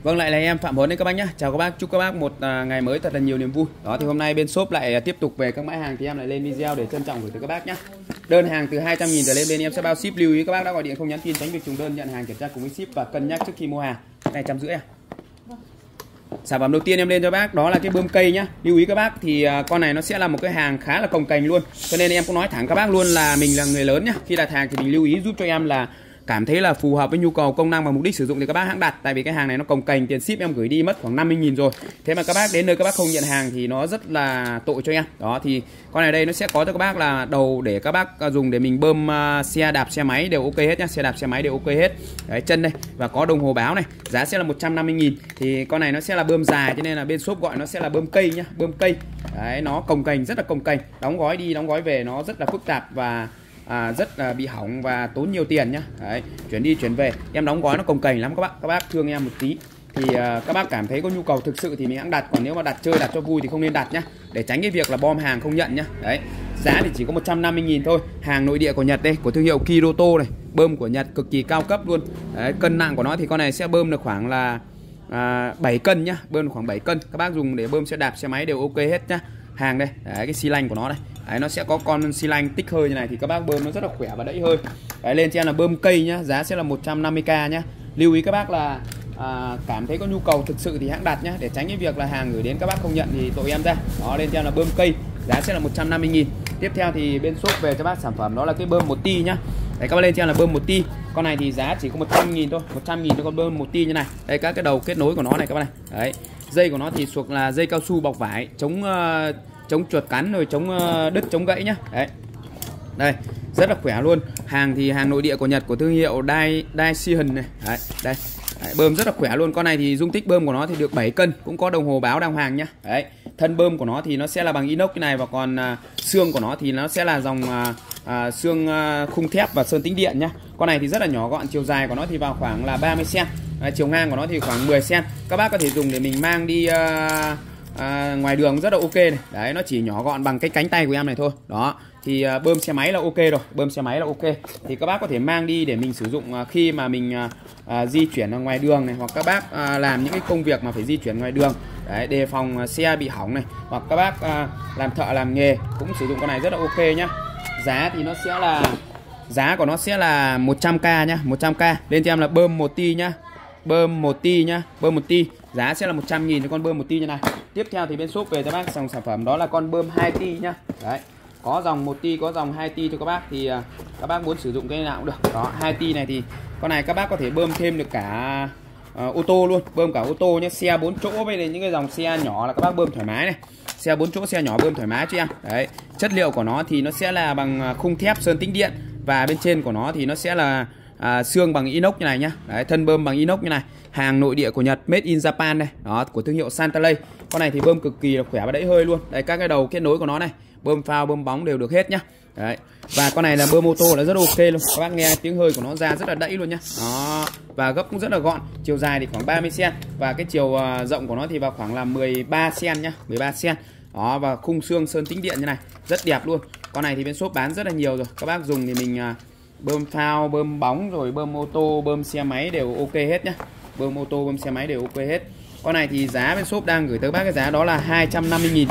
Vâng, lại là em Phạm Huấn đấy các bác nhé. Chào các bác, chúc các bác một ngày mới thật là nhiều niềm vui. Đó thì hôm nay bên shop lại tiếp tục về các mã hàng thì em lại lên video để trân trọng gửi tới các bác nhé. Đơn hàng từ 200.000 trở lên bên em sẽ bao ship. Lưu ý các bác đã gọi điện không nhắn tin tránh việc trùng đơn, nhận hàng kiểm tra cùng với ship và cân nhắc trước khi mua hàng. Cái này 150 à? Sản phẩm đầu tiên em lên cho bác đó là cái bơm cây nhá. Lưu ý các bác thì con này nó sẽ là một cái hàng khá là cồng kềnh luôn. Cho nên em cũng nói thẳng các bác luôn là mình là người lớn nhá. Khi đặt hàng thì mình lưu ý giúp cho em là cảm thấy là phù hợp với nhu cầu công năng và mục đích sử dụng thì các bác hãng đặt. Tại vì cái hàng này nó cồng kềnh, tiền ship em gửi đi mất khoảng 50.000 rồi. Thế mà các bác đến nơi các bác không nhận hàng thì nó rất là tội cho em. Đó thì con này đây nó sẽ có cho các bác là đầu để các bác dùng để mình bơm xe đạp xe máy đều ok hết nhá. Xe đạp xe máy đều ok hết. Đấy, chân đây và có đồng hồ báo này. Giá sẽ là 150.000. Thì con này nó sẽ là bơm dài cho nên là bên shop gọi nó sẽ là bơm cây nhá, bơm cây. Đấy, nó cồng kềnh, rất là cồng kềnh. Đóng gói đi đóng gói về nó rất là phức tạp và rất là bị hỏng và tốn nhiều tiền nhá. Đấy, chuyển đi chuyển về em đóng gói nó cồng kềnh lắm các bác thương em một tí thì các bác cảm thấy có nhu cầu thực sự thì mình hãng đặt, còn nếu mà đặt chơi đặt cho vui thì không nên đặt nhá, để tránh cái việc là bom hàng không nhận nhá. Đấy, giá thì chỉ có 150.000 thôi. Hàng nội địa của Nhật đây, của thương hiệu Kiroto này, bơm của Nhật cực kỳ cao cấp luôn. Đấy, cân nặng của nó thì con này sẽ bơm được khoảng là 7 cân nhá, bơm được khoảng 7 cân. Các bác dùng để bơm xe đạp xe máy đều ok hết nhá. Hàng đây, đấy, cái xi lanh của nó đây. Đấy, nó sẽ có con xi lanh tích hơi như này thì các bác bơm nó rất là khỏe và đẩy hơi. Đấy, lên cho em là bơm cây nhá, giá sẽ là 150k nhá. Lưu ý các bác là cảm thấy có nhu cầu thực sự thì hãng đặt nhá, để tránh cái việc là hàng gửi đến các bác không nhận thì tội em ra. Đó, lên cho em là bơm cây, giá sẽ là 150.000. Tiếp theo thì bên shop về cho bác sản phẩm đó là cái bơm 1 ti nhá. Đấy, các bác lên cho em là bơm 1 ti. Con này thì giá chỉ có 100.000 thôi, 100.000 cho con bơm 1 ti như này. Đây, các cái đầu kết nối của nó này các bác này. Đấy, dây của nó thì thuộc là dây cao su bọc vải, chống chuột cắn rồi chống đứt chống gãy nhá. Đấy, đây rất là khỏe luôn. Hàng thì hàng nội địa của Nhật của thương hiệu Daishin này. Đấy, đây. Đấy, bơm rất là khỏe luôn. Con này thì dung tích bơm của nó thì được 7 cân, cũng có đồng hồ báo đàng hoàng nhá. Đấy, thân bơm của nó thì nó sẽ là bằng inox như này, và còn xương của nó thì nó sẽ là dòng xương khung thép và sơn tĩnh điện nhá. Con này thì rất là nhỏ gọn, chiều dài của nó thì vào khoảng là 30 cm. Chiều ngang của nó thì khoảng 10 cm. Các bác có thể dùng để mình mang đi ngoài đường rất là ok này. Đấy, nó chỉ nhỏ gọn bằng cái cánh tay của em này thôi. Đó, thì bơm xe máy là ok rồi, bơm xe máy là ok. Thì các bác có thể mang đi để mình sử dụng khi mà mình di chuyển ở ngoài đường này, hoặc các bác làm những cái công việc mà phải di chuyển ngoài đường. Đấy, đề phòng xe bị hỏng này, hoặc các bác làm thợ làm nghề cũng sử dụng con này rất là ok nhá. Giá thì nó sẽ là giá của nó sẽ là 100k nhá, 100k. Lên cho em là bơm 1 ti nhá. Bơm 1 ti nhá, bơm 1 ti, giá sẽ là 100.000 cho con bơm 1 ti như này. Tiếp theo thì bên shop về cho bác dòng sản phẩm đó là con bơm 2 ti nhá. Đấy, có dòng 1 ti, có dòng 2 ti cho các bác, thì các bác muốn sử dụng cái nào cũng được. Đó, 2 ti này thì con này các bác có thể bơm thêm được cả ô tô luôn, bơm cả ô tô nhé, xe 4 chỗ với những cái dòng xe nhỏ là các bác bơm thoải mái này. Xe 4 chỗ, xe nhỏ bơm thoải mái cho em. Đấy, chất liệu của nó thì nó sẽ là bằng khung thép sơn tĩnh điện, và bên trên của nó thì nó sẽ là xương bằng inox như này nhá. Đấy, thân bơm bằng inox như này. Hàng nội địa của Nhật, made in Japan đây. Đó, của thương hiệu Santalay. Con này thì bơm cực kỳ là khỏe và đẩy hơi luôn. Đấy, các cái đầu kết nối của nó này, bơm phao, bơm bóng đều được hết nhá. Đấy, và con này là bơm ô tô là rất ok luôn. Các bác nghe tiếng hơi của nó ra rất là đẩy luôn nhá. Đó, và gấp cũng rất là gọn. Chiều dài thì khoảng 30 cm, và cái chiều rộng của nó thì vào khoảng là 13 cm nhá, 13 cm. Đó, và khung xương sơn tĩnh điện như này, rất đẹp luôn. Con này thì bên shop bán rất là nhiều rồi. Các bác dùng thì mình bơm phao, bơm bóng rồi bơm ô tô, bơm xe máy đều ok hết nhá. Bơm ô tô, bơm xe máy đều ok hết. Con này thì giá bên shop đang gửi tới bác cái giá đó là 250.000.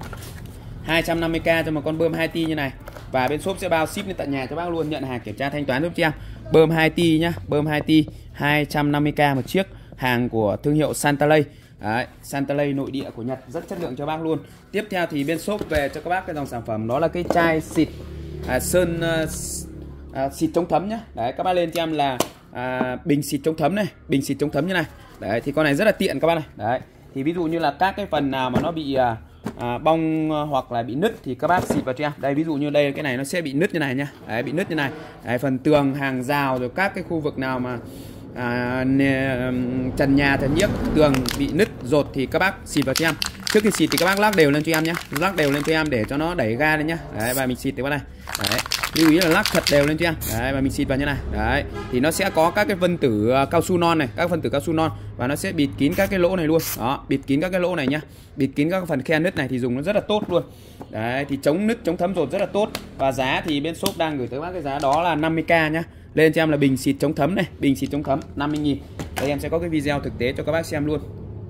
250k cho một con bơm 2 ti như này. Và bên shop sẽ bao ship đến tận nhà cho bác luôn, nhận hàng kiểm tra thanh toán giúp cho em. Bơm 2 ti nhá, bơm 2 ti, 250k một chiếc, hàng của thương hiệu Santalay. Đấy, Santalay nội địa của Nhật, rất chất lượng cho bác luôn. Tiếp theo thì bên shop về cho các bác cái dòng sản phẩm đó là cái chai xịt sơn xịt chống thấm nhá. Đấy, các bác lên cho em là bình xịt chống thấm này, bình xịt chống thấm như này. Đấy, thì con này rất là tiện các bác này. Đấy, thì ví dụ như là các cái phần nào mà nó bị bong hoặc là bị nứt thì các bác xịt vào cho em. Đây, ví dụ như đây cái này nó sẽ bị nứt như này nhá. Đấy, bị nứt như này. Đấy, phần tường, hàng rào rồi các cái khu vực nào mà trần nhà, trần nhiếc, tường bị nứt, rột thì các bác xịt vào cho em. Trước khi xịt thì các bác lắc đều lên cho em nhé, lắc đều lên cho em để cho nó đẩy ga lên nhá. Đấy, và mình xịt từ bên này. Đấy, Lưu ý là lắc thật đều lên cho em. Đấy, và mình xịt vào như này. Đấy, thì nó sẽ có các cái phân tử cao su non này, các phân tử cao su non, và nó sẽ bịt kín các cái lỗ này luôn. Đó, bịt kín các cái lỗ này nhá. Bịt kín các phần khe nứt này thì dùng nó rất là tốt luôn. Đấy, thì chống nứt, chống thấm rột rất là tốt. Và giá thì bên shop đang gửi tới bác cái giá đó là 50k nhá. Lên cho em là bình xịt chống thấm này, bình xịt chống thấm 50.000. Đây em sẽ có cái video thực tế cho các bác xem luôn.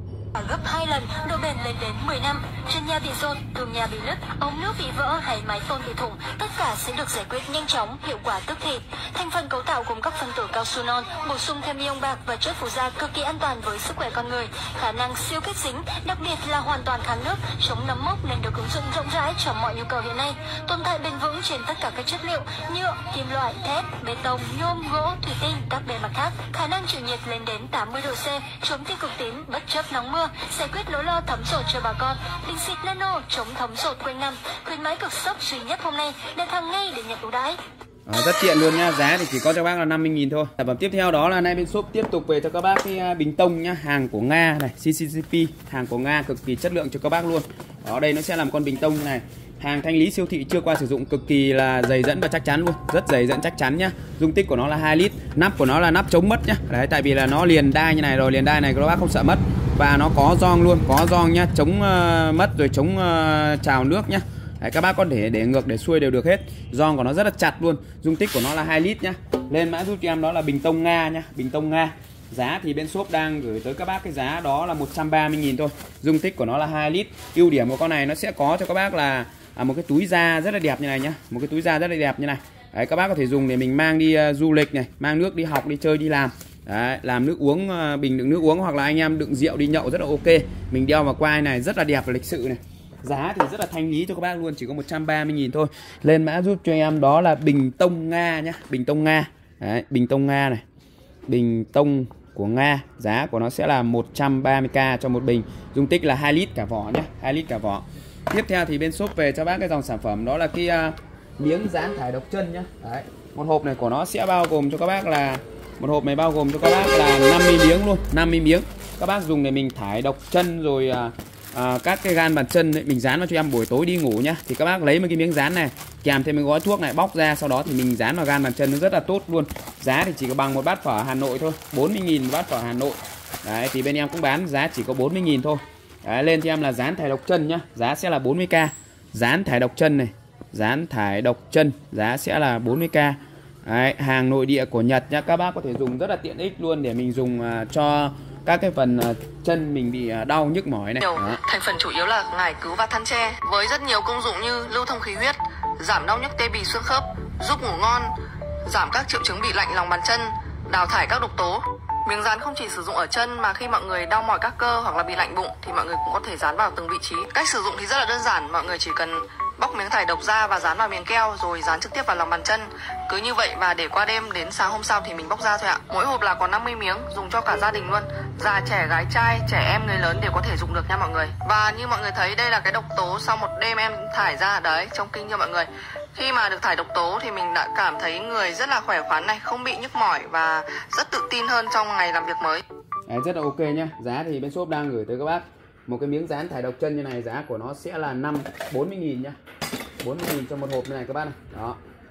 Gấp 2 lần, độ bền lên đến 10 năm. Trần nhà bị dột, tường nhà bị nứt, ống nước bị vỡ hay mái tôn bị thủng, tất cả sẽ được giải quyết nhanh chóng, hiệu quả tức thì. Thành phần cấu tạo gồm các phân tử cao su non, bổ sung thêm ion bạc và chất phụ gia cực kỳ an toàn với sức khỏe con người. Khả năng siêu kết dính, đặc biệt là hoàn toàn kháng nước, chống nấm mốc nên được ứng dụng rộng rãi cho mọi nhu cầu hiện nay. Tồn tại bền vững trên tất cả các chất liệu: nhựa, kim loại, thép, bê tông, nhôm, gỗ, thủy tinh, các bề mặt khác. Khả năng chịu nhiệt lên đến 80 độ C, chống tiêu cực tím bất chấp nắng mưa, giải quyết nỗi lo thấm rột cho bà con. Bình xịt Nano chống thấm rột quanh năm, khuyến mãi cực sốc duy nhất hôm nay, đặt hàng ngay để nhận ưu đãi. Rất tiện luôn nha, giá thì chỉ có cho bác là 50.000 thôi. Sản phẩm tiếp theo đó là nay bên shop tiếp tục về cho các bác cái bình tông nhá, hàng của Nga này, CCCP, hàng của Nga cực kỳ chất lượng cho các bác luôn. Đó, đây nó sẽ làm con bình tông như này. Hàng thanh lý siêu thị chưa qua sử dụng, cực kỳ là dày dẫn và chắc chắn luôn, rất dày dẫn chắc chắn nhá. Dung tích của nó là 2 lít, nắp của nó là nắp chống mất nhá. Đấy, tại vì là nó liền đai như này rồi, liền đai này các bác không sợ mất. Và nó có gioăng luôn, có gioăng nhá, chống mất rồi chống trào nước nhá. Đấy, các bác có thể để ngược để xuôi đều được hết. Gioăng của nó rất là chặt luôn. Dung tích của nó là 2 lít nhá. Lên mã giúp cho em đó là bình tông Nga nhá, bình tông Nga. Giá thì bên shop đang gửi tới các bác cái giá đó là 130.000 thôi. Dung tích của nó là 2 lít. Ưu điểm của con này nó sẽ có cho các bác là một cái túi da rất là đẹp như này nhá, một cái túi da rất là đẹp như này. Đấy, các bác có thể dùng để mình mang đi du lịch này, mang nước đi học, đi chơi, đi làm. Đấy, làm nước uống, bình đựng nước uống, hoặc là anh em đựng rượu đi nhậu rất là ok. Mình đeo vào quai này rất là đẹp và lịch sự này. Giá thì rất là thanh lý cho các bác luôn, chỉ có 130.000 thôi. Lên mã giúp cho em đó là bình tông Nga nhá, bình tông Nga. Đấy, bình tông Nga này, bình tông của Nga, giá của nó sẽ là 130k cho một bình. Dung tích là 2 lít cả vỏ nhé, 2 lít cả vỏ. Tiếp theo thì bên shop về cho bác cái dòng sản phẩm đó là cái miếng dán thải độc chân nhá. Đấy, một hộp này của nó sẽ bao gồm cho các bác là, một hộp này bao gồm cho các bác là 50 miếng luôn, 50 miếng. Các bác dùng để mình thải độc chân rồi các cái gan bàn chân ấy, mình dán vào cho em buổi tối đi ngủ nhá. Thì các bác lấy một cái miếng dán này kèm thêm một gói thuốc này, bóc ra sau đó thì mình dán vào gan bàn chân, nó rất là tốt luôn. Giá thì chỉ có bằng một bát phở Hà Nội thôi, 40.000 một bát phở Hà Nội. Đấy, thì bên em cũng bán giá chỉ có 40.000 thôi. Đấy, lên cho em là dán thải độc chân nhá, giá sẽ là 40k. Dán thải độc chân này, dán thải độc chân, giá sẽ là 40k. Đấy, hàng nội địa của Nhật nhá, các bác có thể dùng rất là tiện ích luôn để mình dùng cho các cái phần chân mình bị đau nhức mỏi này. Thành phần chủ yếu là ngải cứu và than tre, với rất nhiều công dụng như lưu thông khí huyết, giảm đau nhức tê bì xương khớp, giúp ngủ ngon, giảm các triệu chứng bị lạnh lòng bàn chân, đào thải các độc tố. Miếng dán không chỉ sử dụng ở chân mà khi mọi người đau mỏi các cơ hoặc là bị lạnh bụng thì mọi người cũng có thể dán vào từng vị trí. Cách sử dụng thì rất là đơn giản, mọi người chỉ cần bóc miếng thải độc ra và dán vào miếng keo rồi dán trực tiếp vào lòng bàn chân. Cứ như vậy và để qua đêm, đến sáng hôm sau thì mình bóc ra thôi ạ. Mỗi hộp là có 50 miếng, dùng cho cả gia đình luôn. Già trẻ, gái trai, trẻ em, người lớn đều có thể dùng được nha mọi người. Và như mọi người thấy đây là cái độc tố sau một đêm em thải ra đấy, trông kinh cho mọi người. Khi mà được thải độc tố thì mình đã cảm thấy người rất là khỏe khoắn này, không bị nhức mỏi và rất tự tin hơn trong ngày làm việc mới. Đấy, rất là ok nhá. Giá thì bên shop đang gửi tới các bác một cái miếng dán thải độc chân như này, giá của nó sẽ là 40.000 nhá. 40.000 cho một hộp như này các bác này. Đó.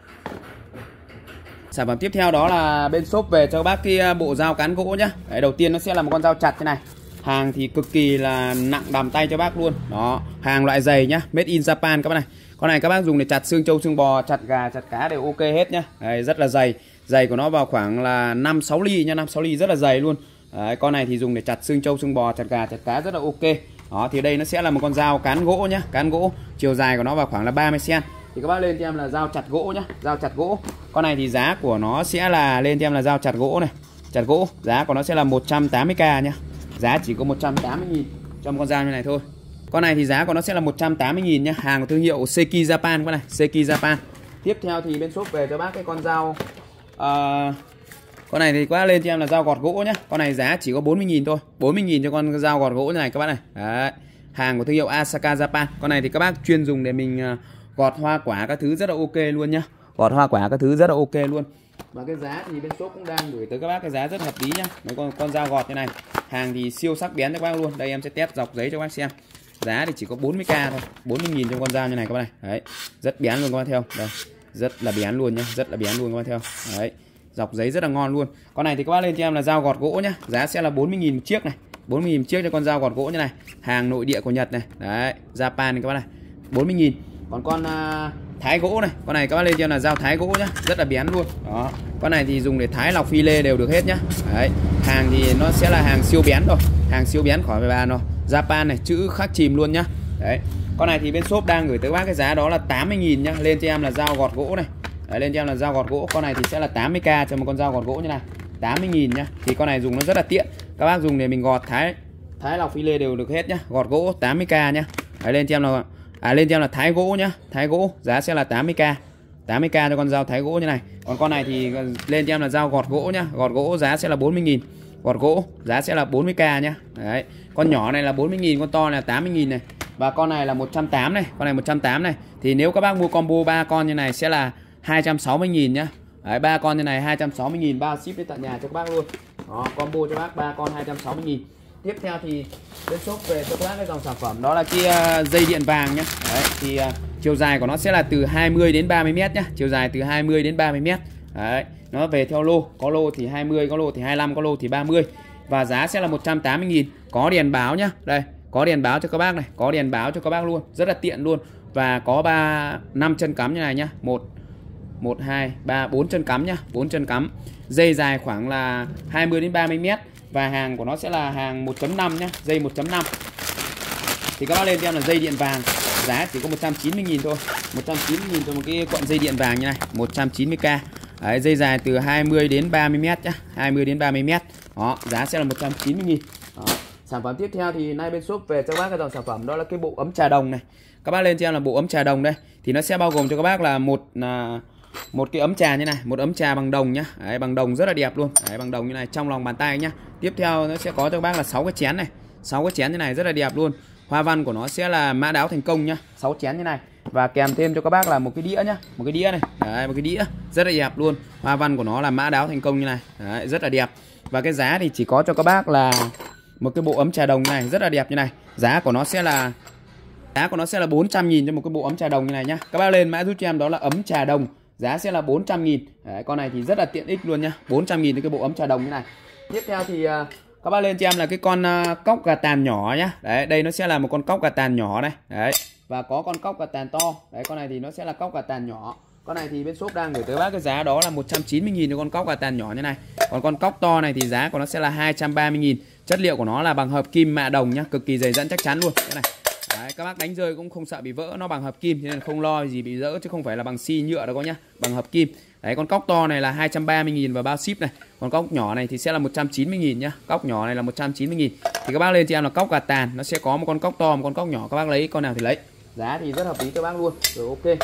Sản phẩm tiếp theo đó là bên shop về cho các bác cái bộ dao cán gỗ nhá. Đấy, đầu tiên nó sẽ là một con dao chặt thế này. Hàng thì cực kỳ là nặng đầm tay cho bác luôn. Đó, hàng loại dày nhá, made in Japan các bác này. Con này các bác dùng để chặt xương trâu, xương bò, chặt gà, chặt cá đều ok hết nhá. Đấy, rất là dày. Dày của nó vào khoảng là 5-6 ly nha, 5-6 ly rất là dày luôn. Đấy, con này thì dùng để chặt xương trâu, xương bò, chặt gà, chặt cá rất là ok. Đó, thì đây nó sẽ là một con dao cán gỗ nhá, cán gỗ. Chiều dài của nó vào khoảng là 30 cm. Thì các bác lên cho em là dao chặt gỗ nhá, dao chặt gỗ. Con này thì giá của nó sẽ là, lên cho em là dao chặt gỗ này. Chặt gỗ, giá của nó sẽ là 180k nhá. Giá chỉ có 180.000 cho một con dao như này thôi. Con này thì giá của nó sẽ là 180.000 nhá, hàng của thương hiệu Seiki Japan con này, Seiki Japan. Tiếp theo thì bên shop về cho bác cái con dao con này thì quá lên cho em là dao gọt gỗ nhá. Con này giá chỉ có 40.000 thôi, 40.000 cho con dao gọt gỗ như này các bác này. Đấy, hàng của thương hiệu Asaka Japan. Con này thì các bác chuyên dùng để mình gọt hoa quả các thứ rất là ok luôn nhá. Gọt hoa quả các thứ rất là ok luôn. Và cái giá thì bên shop cũng đang gửi tới các bác cái giá rất hợp lý nhá. Mấy con dao gọt như này, hàng thì siêu sắc bén cho các bác luôn. Đây em sẽ test dọc giấy cho các bác xem. Giá thì chỉ có 40k thôi, 40.000 cho con dao như này các bác này. Đấy, rất bén luôn các bác theo. Đây, rất là bén luôn nhá, rất là bén luôn các bác theo. Đấy, dọc giấy rất là ngon luôn. Con này thì các bác lên cho em là dao gọt gỗ nhá, giá sẽ là 40.000 một chiếc này, 40.000 một chiếc cho con dao gọt gỗ như này, hàng nội địa của Nhật này, đấy, Japan này các bác này, 40.000. Còn con thái gỗ này, con này các bác lên cho em là dao thái gỗ nhá, rất là bén luôn. Đó, con này thì dùng để thái lọc phi lê đều được hết nhá. Đấy, hàng thì nó sẽ là hàng siêu bén rồi, hàng siêu bén khỏi phải bàn rồi, Japan này, chữ khắc chìm luôn nhá. Đấy, con này thì bên shop đang gửi tới bác cái giá đó là 80.000 nhá, lên cho em là dao gọt gỗ này. Đấy, lên cho em là dao gọt gỗ, con này thì sẽ là 80k cho một con dao gọt gỗ như này, 80.000 nhá. Thì con này dùng nó rất là tiện, các bác dùng để mình gọt thái lọc phi lê đều được hết nhá. Gọt gỗ 80k nhá. Đấy, lên cho em là thái gỗ nhá, thái gỗ giá sẽ là 80k, 80k cho con dao thái gỗ như này. Còn con này thì lên cho em là dao gọt gỗ nhá, gọt gỗ giá sẽ là 40.000, gọt gỗ giá sẽ là 40k nhá. Đấy, con nhỏ này là 40.000, con to này là 80.000 này, và con này là 180 này, con này 180 này. Thì nếu các bác mua combo 3 con như này sẽ là 260.000 nhá. Đấy, 3 con như này 260.000, bao ship đến tận nhà cho các bác luôn. Đó, combo cho bác 3 con 260.000. Tiếp theo thì bên shop về cho các bác cái dòng sản phẩm đó là cái dây điện vàng nhá. Đấy, thì chiều dài của nó sẽ là từ 20 đến 30 m nhá, chiều dài từ 20 đến 30 m. Đấy, nó về theo lô, có lô thì 20, có lô thì 25, có lô thì 30, và giá sẽ là 180.000. Có đèn báo nhá. Đây, có đèn báo cho các bác này, có đèn báo cho các bác luôn, rất là tiện luôn. Và có 5 chân cắm như này nhá. 1 2 3 4 chân cắm nhá, 4 chân cắm. Dây dài khoảng là 20 đến 30 m, và hàng của nó sẽ là hàng 1.5 nhá, dây 1.5. Thì các bác lên cho em là dây điện vàng, giá chỉ có 190.000 thôi, 190.000 cho một cái cuộn dây điện vàng như này, 190k. Đấy, dây dài từ 20 đến 30 m nhá, 20 đến 30 m. Đó, giá sẽ là 190.000. Đó. Sản phẩm tiếp theo thì nay bên shop về cho các bác cái dòng sản phẩm đó là cái bộ ấm trà đồng này. Các bác lên cho em là bộ ấm trà đồng đây, thì nó sẽ bao gồm cho các bác là một cái ấm trà như này, một ấm trà bằng đồng nhá. Đấy, bằng đồng rất là đẹp luôn. Đấy, bằng đồng như này, trong lòng bàn tay nhá. Tiếp theo nó sẽ có cho các bác là 6 cái chén này, 6 cái chén như này rất là đẹp luôn. Hoa văn của nó sẽ là mã đáo thành công nhá, 6 chén như này, và kèm thêm cho các bác là một cái đĩa nhá, một cái đĩa này. Đấy, một cái đĩa rất là đẹp luôn. Hoa văn của nó là mã đáo thành công như này. Đấy, rất là đẹp. Và cái giá thì chỉ có cho các bác là một cái bộ ấm trà đồng này rất là đẹp như này. Giá của nó sẽ là 400.000 cho một cái bộ ấm trà đồng như này nhá. Các bác lên mã giúp cho em đó là ấm trà đồng, giá sẽ là 400.000. Đấy, con này thì rất là tiện ích luôn nhá, 400.000 cho cái bộ ấm trà đồng như này. Tiếp theo thì các bác lên cho em là cái con cóc gà tàn nhỏ nhá. Đấy, đây nó sẽ là một con cóc gà tàn nhỏ này. Đấy, và có con cóc gà tàn to. Đấy, con này thì nó sẽ là cóc gà tàn nhỏ. Con này thì bên shop đang gửi tới bác cái giá đó là 190.000 cho con cóc gà tàn nhỏ như này. Còn con cóc to này thì giá của nó sẽ là 230.000. Chất liệu của nó là bằng hợp kim mạ đồng nhá, cực kỳ dày dẫn chắc chắn luôn. Cái này. Đấy, các bác đánh rơi cũng không sợ bị vỡ, nó bằng hợp kim cho nên không lo gì bị vỡ, chứ không phải là bằng xi nhựa đâu có nhá, bằng hợp kim. Đấy, con cóc to này là 230.000 và bao ship này. Còn cóc nhỏ này thì sẽ là 190.000 nhá. Cóc nhỏ này là 190.000. Thì các bác lên cho em là cóc gà tàn, nó sẽ có một con cóc to, một con cóc nhỏ, các bác lấy con nào thì lấy. Giá thì rất hợp lý các bác luôn. Rồi, ok.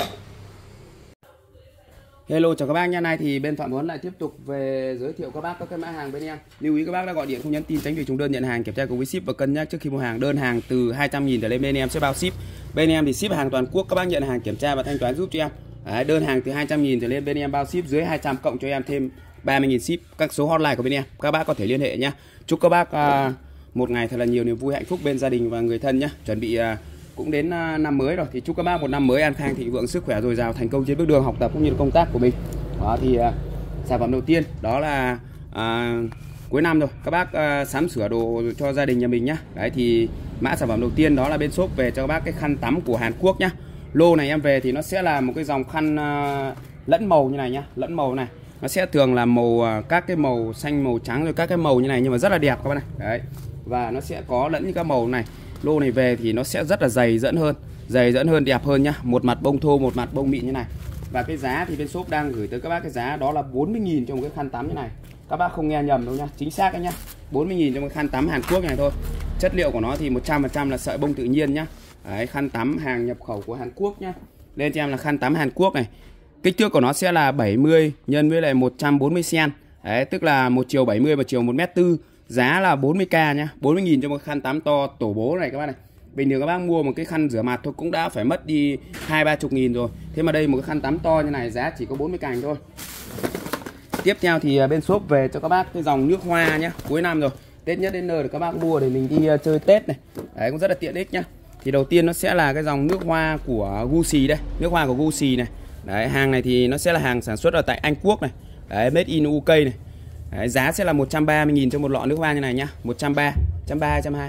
Hello, chào các bác nha. Nay thì bên Phạm Huấn lại tiếp tục về giới thiệu các bác các cái mã hàng bên em. Lưu ý các bác đã gọi điện không nhắn tin tránh việc trùng đơn nhận hàng, kiểm tra cùng với ship và cân nhắc trước khi mua hàng. Đơn hàng từ 200.000 trở lên bên em sẽ bao ship. Bên em thì ship hàng toàn quốc, các bác nhận hàng kiểm tra và thanh toán giúp cho em. Đấy, đơn hàng từ 200.000 trở lên bên em bao ship, dưới 200 cộng cho em thêm 30.000 ship. Các số hotline của bên em các bác có thể liên hệ nhé. Chúc các bác một ngày thật là nhiều niềm vui hạnh phúc bên gia đình và người thân nhé. Chuẩn bị cũng đến năm mới rồi, thì chúc các bác một năm mới an khang thịnh vượng, sức khỏe dồi dào, thành công trên bước đường học tập cũng như là công tác của mình. Đó thì sản phẩm đầu tiên đó là cuối năm rồi, các bác sắm sửa đồ cho gia đình nhà mình nhá. Đấy thì mã sản phẩm đầu tiên đó là bên shop về cho các bác cái khăn tắm của Hàn Quốc nhá. Lô này em về thì nó sẽ là một cái dòng khăn lẫn màu như này nhá, lẫn màu này. Nó sẽ thường là màu các cái màu xanh, màu trắng, rồi các cái màu như này, nhưng mà rất là đẹp các bác này. Đấy. Và nó sẽ có lẫn những các màu này. Lô này về thì nó sẽ rất là dày dẫn hơn, đẹp hơn nhá. Một mặt bông thô, một mặt bông mịn như này. Và cái giá thì bên shop đang gửi tới các bác cái giá đó là 40.000 cho một cái khăn tắm như này. Các bác không nghe nhầm đâu nhá, chính xác đấy nhá. 40.000 cho một khăn tắm Hàn Quốc này thôi. Chất liệu của nó thì 100% là sợi bông tự nhiên nhá. Đấy, khăn tắm hàng nhập khẩu của Hàn Quốc nhá. Lên cho em là khăn tắm Hàn Quốc này. Kích thước của nó sẽ là 70 nhân với lại 140 cm. Đấy, tức là 1 chiều 70 và chiều 1m4. Giá là 40k nhá, 40.000 cho một khăn tắm to tổ bố này các bác này. Bình thường các bác mua một cái khăn rửa mặt thôi cũng đã phải mất đi 20-30.000 rồi. Thế mà đây một cái khăn tắm to như này giá chỉ có 40k thôi. Tiếp theo thì bên shop về cho các bác cái dòng nước hoa nhá. Cuối năm rồi, Tết nhất đến nơi để các bác mua để mình đi chơi Tết này. Đấy, cũng rất là tiện ích nhá. Thì đầu tiên nó sẽ là cái dòng nước hoa của Gucci đây, nước hoa của Gucci này. Đấy, hàng này thì nó sẽ là hàng sản xuất ở tại Anh Quốc này. Đấy, made in UK này. Đấy, giá sẽ là 130.000 cho một lọ nước hoa như này nhá. 130, 120,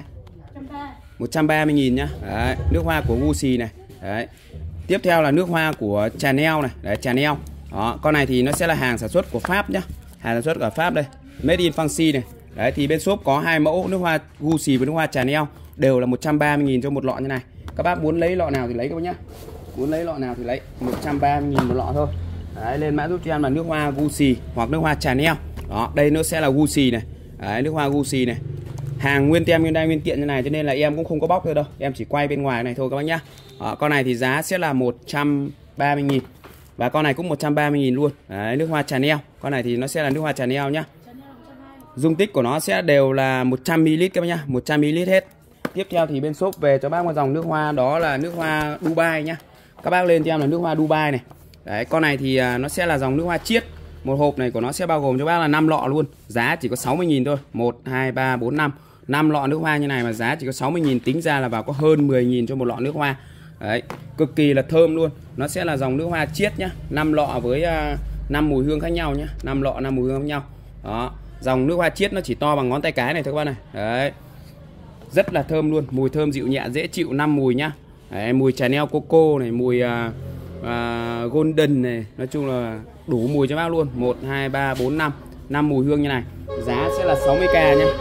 130.000 nhá. Đấy, nước hoa của Gucci này. Đấy. Tiếp theo là nước hoa của Chanel này. Đấy, Chanel. Đó, con này thì nó sẽ là hàng sản xuất của Pháp nhá. Hàng sản xuất ở Pháp đây. Made in France này. Đấy, thì bên shop có hai mẫu nước hoa Gucci với nước hoa Chanel, đều là 130.000 cho một lọ như này. Các bác muốn lấy lọ nào thì lấy các bác nhá. Muốn lấy lọ nào thì lấy, 130.000 một lọ thôi. Đấy, lên mã giúp cho em là nước hoa Gucci hoặc nước hoa Chanel. Đó, đây nó sẽ là Gucci này. Đấy, nước hoa Gucci này. Hàng nguyên tem nguyên đai nguyên kiện như này cho nên là em cũng không có bóc nữa đâu. Em chỉ quay bên ngoài này thôi các bác nhá. Đó, con này thì giá sẽ là 130.000. Và con này cũng 130.000 luôn. Đấy, nước hoa Chanel. Con này thì nó sẽ là nước hoa Chanel nhá. Dung tích của nó sẽ đều là 100ml các bác nhá, 100ml hết. Tiếp theo thì bên shop về cho bác một dòng nước hoa, đó là nước hoa Dubai nhá. Các bác lên cho em là nước hoa Dubai này. Đấy, con này thì nó sẽ là dòng nước hoa chiết. Một hộp này của nó sẽ bao gồm cho bác là 5 lọ luôn. Giá chỉ có 60.000 thôi. 1, 2, 3, 4, 5. 5 lọ nước hoa như này mà giá chỉ có 60.000, tính ra là vào có hơn 10.000 cho một lọ nước hoa. Đấy, cực kỳ là thơm luôn. Nó sẽ là dòng nước hoa chiết nhá. 5 lọ với 5 mùi hương khác nhau nhá. 5 lọ 5 mùi hương khác nhau. Đó. Dòng nước hoa chiết nó chỉ to bằng ngón tay cái này thôi các bạn này. Đấy. Rất là thơm luôn, mùi thơm dịu nhẹ dễ chịu, 5 mùi nhá. Đấy, mùi Chanel Coco này, mùi Golden này, nói chung là đủ mùi cho bác luôn. 1 2 3 4 5, 5 mùi hương như này. Giá sẽ là 60k nhá.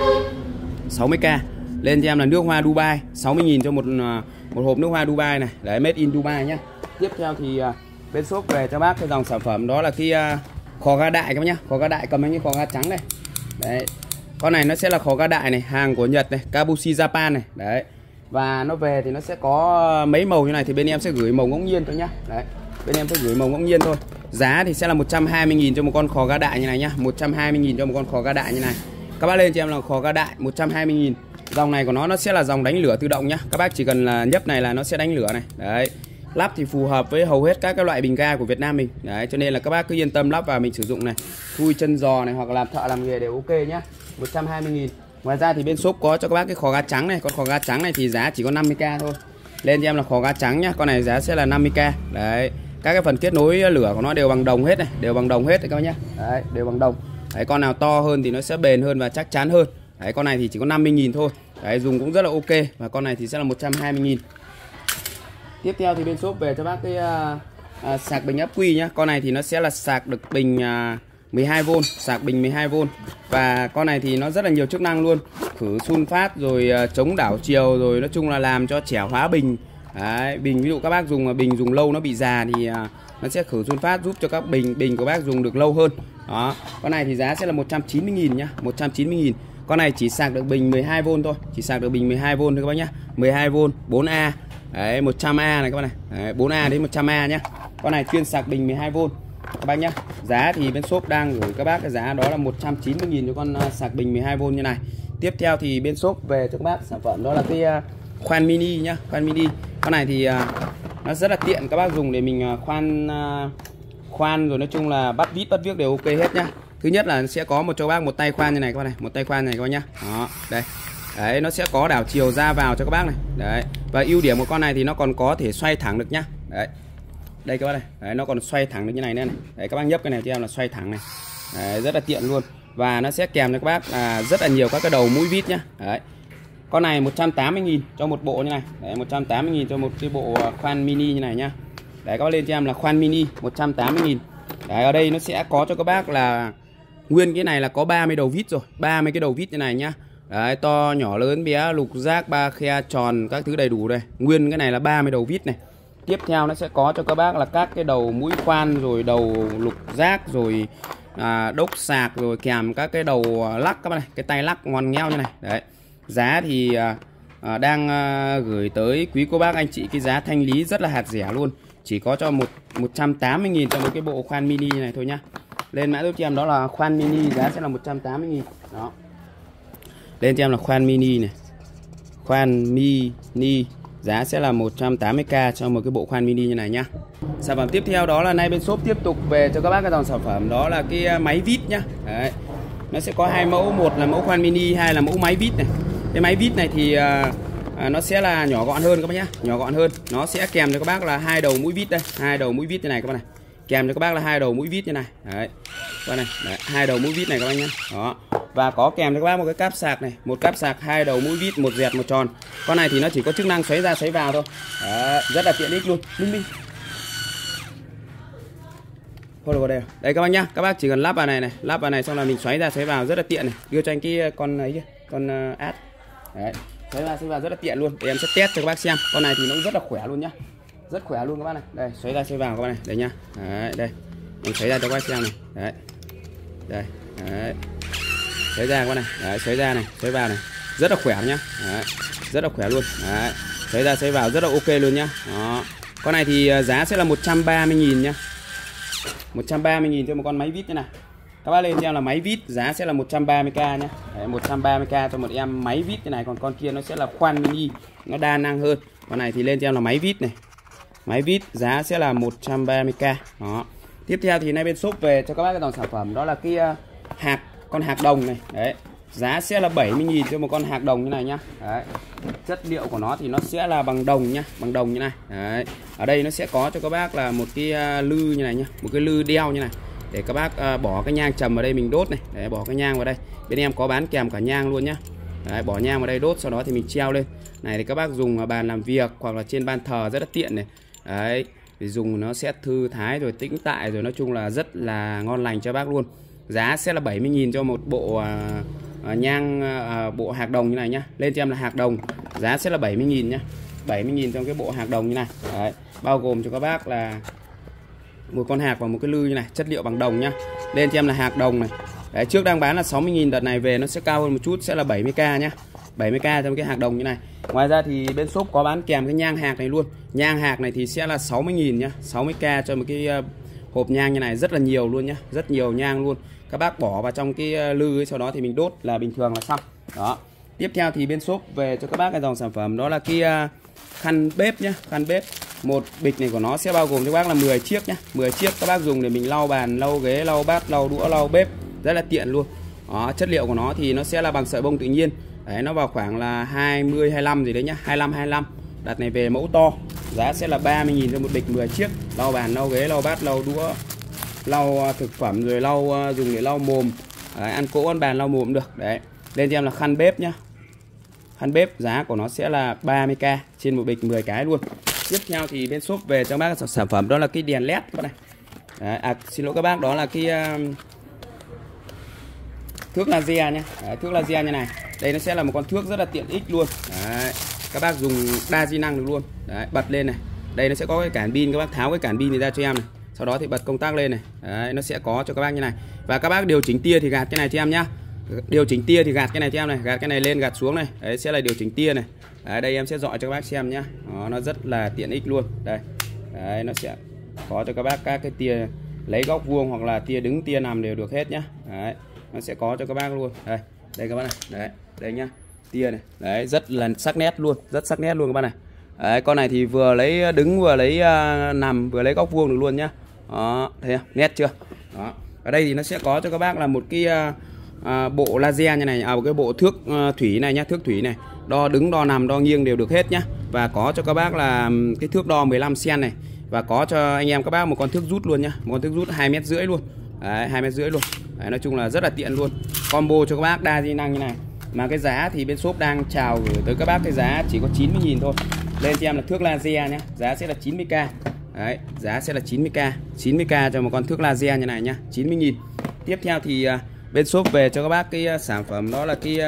60k. Lên cho em là nước hoa Dubai, 60.000 cho một hộp nước hoa Dubai này. Đấy, made in Dubai nhá. Tiếp theo thì bên shop về cho bác cái dòng sản phẩm đó là cái khò ga đại các bác nhá. Khò ga đại, cầm anh cái khò ga trắng này. Đấy. Con này nó sẽ là khò ga đại này, hàng của Nhật này, Kabushi Japan này. Đấy. Và nó về thì nó sẽ có mấy màu như này, thì bên em sẽ gửi màu ngẫu nhiên thôi nhá. Đấy. Bên em sẽ gửi màu ngẫu nhiên thôi. Giá thì sẽ là 120.000 cho một con khò ga đại như này nhá. 120.000 cho một con khò ga đại như này. Các bác lên cho em là khò ga đại 120.000. Dòng này của nó sẽ là dòng đánh lửa tự động nhá. Các bác chỉ cần là nhấp này là nó sẽ đánh lửa này. Đấy. Lắp thì phù hợp với hầu hết các cái loại bình ga của Việt Nam mình. Đấy, cho nên là các bác cứ yên tâm lắp vào mình sử dụng này. Thui chân giò này hoặc là làm thợ làm nghề đều ok nhá. 120.000. Ngoài ra thì bên shop có cho các bác cái khò ga trắng này. Con khò ga trắng này thì giá chỉ có 50k thôi. Lên cho em là khò ga trắng nhá. Con này giá sẽ là 50k. Đấy. Các cái phần kết nối lửa của nó đều bằng đồng hết này, đều bằng đồng hết đấy các bác nhá. Đấy, đều bằng đồng. Đấy, con nào to hơn thì nó sẽ bền hơn và chắc chắn hơn. Đấy, con này thì chỉ có 50.000 thôi. Đấy, dùng cũng rất là ok. Và con này thì sẽ là 120.000. Tiếp theo thì bên shop về cho bác cái sạc bình ắc quy nhá. Con này thì nó sẽ là sạc được bình 12V, sạc bình 12V. Và con này thì nó rất là nhiều chức năng luôn. Khử sun phát rồi chống đảo chiều, rồi nói chung là làm cho trẻ hóa bình. Đấy, bình ví dụ các bác dùng bình dùng lâu nó bị già thì nó sẽ khử sun phát, giúp cho các bình của bác dùng được lâu hơn. Đó. Con này thì giá sẽ là 190.000 nhá, 190.000. Con này chỉ sạc được bình 12V thôi, chỉ sạc được bình 12V thôi các bác nhá. 12V, 4A. Đấy, 100A này các bác này. Đấy, 4A đến 100A nhá. Con này chuyên sạc bình 12V các bác nhá. Giá thì bên shop đang gửi các bác cái giá đó là 190.000 cho con sạc bình 12V như này. Tiếp theo thì bên shop về cho các bác sản phẩm đó là cái khoan mini nhá, khoan mini. Con này thì nó rất là tiện các bác dùng để mình khoan rồi nói chung là bắt vít bắt viếc đều ok hết nhá. Thứ nhất là sẽ có cho bác một tay khoan như này các bác này, một tay khoan này các bác nhá. Đó, đây. Đấy, nó sẽ có đảo chiều ra vào cho các bác này. Đấy. Và ưu điểm của con này thì nó còn có thể xoay thẳng được nhá. Đấy. Đây các bác này. Đấy, nó còn xoay thẳng được như này nữa này. Đấy, các bác nhấp cái này cho em là xoay thẳng này. Đấy, rất là tiện luôn. Và nó sẽ kèm cho các bác rất là nhiều các cái đầu mũi vít nhá. Đấy. Con này 180.000 cho một bộ như này. Đấy, 180.000 cho một cái bộ khoan mini như này nhá. Đấy, các bác lên cho em là khoan mini 180.000. Đấy, ở đây nó sẽ có cho các bác là nguyên cái này là có 30 đầu vít rồi, 30 cái đầu vít như này nhá. Đấy, to nhỏ lớn bé lục giác ba khe tròn các thứ đầy đủ đây. Nguyên cái này là 30 đầu vít này. Tiếp theo nó sẽ có cho các bác là các cái đầu mũi khoan rồi đầu lục giác rồi đốc sạc rồi kèm các cái đầu lắc các bác này, cái tay lắc ngon ngheo như này. Đấy. Giá thì đang gửi tới quý cô bác anh chị cái giá thanh lý rất là hạt rẻ luôn. Chỉ có cho 180.000 cho một cái bộ khoan mini như này thôi nhá. Lên mã giúp cho em đó là khoan mini, giá sẽ là 180.000. Đó. Lên cho em là khoan mini này. Khoan mini giá sẽ là 180k cho một cái bộ khoan mini như này nhá. Sản phẩm tiếp theo đó là nay bên shop tiếp tục về cho các bác cái dòng sản phẩm đó là cái máy vít nhá. Đấy. Nó sẽ có hai mẫu, một là mẫu khoan mini, hai là mẫu máy vít này. Cái máy vít này thì nó sẽ là nhỏ gọn hơn các bác nhá, nhỏ gọn hơn. Nó sẽ kèm cho các bác là hai đầu mũi vít đây, hai đầu mũi vít như này các bác này. kèm cho các bác là 2 đầu mũi vít như này. Đấy. Con này, đấy, 2 đầu mũi vít này các bác nhé. Đó. Và có kèm cho các bác một cái cáp sạc này, một cáp sạc 2 đầu mũi vít, một dẹt một tròn. Con này thì nó chỉ có chức năng xoáy ra xoáy vào thôi. Đấy, rất là tiện ích luôn. Minh. Thôi vào đây. Đây các bác nhá, các bác chỉ cần lắp vào này lắp vào này xong là mình xoáy ra xoáy vào rất là tiện này. Đưa cho anh cái con ấy kia, con át. Đấy, xoáy ra xoáy vào rất là tiện luôn. Để em sẽ test cho các bác xem. Con này thì nó cũng rất là khỏe luôn nhá. Rất khỏe luôn các bác này. Đây, xoáy ra xoáy vào các bác này, đây nhá. Đấy, đây. Mình xoáy ra cho các bác xem này. Đấy. Đây. Đấy. Xoáy ra các bác này. Đấy, xoáy ra này, xoáy vào này. Rất là khỏe nhá. Đấy. Rất là khỏe luôn. Đấy. Xoáy ra xoáy vào rất là ok luôn nhá. Đó. Con này thì giá sẽ là 130.000 nhá. 130.000 cho một con máy vít như này. Các bác lên cho em là máy vít giá sẽ là 130k nhé. 130k cho một em máy vít như này. Còn con kia nó sẽ là khoan mini, nó đa năng hơn. Con này thì lên cho em là máy vít này. Máy vít giá sẽ là 130k. Đó. Tiếp theo thì nay bên shop về cho các bác cái dòng sản phẩm đó là cái con hạc đồng này. Đấy. Giá sẽ là 70.000 cho một con hạc đồng như này nhá. Đấy. Chất liệu của nó thì nó sẽ là bằng đồng nhá, bằng đồng như này. Đấy. Ở đây nó sẽ có cho các bác là một cái lư như này nhá, một cái lư đeo như này để các bác bỏ cái nhang trầm vào đây mình đốt này. Đấy, bỏ cái nhang vào đây. Bên em có bán kèm cả nhang luôn nhá. Đấy, bỏ nhang vào đây đốt, sau đó thì mình treo lên. Này thì các bác dùng bàn làm việc hoặc là trên ban thờ rất là tiện này. Đấy, thì dùng nó sẽ thư thái rồi tĩnh tại rồi, nói chung là rất là ngon lành cho bác luôn. Giá sẽ là 70.000 cho một bộ nhang bộ hạc đồng như này nhá. Lên cho em là hạc đồng, giá sẽ là 70.000 nhá. 70.000 trong cái bộ hạc đồng như này. Đấy, bao gồm cho các bác là một con hạc và một cái lư như này, chất liệu bằng đồng nhá. Lên cho em là hạc đồng này. Đấy, trước đang bán là 60.000, đợt này về nó sẽ cao hơn một chút, sẽ là 70k nhá. 70k trong cái hạc đồng như này. Ngoài ra thì bên shop có bán kèm cái nhang hạc này luôn. Nhang hạc này thì sẽ là 60.000 nhá. 60k cho một cái hộp nhang như này, rất là nhiều luôn nhá, rất nhiều nhang luôn. Các bác bỏ vào trong cái lư ấy, sau đó thì mình đốt là bình thường là xong. Đó. Tiếp theo thì bên shop về cho các bác cái dòng sản phẩm đó là cái khăn bếp nhá, khăn bếp. Một bịch này của nó sẽ bao gồm cho các bác là 10 chiếc nhá. 10 chiếc các bác dùng để mình lau bàn, lau ghế, lau bát, lau đũa, lau bếp, rất là tiện luôn. Đó, chất liệu của nó thì nó sẽ là bằng sợi bông tự nhiên. Đấy, nó vào khoảng là 20 25 gì đấy nhá, 25. Đặt này về mẫu to, giá sẽ là 30.000 cho một bịch 10 chiếc. Lau bàn, lau ghế, lau bát, lau đũa, lau thực phẩm rồi lau dùng để lau mồm. Đấy, ăn cỗ ăn bàn lau mồm được. Đấy. Lên cho em là khăn bếp nhá. Khăn bếp giá của nó sẽ là 30k trên một bịch 10 cái luôn. Tiếp theo thì bên shop về cho bác sản phẩm đó là cái đèn led các này. Đấy, xin lỗi các bác, đó là cái thước laser nhé. Đấy, thước laser như này. Đây nó sẽ là một con thước rất là tiện ích luôn. Đấy, các bác dùng đa di năng được luôn. Đấy, bật lên này. Đây nó sẽ có cái cản pin, các bác tháo cái cản pin này ra cho em này. Sau đó thì bật công tắc lên này. Đấy, nó sẽ có cho các bác như này. Và các bác điều chỉnh tia thì gạt cái này cho em nhá. Điều chỉnh tia thì gạt cái này cho em này, gạt cái này lên gạt xuống này. Đấy sẽ là điều chỉnh tia này. Đấy, đây em sẽ dọi cho các bác xem nhá. Đó, nó rất là tiện ích luôn. Đây. Đấy, nó sẽ có cho các bác các cái tia lấy góc vuông hoặc là tia đứng tia nằm đều được hết nhá. Đấy, nó sẽ có cho các bác luôn. Đây, đây các bác này. Đấy, đây nhá. Tia này. Đấy, rất là sắc nét luôn, rất sắc nét luôn các bác này. Đấy, con này thì vừa lấy đứng vừa lấy nằm vừa lấy góc vuông được luôn nhá. Đó, thấy không? Nét chưa? Đó. Ở đây thì nó sẽ có cho các bác là một cái bộ laser như này, một cái bộ thước thủy này nhá, thước thủy này. Đo đứng, đo nằm, đo nghiêng đều được hết nhá. Và có cho các bác là cái thước đo 15 cm này. Và có cho anh em các bác một con thước rút luôn nhá, một con thước rút 2,5 m luôn. Đấy, 2,5 m luôn. Đấy, nói chung là rất là tiện luôn. Combo cho các bác đa di năng như này. Mà cái giá thì bên shop đang chào gửi tới các bác cái giá chỉ có 90.000 thôi. Lên cho em là thước laser nhá, giá sẽ là 90k. Đấy, giá sẽ là 90k. 90k cho một con thước laser như này nhá, 90.000. Tiếp theo thì bên shop về cho các bác cái sản phẩm đó là cái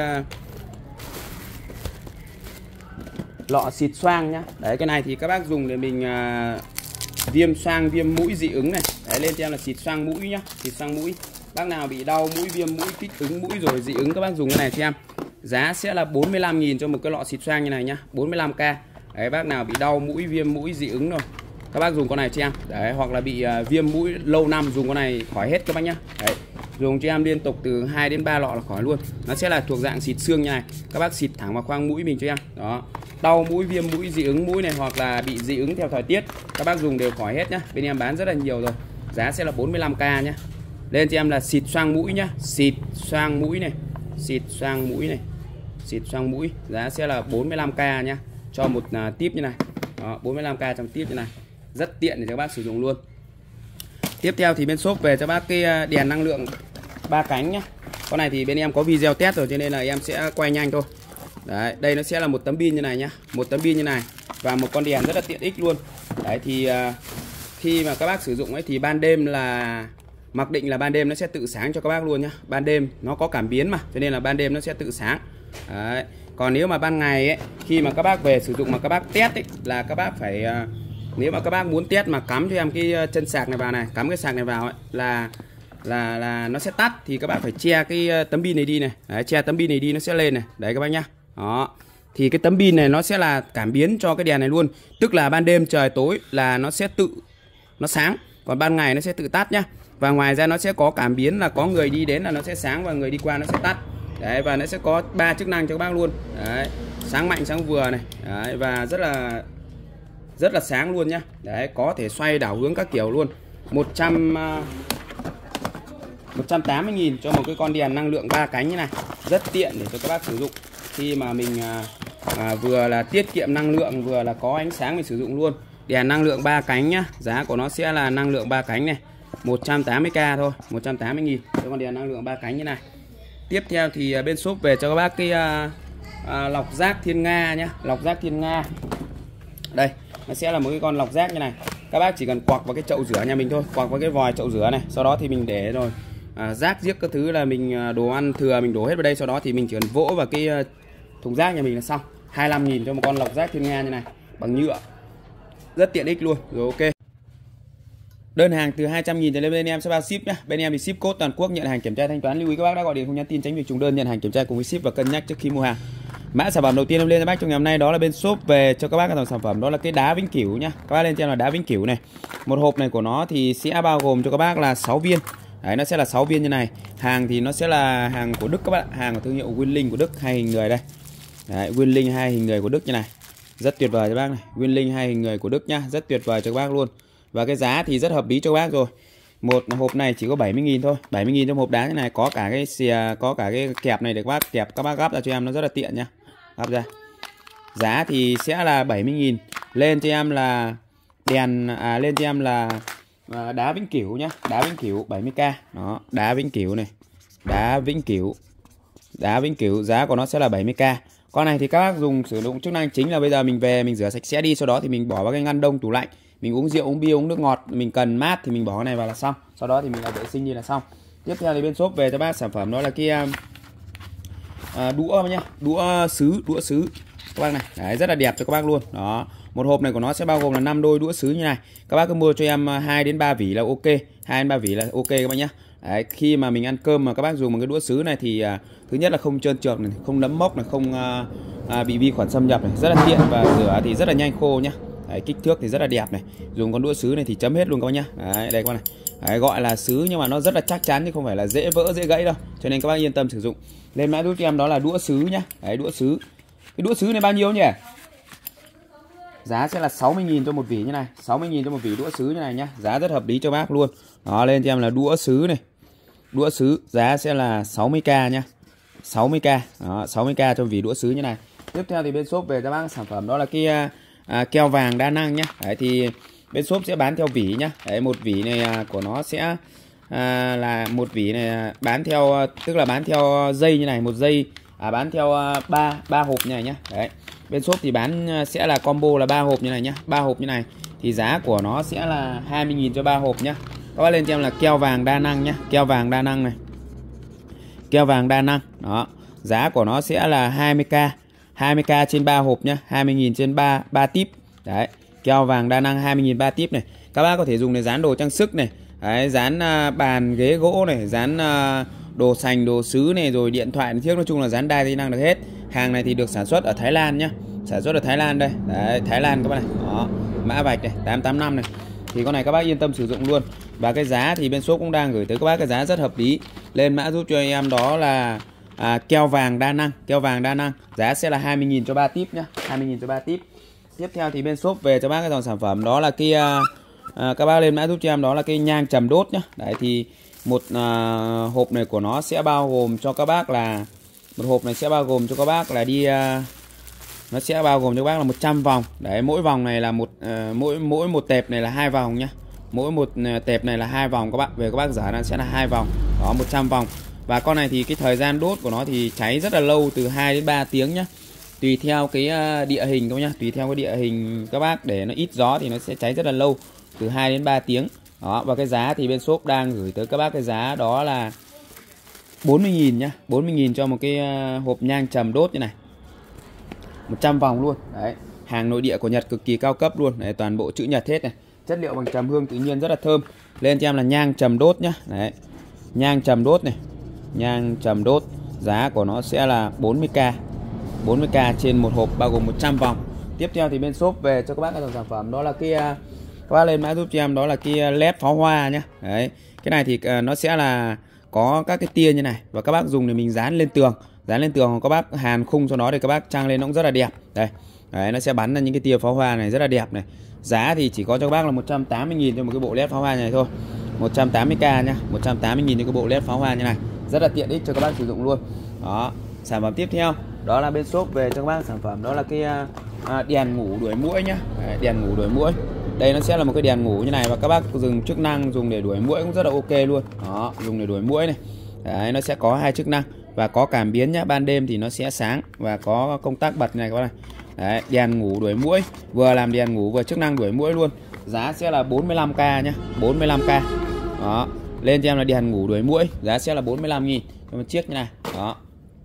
lọ xịt xoang nhá. Đấy, cái này thì các bác dùng để mình viêm xoang, viêm mũi dị ứng này. Đấy, lên cho em là xịt xoang mũi nhá, xịt xoang mũi. Bác nào bị đau mũi, viêm mũi, kích ứng mũi rồi dị ứng các bác dùng cái này cho em. Giá sẽ là 45.000 cho một cái lọ xịt xoang như này nhá, 45k. Đấy, bác nào bị đau mũi, viêm mũi, dị ứng rồi các bác dùng con này cho em. Đấy, hoặc là bị viêm mũi lâu năm dùng con này khỏi hết các bác nhá. Đấy, dùng cho em liên tục từ 2 đến 3 lọ là khỏi luôn. Nó sẽ là thuộc dạng xịt xương như này. Các bác xịt thẳng vào khoang mũi mình cho em. Đó. Đau mũi, viêm mũi, dị ứng mũi này hoặc là bị dị ứng theo thời tiết, các bác dùng đều khỏi hết nhá. Bên em bán rất là nhiều rồi. Giá sẽ là 45k nhá. Lên cho em là xịt xoang mũi nhá, xịt xoang mũi này, xịt xoang mũi này, xịt xoang mũi, giá sẽ là 45k nhá, cho một tip như này. Đó, 45k trong tip như này, rất tiện để cho các bác sử dụng luôn. Tiếp theo thì bên shop về cho bác cái đèn năng lượng 3 cánh nhá. Con này thì bên em có video test rồi cho nên là em sẽ quay nhanh thôi. Đấy, đây nó sẽ là một tấm pin như này nhá, một tấm pin như này và một con đèn rất là tiện ích luôn. Đấy thì khi mà các bác sử dụng ấy thì ban đêm là mặc định là ban đêm nó sẽ tự sáng cho các bác luôn nhá. Ban đêm nó có cảm biến mà, cho nên là ban đêm nó sẽ tự sáng. Đấy. Còn nếu mà ban ngày ấy, khi mà các bác về sử dụng mà các bác test ấy, là các bác phải nếu mà các bác muốn test mà cắm cho em cái chân sạc này vào này, cắm cái sạc này vào ấy, là nó sẽ tắt thì các bác phải che cái tấm pin này đi này. Đấy, che tấm pin này đi nó sẽ lên này. Đấy các bác nhá. Đó. Thì cái tấm pin này nó sẽ là cảm biến cho cái đèn này luôn. Tức là ban đêm trời tối là nó sẽ nó sáng, còn ban ngày nó sẽ tự tắt nhá. Và ngoài ra nó sẽ có cảm biến là có người đi đến là nó sẽ sáng và người đi qua nó sẽ tắt. Đấy, và nó sẽ có 3 chức năng cho các bác luôn. Đấy, sáng mạnh, sáng vừa này. Đấy, và rất là sáng luôn nhá. Đấy, có thể xoay đảo hướng các kiểu luôn. 180.000 cho một cái con đèn năng lượng 3 cánh như này. Rất tiện để cho các bác sử dụng khi mà mình vừa là tiết kiệm năng lượng vừa là có ánh sáng mình sử dụng luôn. Đèn năng lượng 3 cánh nhá. Giá của nó sẽ là năng lượng 3 cánh này, 180k thôi, 180.000 cho con đèn năng lượng 3 cánh như này. Tiếp theo thì bên shop về cho các bác cái lọc rác Thiên Nga nhá, lọc rác Thiên Nga. Đây, nó sẽ là một cái con lọc rác như này. Các bác chỉ cần quặc vào cái chậu rửa nhà mình thôi, quặc vào cái vòi chậu rửa này, sau đó thì mình để rồi rác giếc các thứ là mình đồ ăn thừa mình đổ hết vào đây, sau đó thì mình chỉ cần vỗ vào cái thùng rác nhà mình là xong. 25.000 cho một con lọc rác Thiên Nga như này, bằng nhựa. Rất tiện ích luôn. Rồi ok. Đơn hàng từ 200.000 trở lên bên em sẽ bao ship nhá. Bên em thì ship code toàn quốc, nhận hàng kiểm tra thanh toán. Lưu ý các bác đã gọi điện không nhắn tin tránh việc trùng đơn, nhận hàng kiểm tra cùng với ship và cân nhắc trước khi mua hàng. Mã sản phẩm đầu tiên em lên cho bác trong ngày hôm nay đó là bên shop về cho các bác cái dòng sản phẩm đó là cái đá vĩnh cửu nhá. Các bác lên cho em là đá vĩnh cửu này. Một hộp này của nó thì sẽ bao gồm cho các bác là 6 viên. Đấy, nó sẽ là 6 viên như này. Hàng thì nó sẽ là hàng của Đức các bạn, hàng của thương hiệu Winling của Đức, 2 hình người đây. Đấy, Winling 2 hình người của Đức như này. Rất tuyệt vời cho bác này. Winling 2 hình người của Đức nhá, rất tuyệt vời cho các bác luôn. Và cái giá thì rất hợp lý cho các bác rồi. Một hộp này chỉ có 70.000 thôi, 70.000 trong hộp đá như này, có cả cái xìa, có cả cái kẹp này để các bác kẹp, các bác gắp ra cho em nó rất là tiện nhá. Gắp ra. Giá thì sẽ là 70.000. Lên cho em là đèn lên cho em là đá vĩnh cửu nhá, đá vĩnh cửu 70k. Đó, đá vĩnh cửu này. Đá vĩnh cửu. Đá vĩnh cửu giá của nó sẽ là 70k. Con này thì các bác dùng sử dụng chức năng chính là bây giờ mình về mình rửa sạch sẽ đi, sau đó thì mình bỏ vào cái ngăn đông tủ lạnh. Mình uống rượu, uống bia, uống nước ngọt, mình cần mát thì mình bỏ cái này vào là xong. Sau đó thì mình làm vệ sinh đi là xong. Tiếp theo thì bên shop về cho bác sản phẩm đó là cái đũa nhá, đũa sứ các bác này. Đấy, rất là đẹp cho các bác luôn. Đó, một hộp này của nó sẽ bao gồm là 5 đôi đũa sứ như này. Các bác cứ mua cho em 2 đến 3 vỉ là ok, 2 đến 3 vỉ là ok các bác nhá. Đấy, khi mà mình ăn cơm mà các bác dùng một cái đũa sứ này thì thứ nhất là không trơn trượt này, không nấm mốc này, không bị vi khuẩn xâm nhập này, rất là tiện và rửa thì rất là nhanh khô nhá. Đấy, kích thước thì rất là đẹp này. Dùng con đũa sứ này thì chấm hết luôn các bác nhá. Đấy, đây các bác này. Đấy, gọi là sứ nhưng mà nó rất là chắc chắn chứ không phải là dễ vỡ dễ gãy đâu. Cho nên các bác yên tâm sử dụng. Lên mã giúp cho em đó là đũa sứ nhá. Đấy, đũa sứ. Cái đũa sứ này bao nhiêu nhỉ? Giá sẽ là 60.000 cho một vỉ như này, 60.000 cho một vỉ đũa sứ như này nhá. Giá rất hợp lý cho bác luôn. Đó, lên cho em là đũa sứ này. Đũa sứ giá sẽ là 60k nhá. 60k. Đó, 60k cho vỉ đũa sứ như này. Tiếp theo thì bên shop về cho bác sản phẩm đó là cái keo vàng đa năng nhá. Đấy thì bên shop sẽ bán theo vỉ nhá. Đấy, một vỉ này của nó sẽ là một vỉ này bán theo, tức là bán theo dây như này, một dây bán theo 3 hộp như này nhá. Đấy. Bên shop thì bán sẽ là combo là 3 hộp như này nhá. 3 hộp như này thì giá của nó sẽ là 20.000 cho 3 hộp nhá. Các bác lên cho em là keo vàng đa năng nhá. Keo vàng đa năng này. Keo vàng đa năng. Đó. Giá của nó sẽ là 20k. 20k trên 3 hộp nhá. 20.000 trên 3 tip. Đấy. Keo vàng đa năng 20.000 3 tip này. Các bác có thể dùng để dán đồ trang sức này. Đấy, dán bàn ghế gỗ này, dán đồ sành, đồ sứ này, rồi điện thoại thiết, nói chung là dán đa di năng được hết. Hàng này thì được sản xuất ở Thái Lan nhá. Sản xuất ở Thái Lan đây. Đấy, Thái Lan các bác này. Đó. Mã vạch này, 885 này. Thì con này các bác yên tâm sử dụng luôn. Và cái giá thì bên shop cũng đang gửi tới các bác cái giá rất hợp lý. Lên mã giúp cho em đó là keo vàng đa năng. Keo vàng đa năng. Giá sẽ là 20.000 cho 3 tip nhá. 20.000 cho 3 tip. Tiếp theo thì bên shop về cho bác cái dòng sản phẩm đó là cái các bác lên mã giúp cho em đó là cái nhang trầm đốt nhá. Đấy thì một hộp này của nó sẽ bao gồm cho các bác là một hộp này sẽ bao gồm cho các bác là đi nó sẽ bao gồm cho các bác là 100 vòng. Đấy, mỗi vòng này là mỗi một tệp này là 2 vòng nhá. Mỗi một tệp này là 2 vòng các bạn. Về các bác giả nó sẽ là 2 vòng. Đó, 100 vòng. Và con này thì cái thời gian đốt của nó thì cháy rất là lâu, từ 2 đến 3 tiếng nhá. Tùy theo cái địa hình các bác nhá, tùy theo cái địa hình các bác, để nó ít gió thì nó sẽ cháy rất là lâu, từ 2 đến 3 tiếng. Đó, và cái giá thì bên shop đang gửi tới các bác cái giá đó là 40.000 nhá, 40.000 cho một cái hộp nhang trầm đốt như này. 100 vòng luôn. Đấy, hàng nội địa của Nhật cực kỳ cao cấp luôn. Đấy, toàn bộ chữ Nhật hết này. Chất liệu bằng trầm hương tự nhiên rất là thơm. Lên cho em là nhang trầm đốt nhá. Đấy. Nhang trầm đốt này. Nhang trầm đốt, giá của nó sẽ là 40k. 40k trên một hộp bao gồm 100 vòng. Tiếp theo thì bên shop về cho các bác cái dòng sản phẩm đó là cái các bác lên mã giúp cho em đó là cái led pháo hoa nhá. Đấy. Cái này thì nó sẽ là có các cái tia như này và các bác dùng để mình dán lên tường. Dán lên tường, các bác hàn khung sau đó thì các bác trang lên nó cũng rất là đẹp. Đây. Đấy, nó sẽ bắn ra những cái tia pháo hoa này rất là đẹp này. Giá thì chỉ có cho các bác là 180.000 cho một cái bộ led pháo hoa này thôi. 180k nhá, 180.000 cho cái bộ led pháo hoa như này. Rất là tiện ích cho các bác sử dụng luôn. Đó, sản phẩm tiếp theo đó là bên shop về cho các bác sản phẩm đó là cái đèn ngủ đuổi muỗi nhá. Đấy, đèn ngủ đuổi muỗi. Đây nó sẽ là một cái đèn ngủ như này và các bác dùng chức năng dùng để đuổi muỗi cũng rất là ok luôn. Đó, dùng để đuổi muỗi này. Đấy, nó sẽ có 2 chức năng và có cảm biến nhá, ban đêm thì nó sẽ sáng và có công tắc bật này các bác này. Đấy, đèn ngủ đuổi muỗi, vừa làm đèn ngủ vừa chức năng đuổi muỗi luôn. Giá sẽ là 45k nhá, 45k. Đó, lên cho em là đèn ngủ đuổi muỗi, giá sẽ là 45.000 cho một chiếc như này. Đó.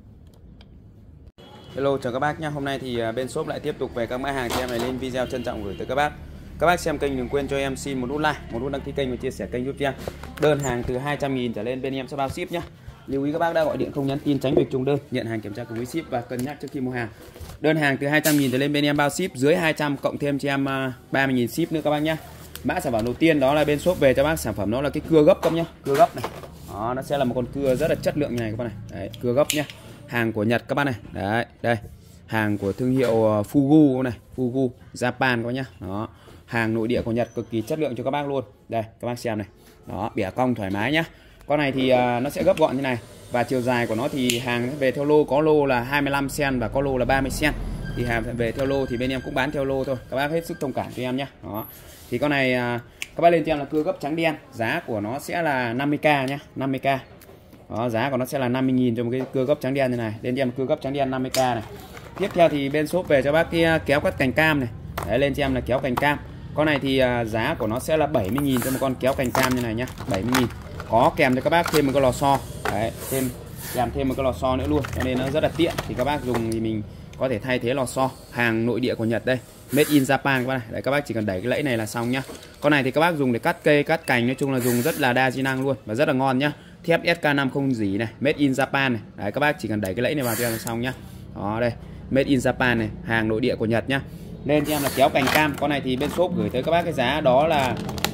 Hello, chào các bác nhé. Hôm nay thì bên shop lại tiếp tục về các mã hàng cho em này lên video trân trọng gửi tới các bác. Các bác xem kênh đừng quên cho em xin một nút like, một nút đăng ký kênh và chia sẻ kênh giúp cho em. Đơn hàng từ 200.000 trở lên bên em sẽ bao ship nhé. Lưu ý các bác đã gọi điện không nhắn tin tránh việc trùng đơn, nhận hàng kiểm tra cùng với ship và cân nhắc trước khi mua hàng. Đơn hàng từ 200.000 trở lên bên em bao ship, dưới 200 cộng thêm cho em 30.000 ship nữa các bác nhé. Mã sản phẩm đầu tiên đó là bên shop về cho bác sản phẩm đó là cái cưa gấp các nhá, cưa gấp này. Đó, nó sẽ là một con cưa rất là chất lượng như này các bác này. Đấy, cưa gấp nhá. Hàng của Nhật các bác này. Đấy, đây. Hàng của thương hiệu Fugu này, Fugu Japan các nhá. Đó. Hàng nội địa của Nhật cực kỳ chất lượng cho các bác luôn. Đây, các bác xem này. Đó, bẻ cong thoải mái nhá. Con này thì nó sẽ gấp gọn như này và chiều dài của nó thì hàng về theo lô, có lô là 25 cm và có lô là 30 cm. Thì hàng về theo lô thì bên em cũng bán theo lô thôi. Các bác hết sức thông cảm cho em nhé. Đó. Thì con này các bác lên cho em là cưa gấp trắng đen, giá của nó sẽ là 50k nhá, 50k. Đó, giá của nó sẽ là 50.000 cho một cái cưa gấp trắng đen như này. Lên cho em cưa gấp trắng đen 50k này. Tiếp theo thì bên shop về cho bác cái kéo cắt cành cam này. Đấy, lên cho em là kéo cành cam. Con này thì giá của nó sẽ là 70.000 cho một con kéo cành cam như này nhá, 70.000. Có kèm cho các bác thêm một cái lò xo. Đấy, kèm thêm một cái lò xo nữa luôn, cho nên nó rất là tiện. Thì các bác dùng thì mình có thể thay thế lò xo. Hàng nội địa của Nhật đây, made in Japan các bác này. Đấy, các bác chỉ cần đẩy cái lẫy này là xong nhá. Con này thì các bác dùng để cắt cây, cắt cành, nói chung là dùng rất là đa di năng luôn và rất là ngon nhá. Thép SK5 không dỉ này, made in Japan này. Đấy, các bác chỉ cần đẩy cái lẫy này vào cho em là xong nhá. Đó, đây, made in Japan này, hàng nội địa của Nhật nhá. Lên cho em là kéo cành cam. Con này thì bên shop gửi tới các bác cái giá đó là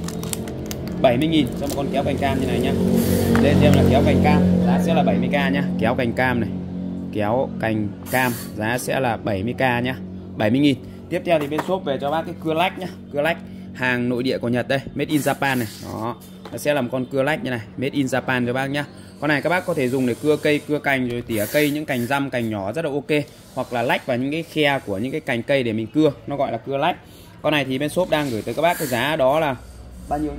70.000 cho một con kéo cành cam như này nhá. Lên cho em là kéo cành cam, giá sẽ là 70k nhá. Kéo cành cam này, kéo cành cam, giá sẽ là 70k nhá, 70.000. Tiếp theo thì bên shop về cho bác cái cưa lách nhá, cưa lách hàng nội địa của Nhật đây, made in Japan này. Đó, nó sẽ là một con cưa lách như này, made in Japan cho bác nhá. Con này các bác có thể dùng để cưa cây, cưa cành rồi tỉa cây, những cành răm, cành nhỏ rất là ok, hoặc là lách vào những cái khe của những cái cành cây để mình cưa, nó gọi là cưa lách. Con này thì bên shop đang gửi tới các bác cái giá đó là bao nhiêu nhỉ?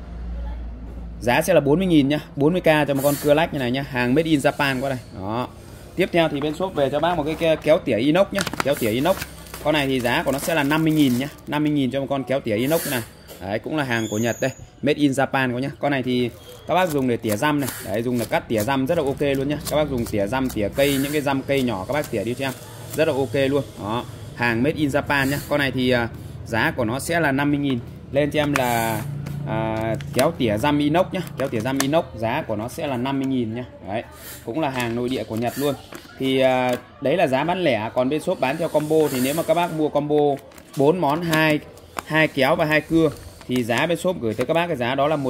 Giá sẽ là 40.000 nhá, 40k cho một con cưa lách như này nhá, hàng made in Japan qua đây. Đó. Tiếp theo thì bên shop về cho bác một cái kéo tỉa inox nhá, kéo tỉa inox. Con này thì giá của nó sẽ là 50.000 nhá, 50.000 cho một con kéo tỉa inox này. Đấy, cũng là hàng của Nhật đây, made in Japan có nhá. Con này thì các bác dùng để tỉa răm này, đấy, dùng để cắt tỉa răm rất là ok luôn nhá. Các bác dùng tỉa răm, tỉa cây, những cái răm cây nhỏ các bác tỉa đi cho em, rất là ok luôn. Đó, hàng made in Japan nhá. Con này thì giá của nó sẽ là 50.000. Lên cho em là kéo tỉa răm inox nhá, kéo tỉa răm inox, giá của nó sẽ là 50.000 nhá. Đấy, cũng là hàng nội địa của Nhật luôn. Thì đấy là giá bán lẻ, còn bên shop bán theo combo thì nếu mà các bác mua combo 4 món, 2 kéo và 2 cưa thì giá bên shop gửi tới các bác cái giá đó là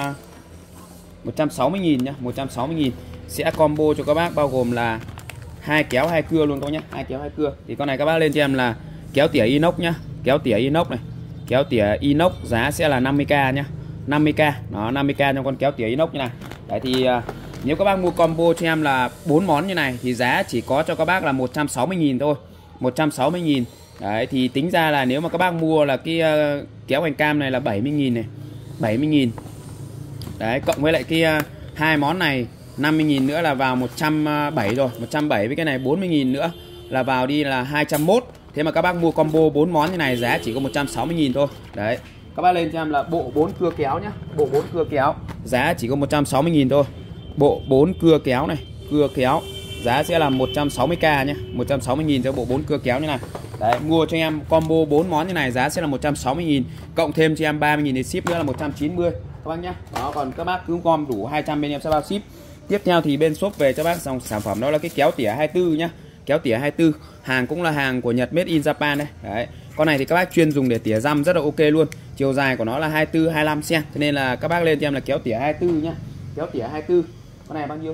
160.000 nhá, 160.000 sẽ combo cho các bác bao gồm là 2 kéo 2 cưa luôn các bác nhá, 2 kéo 2 cưa. Thì con này các bác lên cho em là kéo tỉa inox nhá, kéo tỉa inox này, kéo tỉa inox giá sẽ là 50k nhá, 50k. Đó, 50k trong con kéo tỉa inox như này. Đấy thì nếu các bác mua combo cho em là 4 món như này thì giá chỉ có cho các bác là 160.000 thôi, 160.000. Đấy thì tính ra là nếu mà các bác mua là cái kéo cành cam này là 70.000 này, 70.000. Đấy, cộng với lại cái hai món này 50.000 nữa là vào 170 rồi. 170 với cái này 40.000 nữa là vào đi là 201. Thế mà các bác mua combo 4 món như này giá chỉ có 160.000 thôi. Đấy. Các bác lên cho em là bộ 4 cưa kéo nhá. Bộ 4 cưa kéo giá chỉ có 160.000 thôi. Bộ 4 cưa kéo này, cưa kéo giá sẽ là 160k nhé. 160.000 cho bộ 4 cưa kéo như này. Đấy, mua cho em combo 4 món như này giá sẽ là 160.000, cộng thêm cho em 30.000 để ship nữa là 190 các bác nhé. Đó, còn các bác cứ gom đủ 200 bên em sẽ bao ship. Tiếp theo thì bên shop về cho bác dòng sản phẩm đó là cái kéo tỉa 24 nhá. Kéo tỉa 24, hàng cũng là hàng của Nhật, made in Japan đây. Đấy. Con này thì các bác chuyên dùng để tỉa răm rất là ok luôn. Chiều dài của nó là 24 25 cm, cho nên là các bác lên cho em là kéo tỉa 24 nhá. Kéo tỉa 24. Con này bao nhiêu?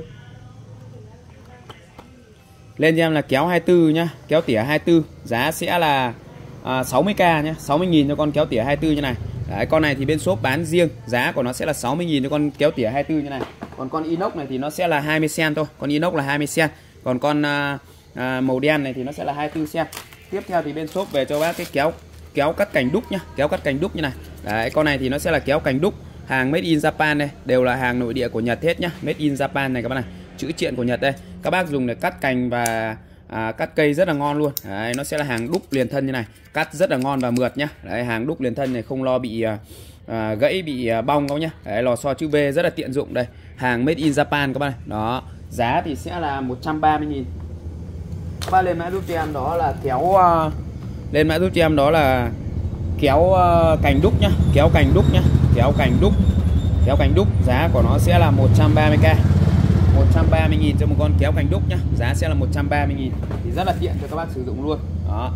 Lên cho em là kéo 24 nhá, kéo tỉa 24, giá sẽ là 60k nhá, 60.000 cho con kéo tỉa 24 như này. Đấy, con này thì bên shop bán riêng, giá của nó sẽ là 60.000 cho con kéo tỉa 24 như này. Còn con inox này thì nó sẽ là 20 cm thôi, con inox là 20 cm. Còn con màu đen này thì nó sẽ là 24 cm. Tiếp theo thì bên shop về cho bác cái kéo cắt cành đúc nhá, kéo cắt cành đúc như này. Đấy, con này thì nó sẽ là kéo cành đúc, hàng made in Japan đây, đều là hàng nội địa của Nhật hết nhá, made in Japan này các bác này, chữ triện của Nhật đây. Các bác dùng để cắt cành và cắt cây rất là ngon luôn. Đấy, nó sẽ là hàng đúc liền thân như này, cắt rất là ngon và mượt nhá. Đấy, hàng đúc liền thân này không lo bị gãy, bị bong đâu nhá. Đấy, lò xo chữ V rất là tiện dụng đây, hàng made in Japan các bác này. Đó, giá thì sẽ là 130.000. Các bác lên mã giúp cho em đó là kéo lên mã giúp cho em đó là kéo cành đúc nhá, kéo cành đúc nhá, kéo cành đúc, kéo cành đúc, giá của nó sẽ là 130k. 130.000 cho một con kéo cành đúc nhá, giá sẽ là 130.000, thì rất là tiện cho các bác sử dụng luôn. Đó.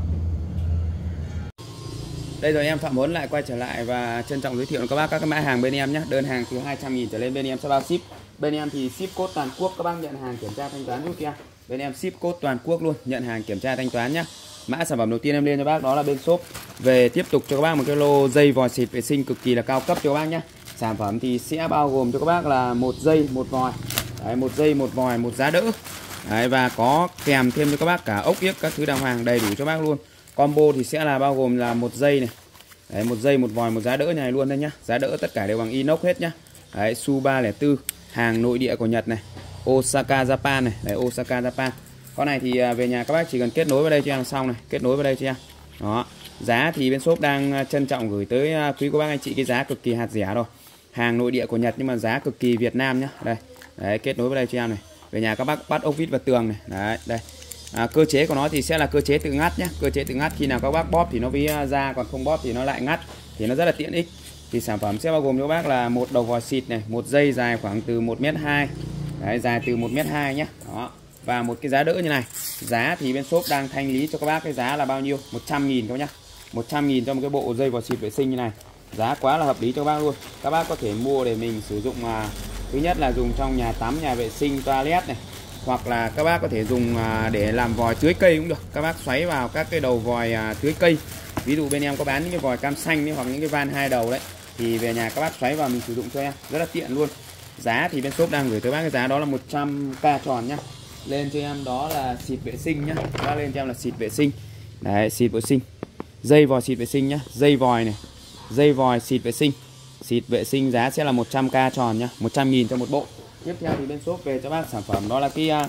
Đây rồi, em Phạm Huấn lại quay trở lại và trân trọng giới thiệu các bác các mã hàng bên em nhé. Đơn hàng từ 200.000 trở lên bên em sẽ bao ship. Bên em thì ship code toàn quốc, các bác nhận hàng kiểm tra thanh toán giúp em. Bên em ship code toàn quốc luôn, nhận hàng kiểm tra thanh toán nhé. Mã sản phẩm đầu tiên em lên cho bác đó là bên shop về tiếp tục cho các bác một cái lô dây vòi xịt vệ sinh cực kỳ là cao cấp cho các bác nhé. Sản phẩm thì sẽ bao gồm cho các bác là một dây một vòi. Đấy, một dây một vòi một giá đỡ. Đấy, và có kèm thêm cho các bác cả ốc yếc các thứ đàng hoàng đầy đủ cho bác luôn. Combo thì sẽ là bao gồm là một dây này. Đấy, một dây một vòi một giá đỡ này luôn đây nhá. Giá đỡ tất cả đều bằng inox hết nhá. Đấy, Su 304, hàng nội địa của Nhật này, Osaka Japan này. Đấy, Osaka Japan. Con này thì về nhà các bác chỉ cần kết nối vào đây cho em xong này, kết nối vào đây cho em. Đó. Giá thì bên shop đang trân trọng gửi tới quý cô bác anh chị cái giá cực kỳ hạt rẻ rồi. Hàng nội địa của Nhật nhưng mà giá cực kỳ Việt Nam nhá. Đây. Đấy, kết nối vào đây cho em này. Về nhà các bác bắt ốc vít vào tường này. Đấy, đây. Cơ chế của nó thì sẽ là cơ chế tự ngắt nhé. Cơ chế tự ngắt, khi nào các bác bóp thì nó mới ra, còn không bóp thì nó lại ngắt, thì nó rất là tiện ích. Thì sản phẩm sẽ bao gồm cho các bác là một đầu vòi xịt này, một dây dài khoảng từ 1m2. Đấy, dài từ 1m2 nhé. Đó. Và một cái giá đỡ như này. Giá thì bên shop đang thanh lý cho các bác cái giá là bao nhiêu? 100.000 các bác nhá. 100.000 cho một cái bộ dây vòi xịt vệ sinh như này. Giá quá là hợp lý cho các bác luôn. Các bác có thể mua để mình sử dụng, thứ nhất là dùng trong nhà tắm, nhà vệ sinh, toilet này, hoặc là các bác có thể dùng để làm vòi tưới cây cũng được. Các bác xoáy vào các cái đầu vòi tưới cây. Ví dụ bên em có bán những cái vòi cam xanh ấy, hoặc những cái van 2 đầu đấy, thì về nhà các bác xoáy vào mình sử dụng cho em, rất là tiện luôn. Giá thì bên shop đang gửi tới bác cái giá đó là 100k tròn nhá. Lên cho em đó là xịt vệ sinh nhá. Các bác lên cho em là xịt vệ sinh. Đấy, xịt vệ sinh. Dây vòi xịt vệ sinh nhá, dây vòi này, dây vòi xịt vệ sinh. Xịt vệ sinh giá sẽ là 100k tròn nhá, 100.000 cho một bộ. Tiếp theo thì bên shop về cho bác sản phẩm đó là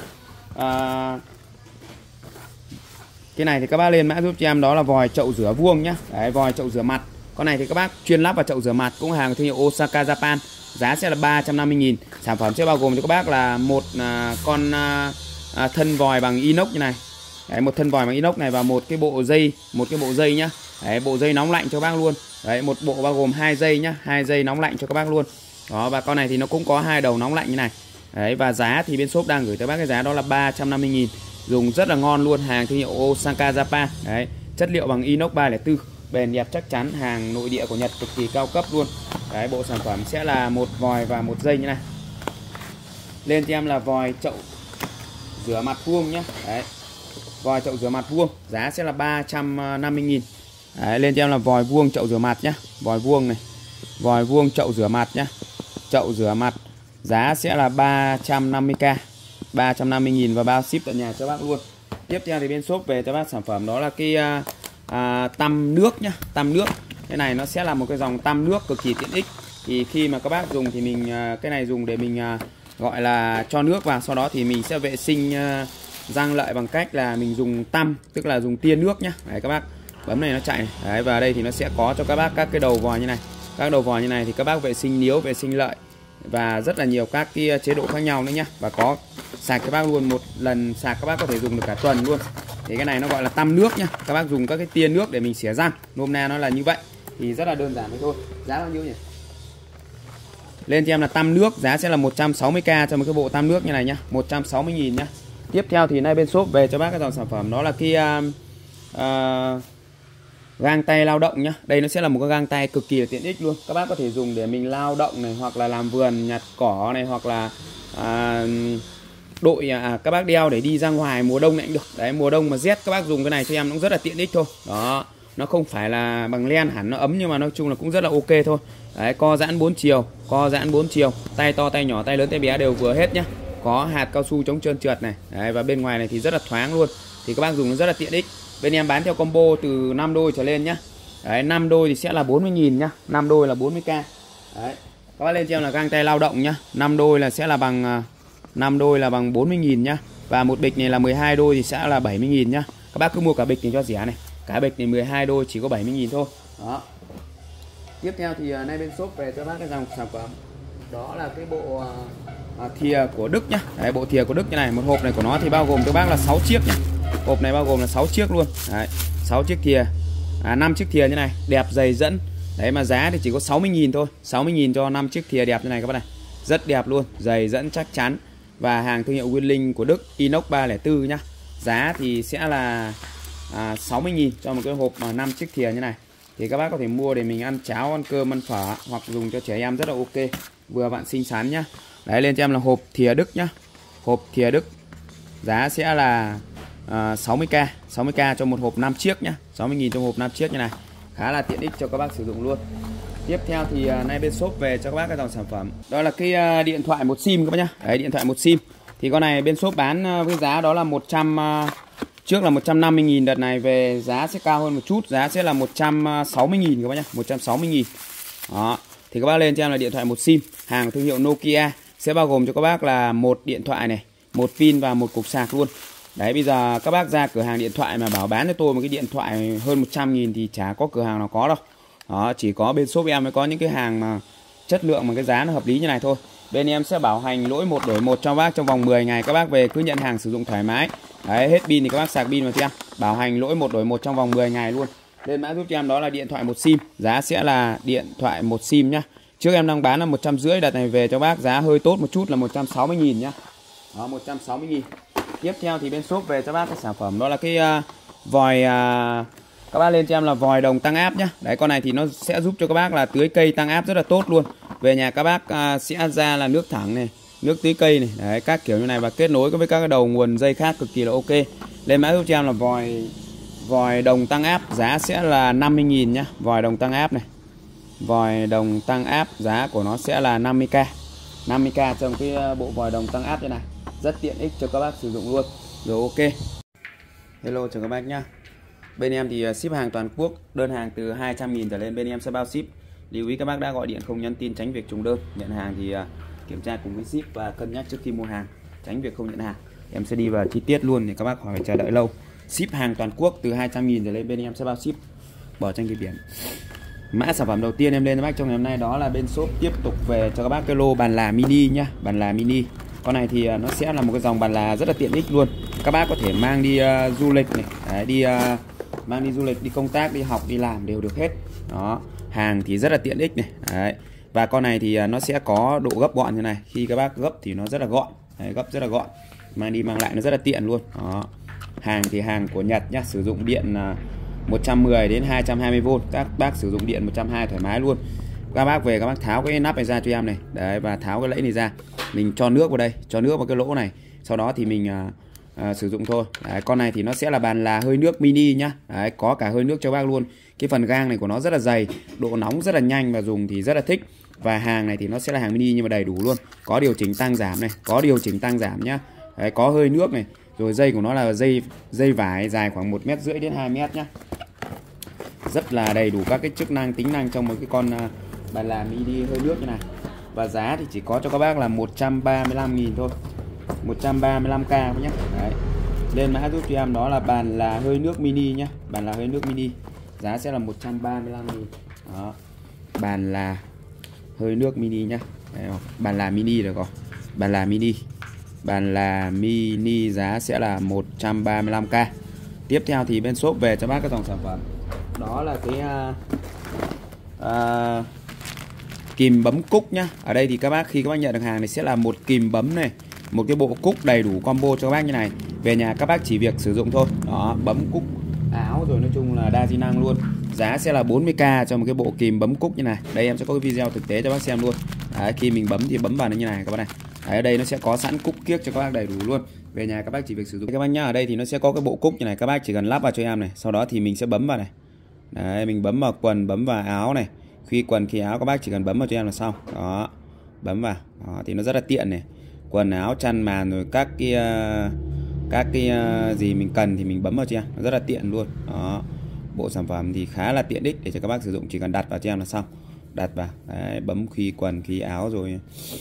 cái này thì các bác lên mã giúp cho em đó là vòi chậu rửa vuông nhá. Đấy, vòi chậu rửa mặt. Con này thì các bác chuyên lắp vào chậu rửa mặt, cũng hàng thương hiệu Osaka Japan. Giá sẽ là 350.000. Sản phẩm sẽ bao gồm cho các bác là một con thân vòi bằng inox như này. Đấy, một thân vòi bằng inox này và một cái bộ dây nhá. Đấy, bộ dây nóng lạnh cho các bác luôn. Đấy, một bộ bao gồm 2 dây nhá, 2 dây nóng lạnh cho các bác luôn. Đó, và con này thì nó cũng có 2 đầu nóng lạnh như này. Đấy, và giá thì bên shop đang gửi tới bác cái giá đó là 350.000. Dùng rất là ngon luôn, hàng thương hiệu Osaka Japan. Đấy, chất liệu bằng inox 304, bền đẹp chắc chắn, hàng nội địa của Nhật cực kỳ cao cấp luôn. Đấy, bộ sản phẩm sẽ là một vòi và một dây như này. Lên cho em là vòi chậu rửa mặt vuông nhé. Đấy, vòi chậu rửa mặt vuông, giá sẽ là 350.000. Đấy, lên cho em là vòi vuông chậu rửa mặt nhé. Vòi vuông này, vòi vuông chậu rửa mặt nhé. Chậu rửa mặt giá sẽ là 350k, 350.000 và bao ship tận nhà cho bác luôn. Tiếp theo thì bên shop về cho bác sản phẩm đó là cái tăm nước nhá, tăm nước. Cái này nó sẽ là một cái dòng tăm nước cực kỳ tiện ích. Thì khi mà các bác dùng thì mình cái này dùng để mình gọi là cho nước vào, sau đó thì mình sẽ vệ sinh răng lợi bằng cách là mình dùng tăm, tức là dùng tia nước nhá. Đấy, các bác bấm này nó chạy này. Đấy, và đây thì nó sẽ có cho các bác các cái đầu vòi như này. Các đầu vòi như này thì các bác vệ sinh níu, vệ sinh lợi và rất là nhiều các cái chế độ khác nhau nữa nhá. Và có sạc các bác luôn, một lần sạc các bác có thể dùng được cả tuần luôn. Thì cái này nó gọi là tăm nước nhá. Các bác dùng các cái tia nước để mình xỉa răng, nôm na nó là như vậy. Thì rất là đơn giản thôi. Giá bao nhiêu nhỉ? Lên cho em là tăm nước, giá sẽ là 160k cho một cái bộ tăm nước như này nhá, 160.000 nhá. Tiếp theo thì nay bên shop về cho bác cái dòng sản phẩm đó là cái găng tay lao động nhá. Đây nó sẽ là một cái găng tay cực kỳ là tiện ích luôn. Các bác có thể dùng để mình lao động này, hoặc là làm vườn nhặt cỏ này, hoặc là đội các bác đeo để đi ra ngoài mùa đông này cũng được. Đấy, mùa đông mà rét các bác dùng cái này cho em cũng rất là tiện ích thôi. Đó, nó không phải là bằng len hẳn nó ấm, nhưng mà nói chung là cũng rất là ok thôi. Đấy, co giãn 4 chiều, co giãn 4 chiều, tay to tay nhỏ, tay lớn tay bé đều vừa hết nhá. Có hạt cao su chống trơn trượt này. Đấy, và bên ngoài này thì rất là thoáng luôn. Thì các bác dùng nó rất là tiện ích. Bên em bán theo combo từ 5 đôi trở lên nhá. Đấy, 5 đôi thì sẽ là 40.000 nhá. 5 đôi là 40k. Đấy. Các bác lên cho em là găng tay lao động nhá. 5 đôi là sẽ là bằng 40.000 nhá. Và một bịch này là 12 đôi thì sẽ là 70.000 nhá. Các bác cứ mua cả bịch này cho rẻ này. Cả bịch này 12 đôi chỉ có 70.000 thôi. Đó. Tiếp theo thì nay bên shop về cho bác cái dòng sản phẩm đó là cái bộ thìa của Đức nhá. Đấy, bộ thìa của Đức như này. Một hộp này của nó thì bao gồm cho bác là 6 chiếc nhá. Hộp này bao gồm là 6 chiếc luôn. Đấy, 6 chiếc thìa, 5 chiếc thìa như này, đẹp dày dẫn. Đấy, mà giá thì chỉ có 60.000 thôi. 60.000 cho 5 chiếc thìa đẹp như này các bác này. Rất đẹp luôn, dày dẫn chắc chắn. Và hàng thương hiệu Winling của Đức, inox 304 nhá. Giá thì sẽ là 60.000 cho một cái hộp 5 chiếc thìa như này. Thì các bác có thể mua để mình ăn cháo, ăn cơm, ăn phở, hoặc dùng cho trẻ em rất là ok. Vừa vặn xinh xắn nhá. Đấy, lên cho em là hộp thìa Đức nhá. Hộp thìa Đức giá sẽ là 60k cho một hộp 5 chiếc nhá. 60.000 cho một hộp 5 chiếc như này. Khá là tiện ích cho các bác sử dụng luôn. Tiếp theo thì nay bên shop về cho các bác cái dòng sản phẩm đó là cái điện thoại 1 sim các bác nhá. Đấy, điện thoại 1 sim. Thì con này bên shop bán với giá đó là trước là 150.000, đợt này về giá sẽ cao hơn một chút, giá sẽ là 160.000 các bác nhá, 160.000. Đó, thì các bác lên cho em là điện thoại 1 sim, hàng thương hiệu Nokia, sẽ bao gồm cho các bác là một điện thoại này, một pin và một cục sạc luôn. Đấy, bây giờ các bác ra cửa hàng điện thoại mà bảo bán cho tôi một cái điện thoại hơn 100.000 thì chả có cửa hàng nào có đâu. Đó, chỉ có bên shop em mới có những cái hàng mà chất lượng mà cái giá nó hợp lý như này thôi. Bên em sẽ bảo hành lỗi 1 đổi 1 cho bác trong vòng 10 ngày, các bác về cứ nhận hàng sử dụng thoải mái. Đấy, hết pin thì các bác sạc pin vào cho em. Bảo hành lỗi 1 đổi 1 trong vòng 10 ngày luôn. Lên mã giúp cho em đó là điện thoại 1 sim, giá sẽ là điện thoại 1 sim nhá. Trước em đang bán là 150, đợt này về cho bác giá hơi tốt một chút là 160.000 nhá. Đó, 160.000. Tiếp theo thì bên shop về cho bác cái sản phẩm đó là cái vòi các bác lên cho em là vòi đồng tăng áp nhá. Đấy, con này thì nó sẽ giúp cho các bác là tưới cây tăng áp rất là tốt luôn. Về nhà các bác sẽ ra là nước thẳng này, nước tưới cây này, đấy, các kiểu như này, và kết nối với các cái đầu nguồn dây khác cực kỳ là ok. Lên mã giúp cho em là vòi đồng tăng áp, giá sẽ là 50.000 nhá. Vòi đồng tăng áp này, vòi đồng tăng áp giá của nó sẽ là 50k. 50k trong cái bộ vòi đồng tăng áp như này, rất tiện ích cho các bác sử dụng luôn. Rồi, ok. Hello chào các bác nhá. Bên em thì ship hàng toàn quốc, đơn hàng từ 200.000 trở lên bên em sẽ bao ship. Lưu ý các bác đã gọi điện không nhắn tin, tránh việc trùng đơn. Nhận hàng thì kiểm tra cùng với ship và cân nhắc trước khi mua hàng, tránh việc không nhận hàng. Em sẽ đi vào chi tiết luôn để các bác khỏi phải chờ đợi lâu. Ship hàng toàn quốc từ 200.000 trở lên bên em sẽ bao ship. Bỏ tranh kỳ biển. Mã sản phẩm đầu tiên em lên cho bác trong ngày hôm nay đó là bên shop tiếp tục về cho các bác cái lô bàn là mini nhá. Bàn là mini. Con này thì nó sẽ là một cái dòng bàn là rất là tiện ích luôn. Các bác có thể mang đi du lịch này, đấy, mang đi du lịch, đi công tác, đi học, đi làm đều được hết. Đó, hàng thì rất là tiện ích này. Đấy. Và con này thì nó sẽ có độ gấp gọn như này. Khi các bác gấp thì nó rất là gọn. Đấy, gấp rất là gọn. Mang đi mang lại nó rất là tiện luôn. Đó. Hàng thì hàng của Nhật nhá, sử dụng điện 110 đến 220V. Các bác sử dụng điện 120 thoải mái luôn. Các bác về các bác tháo cái nắp này ra cho em này. Đấy, và tháo cái lẫy này ra. Mình cho nước vào đây, cho nước vào cái lỗ này. Sau đó thì mình sử dụng thôi. Đấy, con này thì nó sẽ là bàn là hơi nước mini nhá. Đấy, có cả hơi nước cho bác luôn. Cái phần gang này của nó rất là dày, độ nóng rất là nhanh và dùng thì rất là thích. Và hàng này thì nó sẽ là hàng mini nhưng mà đầy đủ luôn. Có điều chỉnh tăng giảm này, có điều chỉnh tăng giảm nhá. Đấy, có hơi nước này. Rồi dây của nó là dây vải dài khoảng 1,5 m đến 2 m nhá. Rất là đầy đủ các cái chức năng tính năng trong một cái con Bàn là mini hơi nước như này. Và giá thì chỉ có cho các bác là 135.000 thôi, 135k các nhé. Đấy. Lên mã giúp cho em đó là bàn là hơi nước mini nhé. Bàn là hơi nước mini, giá sẽ là 135.000. Đó. Bàn là hơi nước mini nhá. Bàn là mini được rồi. Bàn là mini. Bàn là mini giá sẽ là 135k. Tiếp theo thì bên shop về cho bác cái dòng sản phẩm đó là cái kìm bấm cúc nhá. Ở đây thì các bác khi các bác nhận được hàng thì sẽ là một kìm bấm này, một cái bộ cúc đầy đủ combo cho các bác như này. Về nhà các bác chỉ việc sử dụng thôi. Đó, bấm cúc áo rồi, nói chung là đa di năng luôn. Giá sẽ là 40k cho một cái bộ kìm bấm cúc như này. Đây em sẽ có cái video thực tế cho bác xem luôn. Đấy, khi mình bấm thì bấm vào nó như này các bác này. Đấy, ở đây nó sẽ có sẵn cúc kiếc cho các bác đầy đủ luôn. Về nhà các bác chỉ việc sử dụng các bác nhá. Ở đây thì nó sẽ có cái bộ cúc như này, các bác chỉ cần lắp vào cho em này. Sau đó thì mình sẽ bấm vào này. Đấy, mình bấm vào quần, bấm vào áo này. Khi quần khi áo các bác chỉ cần bấm vào cho em là xong. Đó, bấm vào. Đó, thì nó rất là tiện này. Quần áo, chăn màn rồi các cái gì mình cần thì mình bấm vào cho em, nó rất là tiện luôn. Đó, bộ sản phẩm thì khá là tiện ích để cho các bác sử dụng, chỉ cần đặt vào cho em là xong. Đặt vào. Đấy, bấm khi quần khi áo rồi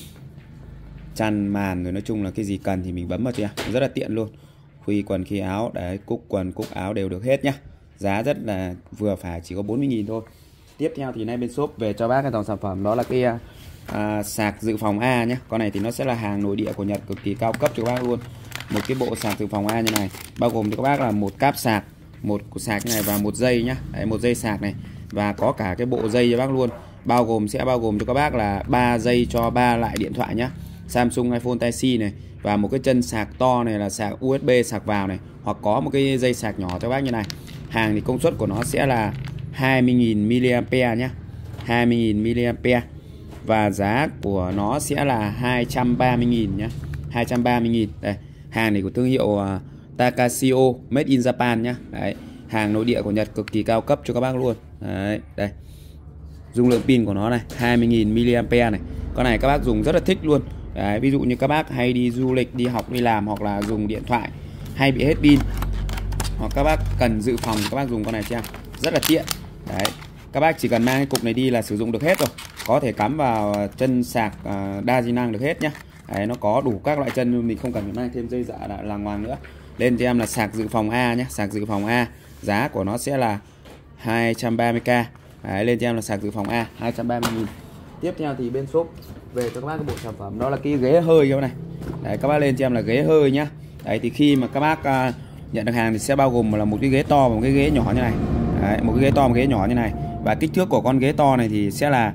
chăn màn rồi, nói chung là cái gì cần thì mình bấm vào cho em, rất là tiện luôn. Khi quần khi áo, đấy, cúc quần cúc áo đều được hết nhá. Giá rất là vừa phải, chỉ có 40.000 thôi. Tiếp theo thì nay bên shop về cho bác cái dòng sản phẩm đó là cái sạc dự phòng A nhé. Con này thì nó sẽ là hàng nội địa của Nhật, cực kỳ cao cấp cho các bác luôn. Một cái bộ sạc dự phòng A như này, bao gồm cho các bác là một cáp sạc, một sạc như này và một dây nhá. Đấy, một dây sạc này và có cả cái bộ dây cho bác luôn. Bao gồm cho các bác là 3 dây cho 3 loại điện thoại nhá. Samsung, iPhone Type-C này, và một cái chân sạc to này là sạc USB sạc vào này, hoặc có một cái dây sạc nhỏ cho các bác như này. Hàng thì công suất của nó sẽ là 20.000 mAh nhá. 20.000 mAh. Và giá của nó sẽ là 230.000 nhá. 230.000. Đây, hàng này của thương hiệu Takashio, made in Japan nhá. Đấy, hàng nội địa của Nhật, cực kỳ cao cấp cho các bác luôn. Đấy, đây. Dung lượng pin của nó này, 20.000 mAh này. Con này các bác dùng rất là thích luôn. Đấy, ví dụ như các bác hay đi du lịch, đi học, đi làm, hoặc là dùng điện thoại hay bị hết pin, hoặc các bác cần dự phòng, các bác dùng con này cho em, rất là tiện. Đấy, các bác chỉ cần mang cái cục này đi là sử dụng được hết rồi. Có thể cắm vào chân sạc đa di năng được hết nhá. Đấy, nó có đủ các loại chân, mình không cần phải mang thêm dây dạ làng hoàng nữa. Lên cho em là sạc dự phòng A nhé. Sạc dự phòng A, giá của nó sẽ là 230k. Đấy, lên cho em là sạc dự phòng A, 230.000. Tiếp theo thì bên shop về cho các bác cái bộ sản phẩm đó là cái ghế hơi các bác này. Đấy, các bác lên cho em là ghế hơi nhá. Đấy, thì khi mà các bác nhận được hàng thì sẽ bao gồm là một cái ghế to và một cái ghế nhỏ như này. Đấy, một cái ghế to, một cái ghế nhỏ như này. Và kích thước của con ghế to này thì sẽ là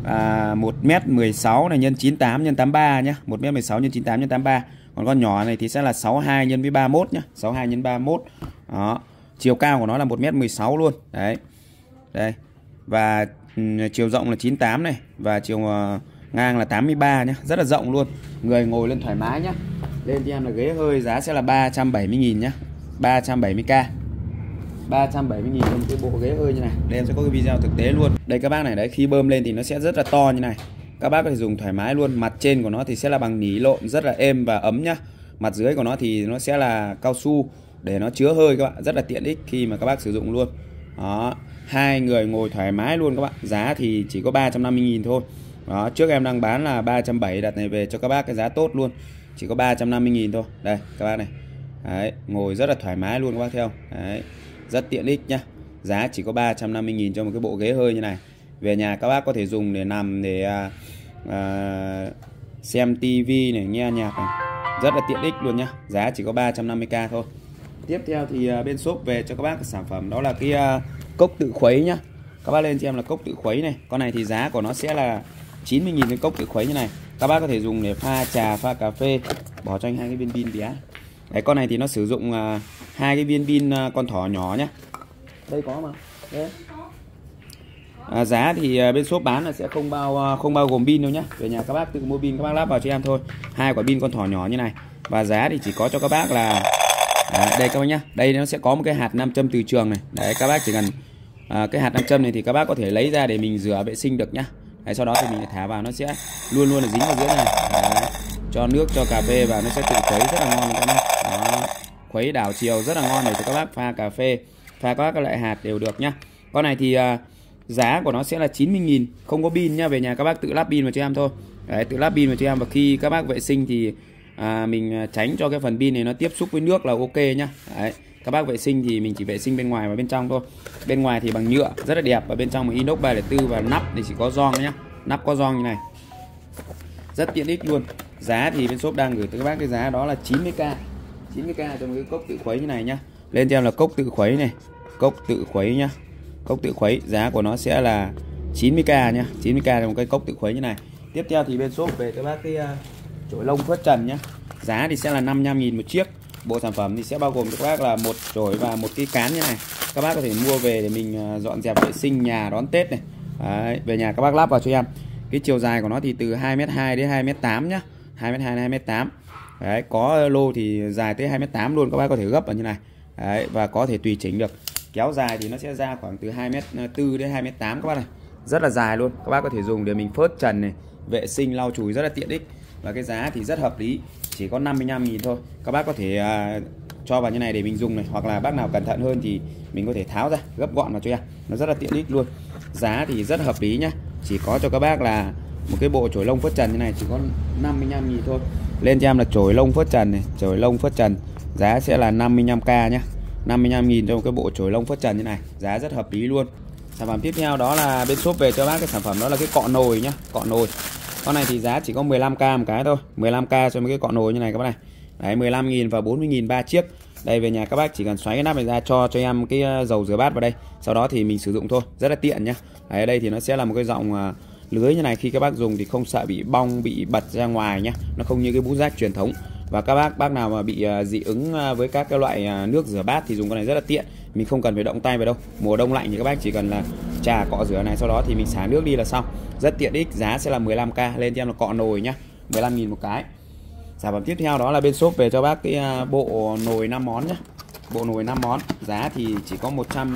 1m16 này nhân 98 nhân 83 nhá. 1m16 nhân 98 nhân 83. Còn con nhỏ này thì sẽ là 62 nhân với 31 nhá. 62 nhân 31. Đó. Chiều cao của nó là 1m16 luôn. Đấy. Đây. Và chiều rộng là 98 này, và chiều ngang là 83 nhá, rất là rộng luôn. Người ngồi lên thoải mái nhá. Lên cho em là ghế hơi, giá sẽ là 370.000 nhá. 370k. 370.000 trong cái bộ ghế hơi như này. Đây em sẽ có cái video thực tế luôn. Đây các bác này, đấy, khi bơm lên thì nó sẽ rất là to như này. Các bác có thể dùng thoải mái luôn. Mặt trên của nó thì sẽ là bằng nỉ lộn, rất là êm và ấm nhá. Mặt dưới của nó thì nó sẽ là cao su để nó chứa hơi các bạn, rất là tiện ích khi mà các bác sử dụng luôn. Đó, hai người ngồi thoải mái luôn các bạn. Giá thì chỉ có 350.000 thôi. Đó, trước em đang bán là 370, đặt này về cho các bác cái giá tốt luôn. Chỉ có 350.000 thôi. Đây các bác này. Đấy, ngồi rất là thoải mái luôn các bác thấy không? Đấy, rất tiện ích nhá. Giá chỉ có 350.000 cho một cái bộ ghế hơi như này. Về nhà các bác có thể dùng để nằm, để xem tivi này, nghe nhạc này. Rất là tiện ích luôn nhá. Giá chỉ có 350k thôi. Tiếp theo thì bên shop về cho các bác cái sản phẩm đó là cái cốc tự khuấy nhá. Các bác lên cho em là cốc tự khuấy này. Con này thì giá của nó sẽ là 90.000 cái cốc tự khuấy như này. Các bác có thể dùng để pha trà, pha cà phê. Bỏ cho anh 2 cái viên pin bé. Đấy, con này thì nó sử dụng 2 cái viên pin con thỏ nhỏ nhá. Đây có mà. Đấy. Giá thì bên shop bán là sẽ không bao gồm pin đâu nhá. Về nhà các bác tự mua pin, các bác lắp vào cho em thôi. 2 quả pin con thỏ nhỏ như này. Và giá thì chỉ có cho các bác là đây các bác nhá. Đây nó sẽ có một cái hạt nam châm từ trường này. Đấy, các bác chỉ cần cái hạt nam châm này thì các bác có thể lấy ra để mình rửa vệ sinh được nhá. Đấy, sau đó thì mình thả vào, nó sẽ luôn là dính vào giữa này. Đấy, cho nước, cho cà phê vào, nó sẽ tự khuấy rất là ngon các bác. Đó, khuấy đảo chiều rất là ngon để cho các bác pha cà phê, pha các loại hạt đều được nhá. Con này thì Giá của nó sẽ là 90.000, không có pin nha. Về nhà các bác tự lắp pin vào cho em thôi. Đấy, tự lắp pin vào cho em, và khi các bác vệ sinh thì mình tránh cho cái phần pin này nó tiếp xúc với nước là ok nhá. Đấy, các bác vệ sinh thì mình chỉ vệ sinh bên ngoài và bên trong thôi. Bên ngoài thì bằng nhựa rất là đẹp, và bên trong là inox 304, và nắp thì chỉ có gioăng nhá. Nắp có gioăng như này, rất tiện ích luôn. Giá thì bên shop đang gửi tới các bác cái giá đó là 90k. 90k cho một cái cốc tự khuấy như này nhá. Lên cho em là cốc tự khuấy này, cốc tự khuấy nhá. Cốc tự khuấy giá của nó sẽ là 90k nhá. 90k cho một cái cốc tự khuấy như này. Tiếp theo thì bên shop về các bác cái chổi lông phớt trần nhá. Giá thì sẽ là 55.000 một chiếc. Bộ sản phẩm thì sẽ bao gồm cho các bác là một chổi và một cái cán như này. Các bác có thể mua về để mình dọn dẹp vệ sinh nhà đón Tết này. Đấy, về nhà các bác lắp vào cho em. Cái chiều dài của nó thì từ 2m2 đến 2m8 nhá. 2m2 đến 2m8. Đấy, có lô thì dài tới 2m8 luôn, các bác có thể gấp vào như này. Đấy, và có thể tùy chỉnh được. Kéo dài thì nó sẽ ra khoảng từ 2m4 đến 2m8 các bác này. Rất là dài luôn. Các bác có thể dùng để mình phớt trần này, vệ sinh lau chùi rất là tiện ích. Và cái giá thì rất hợp lý, chỉ có 55.000 thôi. Các bác có thể cho vào như này để mình dùng này, hoặc là bác nào cẩn thận hơn thì mình có thể tháo ra gấp gọn vào cho em. Nó rất là tiện ích luôn. Giá thì rất hợp lý nhá. Chỉ có cho các bác là một cái bộ chổi lông phớt trần như này chỉ có 55.000 thôi. Lên cho em là chổi lông phớt trần này, chổi lông phớt trần giá sẽ là 55k nhá. 55.000 cho một cái bộ chổi lông phớt trần như này, giá rất hợp lý luôn. Sản phẩm tiếp theo đó là bên shop về cho bác cái sản phẩm đó là cái cọ nồi nhá, cọ nồi. Con này thì giá chỉ có 15k một cái thôi, 15k cho một cái cọ nồi như này các bác này. Đấy, 15.000 và 40.000 ba chiếc. Đây, về nhà các bác chỉ cần xoáy cái nắp này ra, cho em cái dầu rửa bát vào đây, sau đó thì mình sử dụng thôi, rất là tiện nhá. Đấy, ở đây thì nó sẽ là một cái dòng lưới như này, khi các bác dùng thì không sợ bị bong, bị bật ra ngoài nhá. Nó không như cái bút rác truyền thống. Và các bác nào mà bị dị ứng với các cái loại nước rửa bát thì dùng con này rất là tiện. Mình không cần phải động tay vào đâu. Mùa đông lạnh thì các bác chỉ cần là chà cọ rửa này, sau đó thì mình xả nước đi là xong. Rất tiện ích, giá sẽ là 15k. Lên cho em là cọ nồi nhá, 15.000 một cái. Sản phẩm tiếp theo đó là bên shop về cho bác cái bộ nồi 5 món nhá. Bộ nồi 5 món, giá thì chỉ có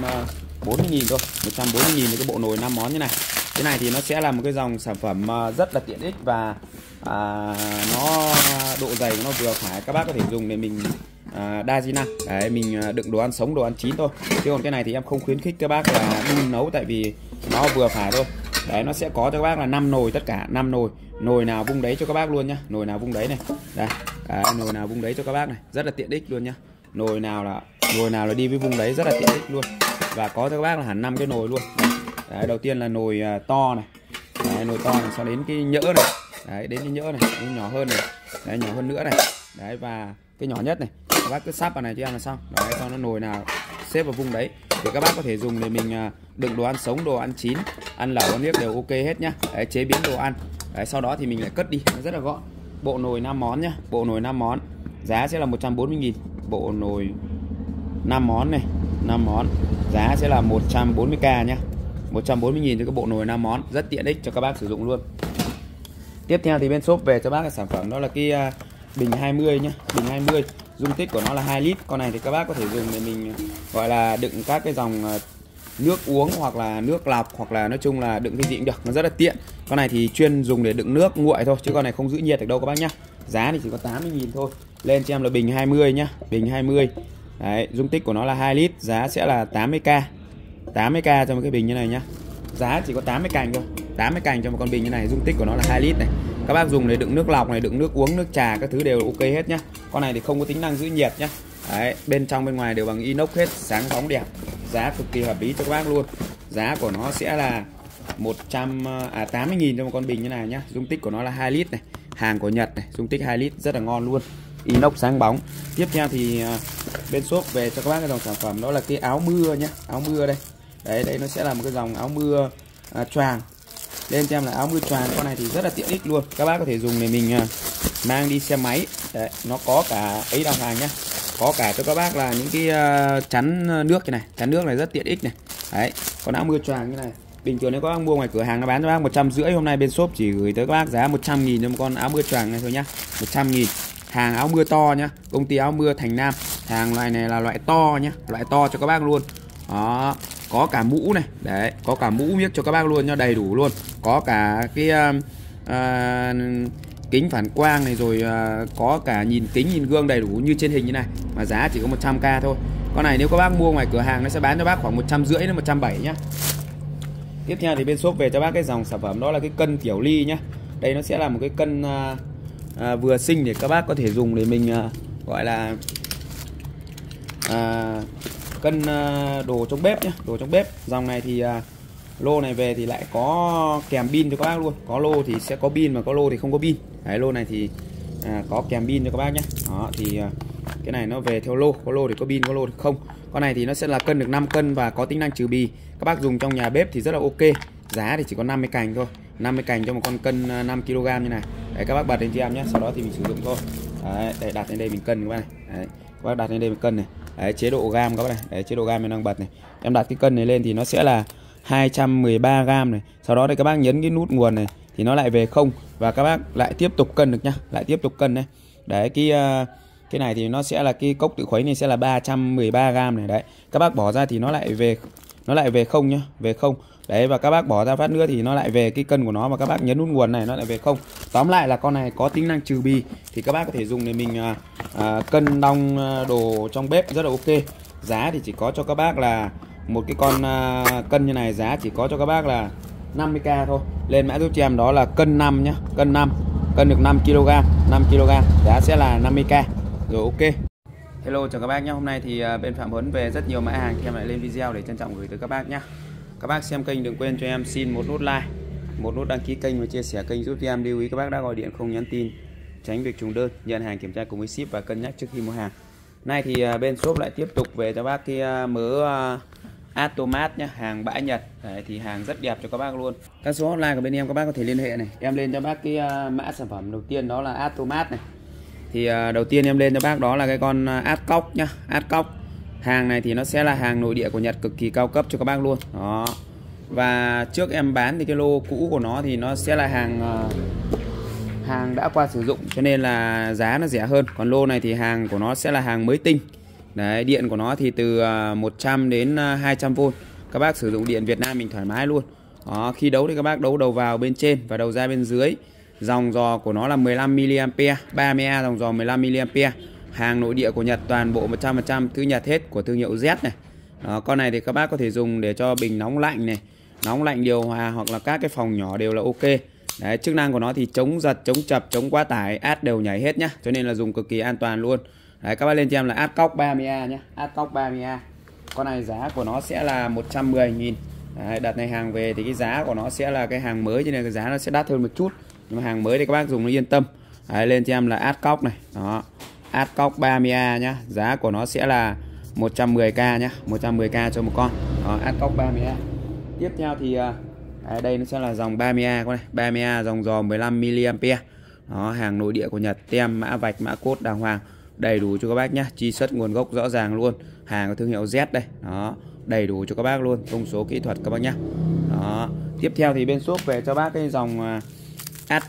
140.000 thôi, 140.000 cái bộ nồi 5 món như này. Cái này thì nó sẽ là một cái dòng sản phẩm rất là tiện ích, và nó độ dày của nó vừa phải. Các bác có thể dùng để mình đa di năng. Đấy, mình đựng đồ ăn sống, đồ ăn chín thôi. Chứ còn cái này thì em không khuyến khích các bác là đun nấu, tại vì nó vừa phải thôi. Đấy, nó sẽ có cho các bác là 5 nồi, tất cả 5 nồi. Nồi nào vung đấy cho các bác luôn nhá. Nồi nào vung đấy này. Đây, nồi nào vung đấy cho các bác này, rất là tiện ích luôn nhá. Nồi nào là đi với vung đấy, rất là tiện ích luôn. Và có cho các bác là hẳn 5 cái nồi luôn. Đấy, đầu tiên là nồi to này. Đấy, nồi to này, sau đến cái nhỡ này. Đấy, đến cái nhỡ này, cái nhỏ hơn này. Đấy, nhỏ hơn nữa này. Đấy, và cái nhỏ nhất này. Các bác cứ sắp vào này cho em là xong. Đấy, sau nó nồi nào xếp vào vung đấy. Thì các bác có thể dùng để mình đựng đồ ăn sống, đồ ăn chín, ăn lẩu, ăn liếc đều ok hết nhá. Đấy, chế biến đồ ăn. Đấy, sau đó thì mình lại cất đi, nó rất là gọn. Bộ nồi 5 món nhá, bộ nồi 5 món. Giá sẽ là 140.000. Bộ nồi 5 món này, 5 món. Giá sẽ là 140k nhá. 140.000 cho cái bộ nồi 5 món, rất tiện ích cho các bác sử dụng luôn. Tiếp theo thì bên shop về cho bác cái sản phẩm đó là cái bình 20 nhá, bình 20. Dung tích của nó là 2 lít. Con này thì các bác có thể dùng để mình gọi là đựng các cái dòng nước uống, hoặc là nước lọc, hoặc là nói chung là đựng cái gì cũng được, nó rất là tiện. Con này thì chuyên dùng để đựng nước nguội thôi, chứ con này không giữ nhiệt được đâu các bác nhá. Giá thì chỉ có 80.000 thôi. Lên cho em là bình 20 nhá, bình 20. Đấy, dung tích của nó là 2 lít, giá sẽ là 80k. 80k cho một cái bình như này nhá. Giá chỉ có 80 cành thôi. 80 cành cho một con bình như này, dung tích của nó là 2 lít này. Các bác dùng để đựng nước lọc này, đựng nước uống, nước trà các thứ đều ok hết nhá. Con này thì không có tính năng giữ nhiệt nhá. Đấy, bên trong bên ngoài đều bằng inox hết, sáng bóng đẹp. Giá cực kỳ hợp lý cho các bác luôn. Giá của nó sẽ là 80.000 cho một con bình như này nhá. Dung tích của nó là 2 lít này. Hàng của Nhật này, dung tích 2 lít, rất là ngon luôn. Inox sáng bóng. Tiếp theo thì bên shop về cho các bác cái dòng sản phẩm đó là cái áo mưa nhá. Áo mưa đây. Đấy, đây nó sẽ là một cái dòng áo mưa choàng. Lên cho em là áo mưa choàng. Con này thì rất là tiện ích luôn. Các bác có thể dùng để mình mang đi xe máy. Đấy, nó có cả ấy đào hàng nhá. Có cả cho các bác là những cái chắn nước như này. Chắn nước này rất tiện ích này. Đấy, con áo mưa choàng như này. Bình thường nếu các bác mua ngoài cửa hàng nó bán cho bác 150. Hôm nay bên shop chỉ gửi tới các bác giá 100.000 cho một con áo mưa choàng này thôi nhá. 100.000. Hàng áo mưa to nhá. Công ty áo mưa Thành Nam. Hàng loại này là loại to nhá. Loại to cho các bác luôn. Đó, có cả mũ này. Đấy, có cả mũ miếc cho các bác luôn nhá, đầy đủ luôn. Có cả cái kính phản quang này, rồi có cả nhìn kính, nhìn gương đầy đủ như trên hình như này. Mà giá chỉ có 100k thôi. Con này nếu các bác mua ngoài cửa hàng nó sẽ bán cho bác khoảng 150 đến 170 nhá. Tiếp theo thì bên shop về cho bác cái dòng sản phẩm đó là cái cân tiểu ly nhá. Đây nó sẽ là một cái cân vừa xinh để các bác có thể dùng để mình gọi là cân đồ trong bếp nhá, đồ trong bếp. Dòng này thì lô này về thì lại có kèm pin cho các bác luôn. Có lô thì sẽ có pin mà có lô thì không có pin. Đấy, lô này thì có kèm pin cho các bác nhé. Đó thì cái này nó về theo lô, có lô thì có pin, có lô thì không. Con này thì nó sẽ là cân được 5 cân và có tính năng trừ bì. Các bác dùng trong nhà bếp thì rất là ok. Giá thì chỉ có 50 cành thôi, 50 cành cho một con cân 5 kg như này. Đấy, các bác bật lên cho em nhé, sau đó thì mình sử dụng thôi. Đấy, để đặt lên đây mình cân các bác này. Đấy, các bác đặt lên đây mình cân này. Đấy, chế độ gam các bác này. Đấy, chế độ gam mình đang bật này. Em đặt cái cân này lên thì nó sẽ là 213 gram này. Sau đó thì các bác nhấn cái nút nguồn này thì nó lại về không và các bác lại tiếp tục cân được nhá, lại tiếp tục cân đấy. Đấy, cái này thì nó sẽ là cái cốc tự khuấy này sẽ là 313 gram này. Đấy, các bác bỏ ra thì nó lại về không nhá, về không. Đấy, và các bác bỏ ra phát nữa thì nó lại về cái cân của nó, và các bác nhấn nút nguồn này nó lại về không. Tóm lại là con này có tính năng trừ bì thì các bác có thể dùng để mình cân đong đồ trong bếp rất là ok. Giá thì chỉ có cho các bác là một cái con cân như này, giá chỉ có cho các bác là 50k thôi. Lên mã giúp cho em đó là cân 5 nhá, cân 5, cân được 5 kg, 5 kg, giá sẽ là 50k. Rồi ok. Hello chào các bác nhé. Hôm nay thì bên Phạm Huấn về rất nhiều mã hàng thì em lại lên video để trân trọng gửi tới các bác nhé. Các bác xem kênh đừng quên cho em xin một nút like, một nút đăng ký kênh và chia sẻ kênh giúp cho em. Lưu ý các bác đã gọi điện không nhắn tin, tránh việc trùng đơn, nhận hàng kiểm tra cùng với ship và cân nhắc trước khi mua hàng. Nay thì bên shop lại tiếp tục về cho bác cái mớ Automat nhá, hàng bãi Nhật. Đấy, thì hàng rất đẹp cho các bác luôn. Các số hotline của bên em các bác có thể liên hệ này. Em lên cho bác cái mã sản phẩm đầu tiên đó là Automat này. Thì đầu tiên em lên cho bác đó là cái con Adcock nhá, Adcock. Hàng này thì nó sẽ là hàng nội địa của Nhật, cực kỳ cao cấp cho các bác luôn. Đó. Và trước em bán thì cái lô cũ của nó thì nó sẽ là hàng đã qua sử dụng cho nên là giá nó rẻ hơn. Còn lô này thì hàng của nó sẽ là hàng mới tinh. Đấy, điện của nó thì từ 100 đến 200V. Các bác sử dụng điện Việt Nam mình thoải mái luôn. Đó, khi đấu thì các bác đấu đầu vào bên trên và đầu ra bên dưới. Dòng giò của nó là 15mA, 30A dòng giò 15mA. Hàng nội địa của Nhật, toàn bộ 100% thứ Nhật hết, của thương hiệu Z này. Đó, con này thì các bác có thể dùng để cho bình nóng lạnh này, nóng lạnh điều hòa hoặc là các cái phòng nhỏ đều là ok. Đấy, chức năng của nó thì chống giật, chống chập, chống quá tải, át đều nhảy hết nhá, cho nên là dùng cực kỳ an toàn luôn. Đấy, các bác lên cho em là Adcock 30A nhé, Adcock 30A. Con này giá của nó sẽ là 110.000. Đấy, đợt này hàng về thì cái giá của nó sẽ là cái hàng mới cho nên cái giá nó sẽ đắt hơn một chút. Nhưng mà hàng mới thì các bác dùng nó yên tâm. Đấy, lên cho em là Adcock này. Đó, Adcock 30A nhá, giá của nó sẽ là 110k nhá, 110k cho một con. Đó, Adcock 30A. Tiếp theo thì đây nó sẽ là dòng 30A con này, 30A dòng giò 15mA. Đó, hàng nội địa của Nhật, tem mã vạch, mã cốt đàng hoàng, đầy đủ cho các bác nhá, truy xuất nguồn gốc rõ ràng luôn. Hàng của thương hiệu Z đây. Đó, đầy đủ cho các bác luôn, thông số kỹ thuật các bác nhá. Đó, tiếp theo thì bên shop về cho bác cái dòng Ad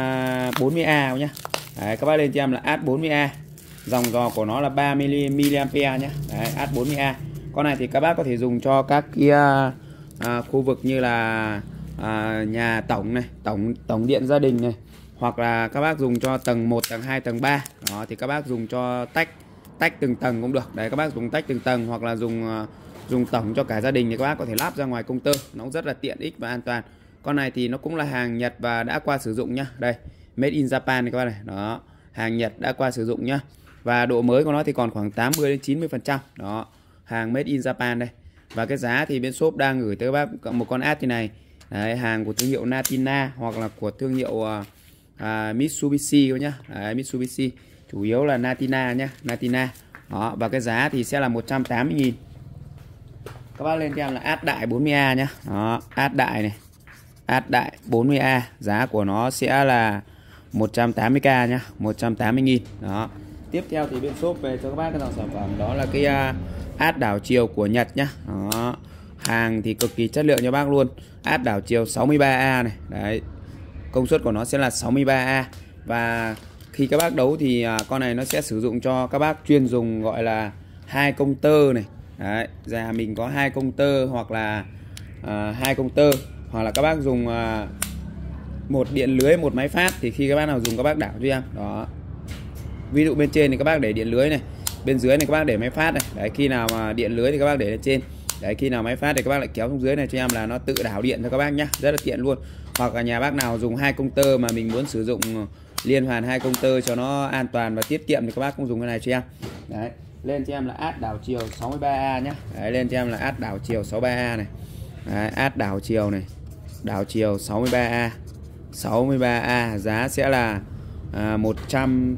40A nhá. Đấy, các bác lên cho em là Ad 40A. Dòng giò của nó là 30mA nhá. Đấy, Ad 40A. Con này thì các bác có thể dùng cho các cái khu vực như là nhà tổng này, tổng điện gia đình này, hoặc là các bác dùng cho tầng 1, tầng 2, tầng 3. Đó thì các bác dùng cho tách từng tầng cũng được. Đấy, các bác dùng tách từng tầng hoặc là dùng tổng cho cả gia đình thì các bác có thể lắp ra ngoài công tơ, nó cũng rất là tiện ích và an toàn. Con này thì nó cũng là hàng Nhật và đã qua sử dụng nhá. Đây, made in Japan này các bác này. Đó, hàng Nhật đã qua sử dụng nhá. Và độ mới của nó thì còn khoảng 80 đến 90%. Đó, hàng made in Japan đây. Và cái giá thì bên shop đang gửi tới các bác một con Ad như này. Đấy, hàng của thương hiệu Natina hoặc là của thương hiệu Mitsubishi nhá. Đấy, Mitsubishi, chủ yếu là Natina nhá, Natina. Đó, và cái giá thì sẽ là 180.000. Các bác lên cho em là Ad đại 40A nhá. Đó, Ad đại này, Ad đại 40A, giá của nó sẽ là 180k nhá, 180.000. Đó. Tiếp theo thì bên shop về cho các bác cái dòng sản phẩm đó là cái Ad đảo chiều của Nhật nhá. Đó. Hàng thì cực kỳ chất lượng cho bác luôn. Ad đảo chiều 63A này. Đấy. Công suất của nó sẽ là 63A. Và khi các bác đấu thì con này nó sẽ sử dụng cho các bác chuyên dùng gọi là 2 công tơ này. Đấy, nhà mình có 2 công tơ hoặc là 2 công tơ, hoặc là các bác dùng một điện lưới, một máy phát, thì khi các bác nào dùng các bác đảo cho em. Đó. Ví dụ bên trên thì các bác để điện lưới này, bên dưới này các bác để máy phát này. Đấy, khi nào mà điện lưới thì các bác để lên trên. Đấy, khi nào máy phát thì các bác lại kéo xuống dưới này cho em là nó tự đảo điện cho các bác nhá, rất là tiện luôn. Hoặc là nhà bác nào dùng 2 công tơ mà mình muốn sử dụng liên hoàn 2 công tơ cho nó an toàn và tiết kiệm thì các bác cũng dùng cái này cho em. Đấy, lên cho em là át đảo chiều 63A nhá. Đấy, lên cho em là át đảo chiều 63A này. Đấy, át đảo chiều này, đảo chiều 63A, giá sẽ là 100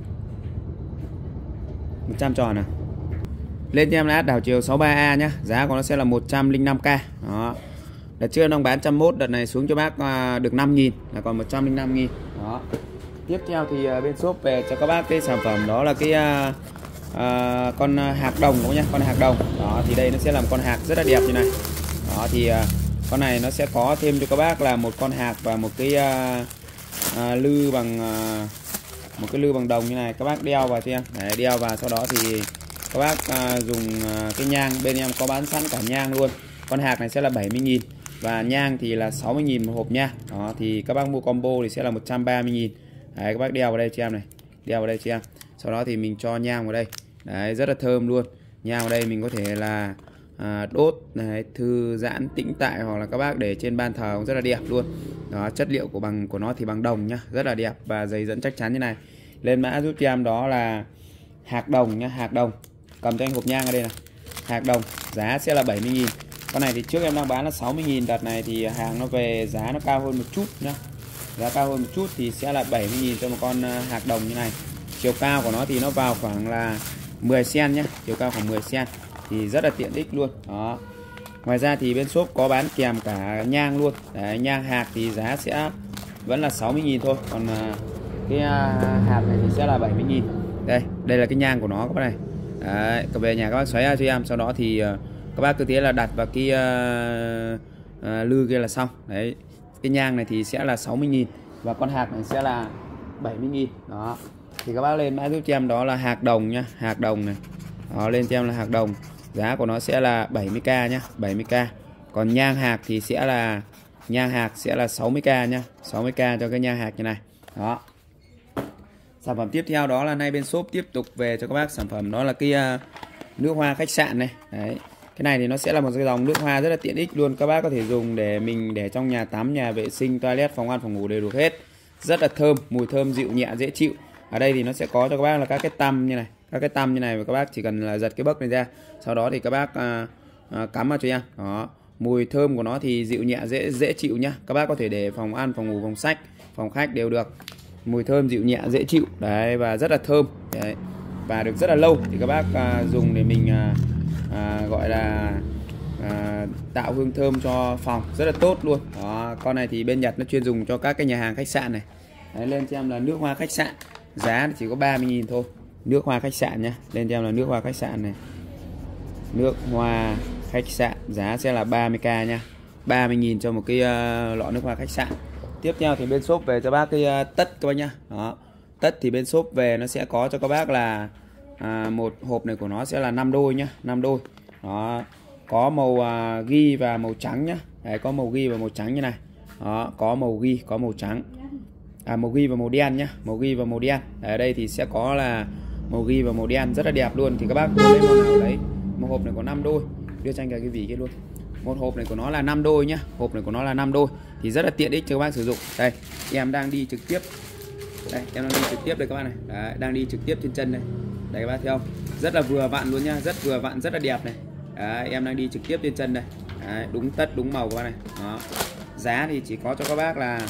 tròn à. Lên cho em là át đảo chiều 63A nhá, giá của nó sẽ là 105k. Đó. Đợt trước nó bán 101, đợt này xuống cho bác được 5.000 là còn 105.000. Đó. Tiếp theo thì bên shop về cho các bác cái sản phẩm đó là cái con hạc đồng các nhá, con hạc đồng. Đó thì đây nó sẽ là một con hạc rất là đẹp như này. Đó thì con này nó sẽ có thêm cho các bác là một con hạc và một cái lư bằng một cái lư bằng đồng như này, các bác đeo vào cho em. Đấy, đeo vào sau đó thì các bác dùng cái nhang, bên em có bán sẵn cả nhang luôn. Con hạc này sẽ là 70.000 và nhang thì là 60.000 một hộp nha. Đó thì các bác mua combo thì sẽ là 130.000. Đấy, các bác đeo vào đây cho em này, đeo vào đây cho em. Sau đó thì mình cho nhang vào đây. Đấy, rất là thơm luôn. Nhang vào đây mình có thể là đốt này, thư giãn tĩnh tại, hoặc là các bác để trên ban thờ cũng rất là đẹp luôn. Đó, chất liệu của nó thì bằng đồng nhá, rất là đẹp và dày dẫn chắc chắn như này. Lên mã giúp cho em đó là hạc đồng nhá, hạc đồng. Cầm cho anh hộp nhang ở đây này. Hạc đồng, giá sẽ là 70.000. Con này thì trước em đang bán là 60.000, đợt này thì hàng nó về giá nó cao hơn một chút nhá. Giá cao hơn một chút thì sẽ là 70.000 cho một con hạc đồng như này. Chiều cao của nó thì nó vào khoảng là 10 cm nhé, chiều cao khoảng 10 cm thì rất là tiện ích luôn. Đó. Ngoài ra thì bên shop có bán kèm cả nhang luôn. Đấy, nhang hạc thì giá sẽ vẫn là 60.000 thôi, còn cái hạc này thì sẽ là 70.000. Đây là cái nhang của nó các bác này. Đấy, cầm về nhà các bác xoáy ra cho em, sau đó thì các bác cứ thế là đặt vào cái lư kia là xong. Đấy, cái nhang này thì sẽ là 60.000 và con hạc này sẽ là 70.000. Đó thì các bác lên mã giúp cho em đó là hạc đồng nhá, hạc đồng này. Đó, lên cho em là hạc đồng, giá của nó sẽ là 70k nhá, 70k. Còn nhang hạc thì sẽ là 60k nhá, 60k cho cái nhang hạc như này. Đó. Sản phẩm tiếp theo đó là nay bên shop tiếp tục về cho các bác sản phẩm đó là cái nước hoa khách sạn này. Đấy. Cái này thì nó sẽ là một cái dòng nước hoa rất là tiện ích luôn. Các bác có thể dùng để mình để trong nhà tắm, nhà vệ sinh, toilet, phòng ăn, phòng ngủ đều được hết. Rất là thơm, mùi thơm dịu nhẹ dễ chịu. Ở đây thì nó sẽ có cho các bác là các cái tăm như này, các cái tăm như này, và các bác chỉ cần là giật cái bấc này ra, sau đó thì các bác cắm vào cho em. Đó, mùi thơm của nó thì dịu nhẹ dễ chịu nhá. Các bác có thể để phòng ăn, phòng ngủ, phòng sách, phòng khách đều được. Mùi thơm dịu nhẹ dễ chịu đấy, và rất là thơm đấy, và được rất là lâu thì các bác dùng để mình gọi là tạo hương thơm cho phòng rất là tốt luôn. Đó, con này thì bên Nhật nó chuyên dùng cho các cái nhà hàng khách sạn này. Đấy, lên cho em là nước hoa khách sạn, giá chỉ có 30.000 thôi. Nước hoa khách sạn nhá, lên cho em là nước hoa khách sạn này, nước hoa khách sạn giá sẽ là 30k nha, 30.000 cho một cái lọ nước hoa khách sạn. Tiếp theo thì bên shop về cho bác cái tất các bác nhá. Đó, tất thì bên shop về nó sẽ có cho các bác là một hộp này của nó sẽ là 5 đôi nhá, 5 đôi. Đó, có màu ghi và màu trắng nhá. Đấy, có màu ghi và màu trắng như này. Đó, có màu ghi, có màu trắng. Màu ghi và màu đen nhá, màu ghi và màu đen. Ở đây thì sẽ có là màu ghi và màu đen rất là đẹp luôn. Thì các bác lấy màu nào đấy. Một hộp này có 5 đôi. Đưa cho anh cái vỉ kia luôn. Một hộp này của nó là 5 đôi nhá. Hộp này của nó là 5 đôi thì rất là tiện ích cho các bác sử dụng. Đây, em đang đi trực tiếp. Đây, em đang đi trực tiếp đây các bác này. Đấy, đang đi trực tiếp trên chân đây. Đây các bác thấy không? Rất là vừa vặn luôn nhá, rất vừa vặn, rất là đẹp này. Đấy, em đang đi trực tiếp trên chân đây. Đấy, đúng tất, đúng màu các bác này. Đó. Giá thì chỉ có cho các bác là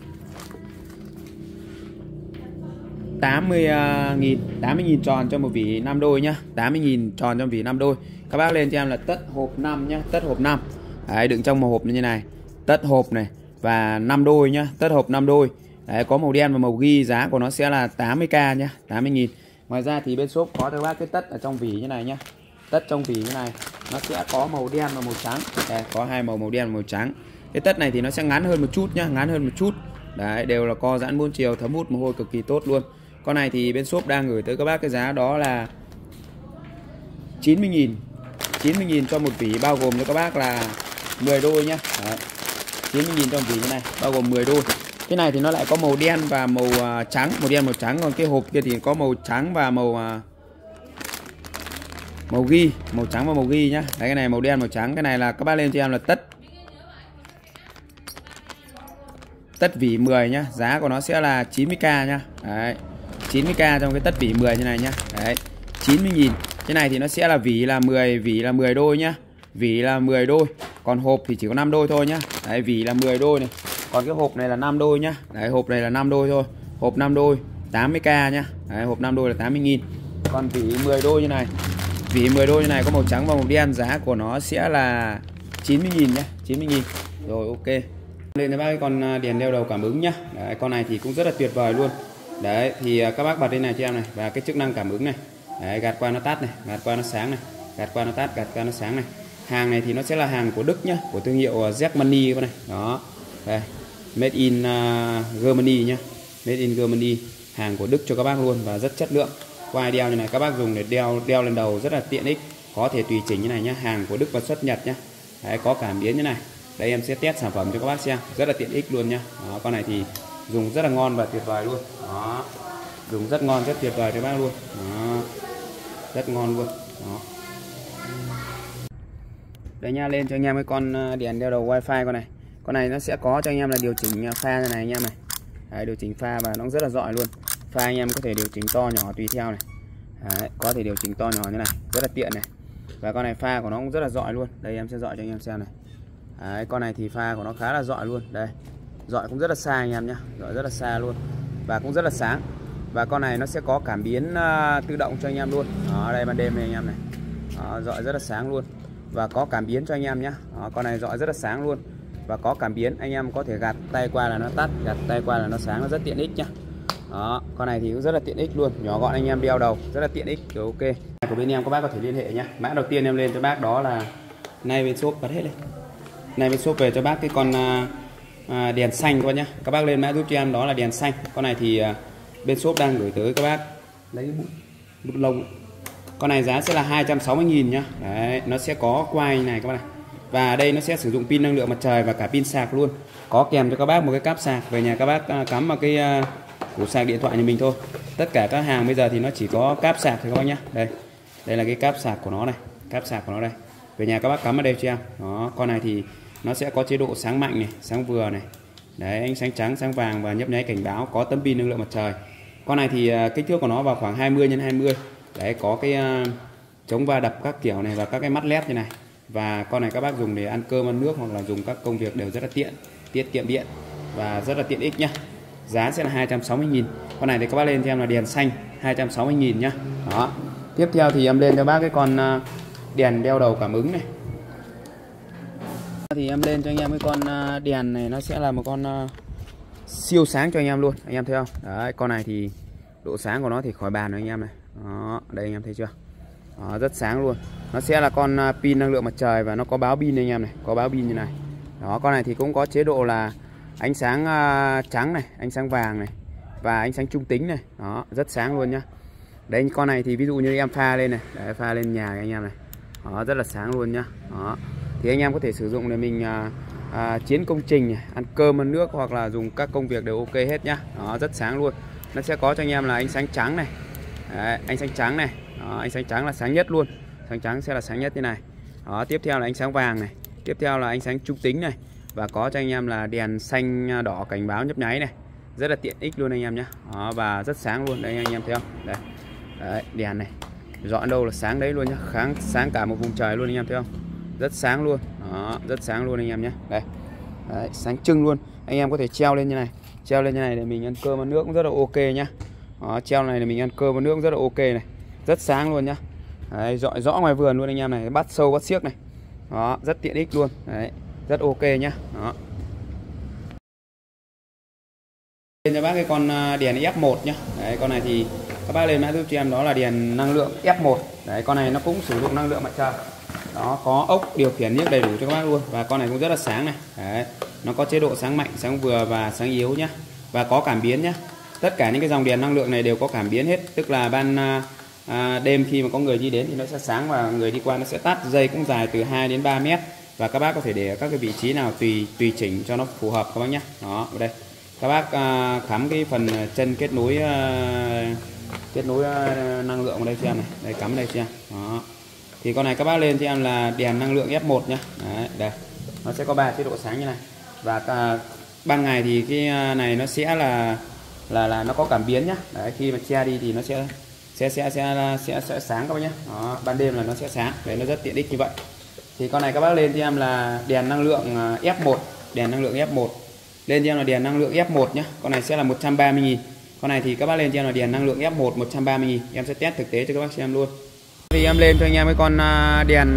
80.000 tròn cho một vỉ 5 đôi nhá, 80.000 tròn cho một vỉ 5 đôi. Các bác lên cho em là tất hộp 5 nhá, tất hộp 5. Đấy, đựng trong một hộp như này. Tất hộp này và 5 đôi nhá, tất hộp 5 đôi. Đấy, có màu đen và màu ghi, giá của nó sẽ là 80k nhá, 80.000. Ngoài ra thì bên shop có cho các bác cái tất ở trong vỉ như này nhá. Tất trong vỉ như này nó sẽ có màu đen và màu trắng. Đây, có hai màu đen và màu trắng. Cái tất này thì nó sẽ ngắn hơn một chút nhá, ngắn hơn một chút. Đấy, đều là co giãn 4 chiều, thấm hút mồ hôi cực kỳ tốt luôn. Con này thì bên shop đang gửi tới các bác cái giá đó là 90.000. 90.000 cho một vỉ, bao gồm cho các bác là 10 đôi nhá. Đấy, 90.000 cho một vỉ như này, bao gồm 10 đôi. Cái này thì nó lại có màu đen và màu trắng, màu đen màu trắng, còn cái hộp kia thì có màu trắng và màu màu ghi, màu trắng và màu ghi nhá. Đấy, cái này màu đen màu trắng, cái này là các bác lên cho em là tất vỉ 10 nhá. Giá của nó sẽ là 90k nhá. Đấy, 90k trong cái tất vỉ 10 như này nhá. Đấy, 90.000. Cái này thì nó sẽ là vỉ là 10 đôi nhá. Vỉ là 10 đôi, còn hộp thì chỉ có 5 đôi thôi nhá. Đấy, vỉ là 10 đôi này. Còn cái hộp này là 5 đôi nhá. Đấy, hộp này là 5 đôi thôi. Hộp 5 đôi 80k nhá. Đấy, hộp 5 đôi là 80.000. Còn vỉ 10 đôi như này. Vỉ 10 đôi như này có màu trắng và màu đen, giá của nó sẽ là 90.000 nhá, 90.000. Rồi, ok. Lên cho bác cái con đèn đeo đầu cảm ứng nhá. Đấy, con này thì cũng rất là tuyệt vời luôn. Đấy, thì các bác bật lên này cho em này, và cái chức năng cảm ứng này. Đấy, gạt qua nó tắt này, gạt qua nó sáng này, gạt qua nó tắt, gạt qua nó sáng này. Hàng này thì nó sẽ là hàng của Đức nhá, của thương hiệu Germany con này. Đó. Đây, made in Germany nhá. Made in Germany, hàng của Đức cho các bác luôn và rất chất lượng. Quai đeo như này các bác dùng để đeo lên đầu rất là tiện ích, có thể tùy chỉnh như này nhá, hàng của Đức và xuất Nhật nhá. Đấy, có cảm biến như này. Đây em sẽ test sản phẩm cho các bác xem, rất là tiện ích luôn nhá. Đó, con này thì dùng rất là ngon và tuyệt vời luôn. Đó, dùng rất ngon, rất tuyệt vời cho bác luôn. Đó, rất ngon luôn. Đó. Đây nha, lên cho anh em cái con đèn đeo đầu wifi con này. Con này nó sẽ có cho anh em là điều chỉnh pha như này anh em này. Đấy, điều chỉnh pha và nó rất là giỏi luôn. Pha anh em có thể điều chỉnh to nhỏ tùy theo này. Đấy, có thể điều chỉnh to nhỏ như này, rất là tiện này. Và con này pha của nó cũng rất là giỏi luôn. Đây em sẽ dọi cho anh em xem này. Đấy, con này thì pha của nó khá là giỏi luôn. Đây, dọi cũng rất là xa anh em nhé, dọi rất là xa luôn và cũng rất là sáng. Và con này nó sẽ có cảm biến tự động cho anh em luôn. Đó, đây ban đêm này anh em này. Đó, dọi rất là sáng luôn và có cảm biến cho anh em nhé. Đó, con này dọi rất là sáng luôn và có cảm biến, anh em có thể gạt tay qua là nó tắt, gạt tay qua là nó sáng, nó rất tiện ích nhá. Đó, con này thì cũng rất là tiện ích luôn, nhỏ gọn anh em đeo đầu rất là tiện ích. Rồi, ok. Của bên em các bác có thể liên hệ nhá. Mã đầu tiên em lên cho bác đó là nay bên shop bật hết lên. Nay bên shop về cho bác cái con đèn xanh các bác nhá. Các bác lên mã giúp cho em đó là đèn xanh. Con này thì bên shop đang gửi tới các bác lấy bút lông. Con này giá sẽ là 260.000 nhá. Đấy, nó sẽ có quai này các bác này. Và đây nó sẽ sử dụng pin năng lượng mặt trời và cả pin sạc luôn. Có kèm cho các bác một cái cáp sạc, về nhà các bác cắm vào cái củ sạc điện thoại nhà mình thôi. Tất cả các hàng bây giờ thì nó chỉ có cáp sạc thôi các bác nhá. Đây. Đây là cái cáp sạc của nó này, cáp sạc của nó đây. Về nhà các bác cắm ở đây cho em. Đó, con này thì nó sẽ có chế độ sáng mạnh này, sáng vừa này. Đấy, ánh sáng trắng, sáng vàng và nhấp nháy cảnh báo, có tấm pin năng lượng mặt trời. Con này thì kích thước của nó vào khoảng 20 x 20. Đấy, có cái chống va đập các kiểu này và các cái mắt led như này. Và con này các bác dùng để ăn cơm, ăn nước hoặc là dùng các công việc đều rất là tiện, tiết kiệm điện và rất là tiện ích nhá. Giá sẽ là 260.000. Con này thì các bác lên cho em là đèn xanh 260.000 nhá. Đó. Tiếp theo thì em lên cho bác cái con đèn đeo đầu cảm ứng này. Thì em lên cho anh em cái con đèn này, nó sẽ là một con siêu sáng cho anh em luôn, anh em thấy không? Đấy, con này thì độ sáng của nó thì khỏi bàn rồi anh em này. Đó, đây anh em thấy chưa? Đó, rất sáng luôn. Nó sẽ là con pin năng lượng mặt trời và nó có báo pin anh em này, có báo pin như này. Đó, con này thì cũng có chế độ là ánh sáng trắng này, ánh sáng vàng này và ánh sáng trung tính này. Đó, rất sáng luôn nhá. Đấy, con này thì ví dụ như em pha lên này, đấy, pha lên nhà anh em này. Đó, rất là sáng luôn nhá. Đó. Thì anh em có thể sử dụng để mình chiến công trình này, ăn cơm, ăn nước hoặc là dùng các công việc đều ok hết nhá. Đó, rất sáng luôn. Nó sẽ có cho anh em là ánh sáng trắng này. Đấy, ánh sáng trắng này. Đó, ánh sáng trắng là sáng nhất luôn. Sáng trắng sẽ là sáng nhất như này. Đó, tiếp theo là ánh sáng vàng này. Tiếp theo là ánh sáng trung tính này. Và có cho anh em là đèn xanh đỏ cảnh báo nhấp nháy này. Rất là tiện ích luôn anh em nhé. Đó, và rất sáng luôn. Đây anh em thấy không? Đây. Đấy, đèn này. Dọn đâu là sáng đấy luôn nhá. Sáng cả một vùng trời luôn anh em thấy không? Rất sáng luôn. Đó, rất sáng luôn anh em nhé. Đây. Đấy, sáng trưng luôn. Anh em có thể treo lên như này. Treo lên như này để mình ăn cơm ăn nước cũng rất là ok nhá. Đó, treo này để mình ăn cơm ăn nước cũng rất là ok này. Rất sáng luôn nhá. Đấy, dọi rõ ngoài vườn luôn anh em này, bắt sâu bắt xiếc này. Đó, rất tiện ích luôn. Đấy, rất ok nhá. Đó. Lên cho bác cái con đèn F1 nhá. Đấy, con này thì các bác lên mã giúp cho em đó là đèn năng lượng F1. Đấy, con này nó cũng sử dụng năng lượng mặt trời. Đó, có ốc điều khiển nhiếc đầy đủ cho các bác luôn. Và con này cũng rất là sáng này. Đấy, nó có chế độ sáng mạnh, sáng vừa và sáng yếu nhá. Và có cảm biến nhá. Tất cả những cái dòng đèn năng lượng này đều có cảm biến hết. Tức là ban đêm khi mà có người đi đến thì nó sẽ sáng và người đi qua nó sẽ tắt. Dây cũng dài từ 2 đến 3 mét. Và các bác có thể để ở các cái vị trí nào tùy chỉnh cho nó phù hợp các bác nhé. Đó, ở đây các bác cắm cái phần chân kết nối năng lượng ở đây cho em này. Đây, cắm ở đây cho em. Đó, Thì con này các bác lên cho em là đèn năng lượng F1 nhá. Đấy, đây. Nó sẽ có 3 chế độ sáng như này. Và ban ngày thì cái này nó sẽ là nó có cảm biến nhá. Đấy, khi mà che đi thì nó sẽ sáng các bác nhé. Đó, ban đêm là nó sẽ sáng. Đấy, nó rất tiện ích như vậy. Thì con này các bác lên cho em là đèn năng lượng F1, đèn năng lượng F1. Lên cho em là đèn năng lượng F1 nhé. Con này sẽ là 130.000. Con này thì các bác lên cho em là đèn năng lượng F1 130.000. Em sẽ test thực tế cho các bác xem luôn. Thì em lên cho anh em cái con đèn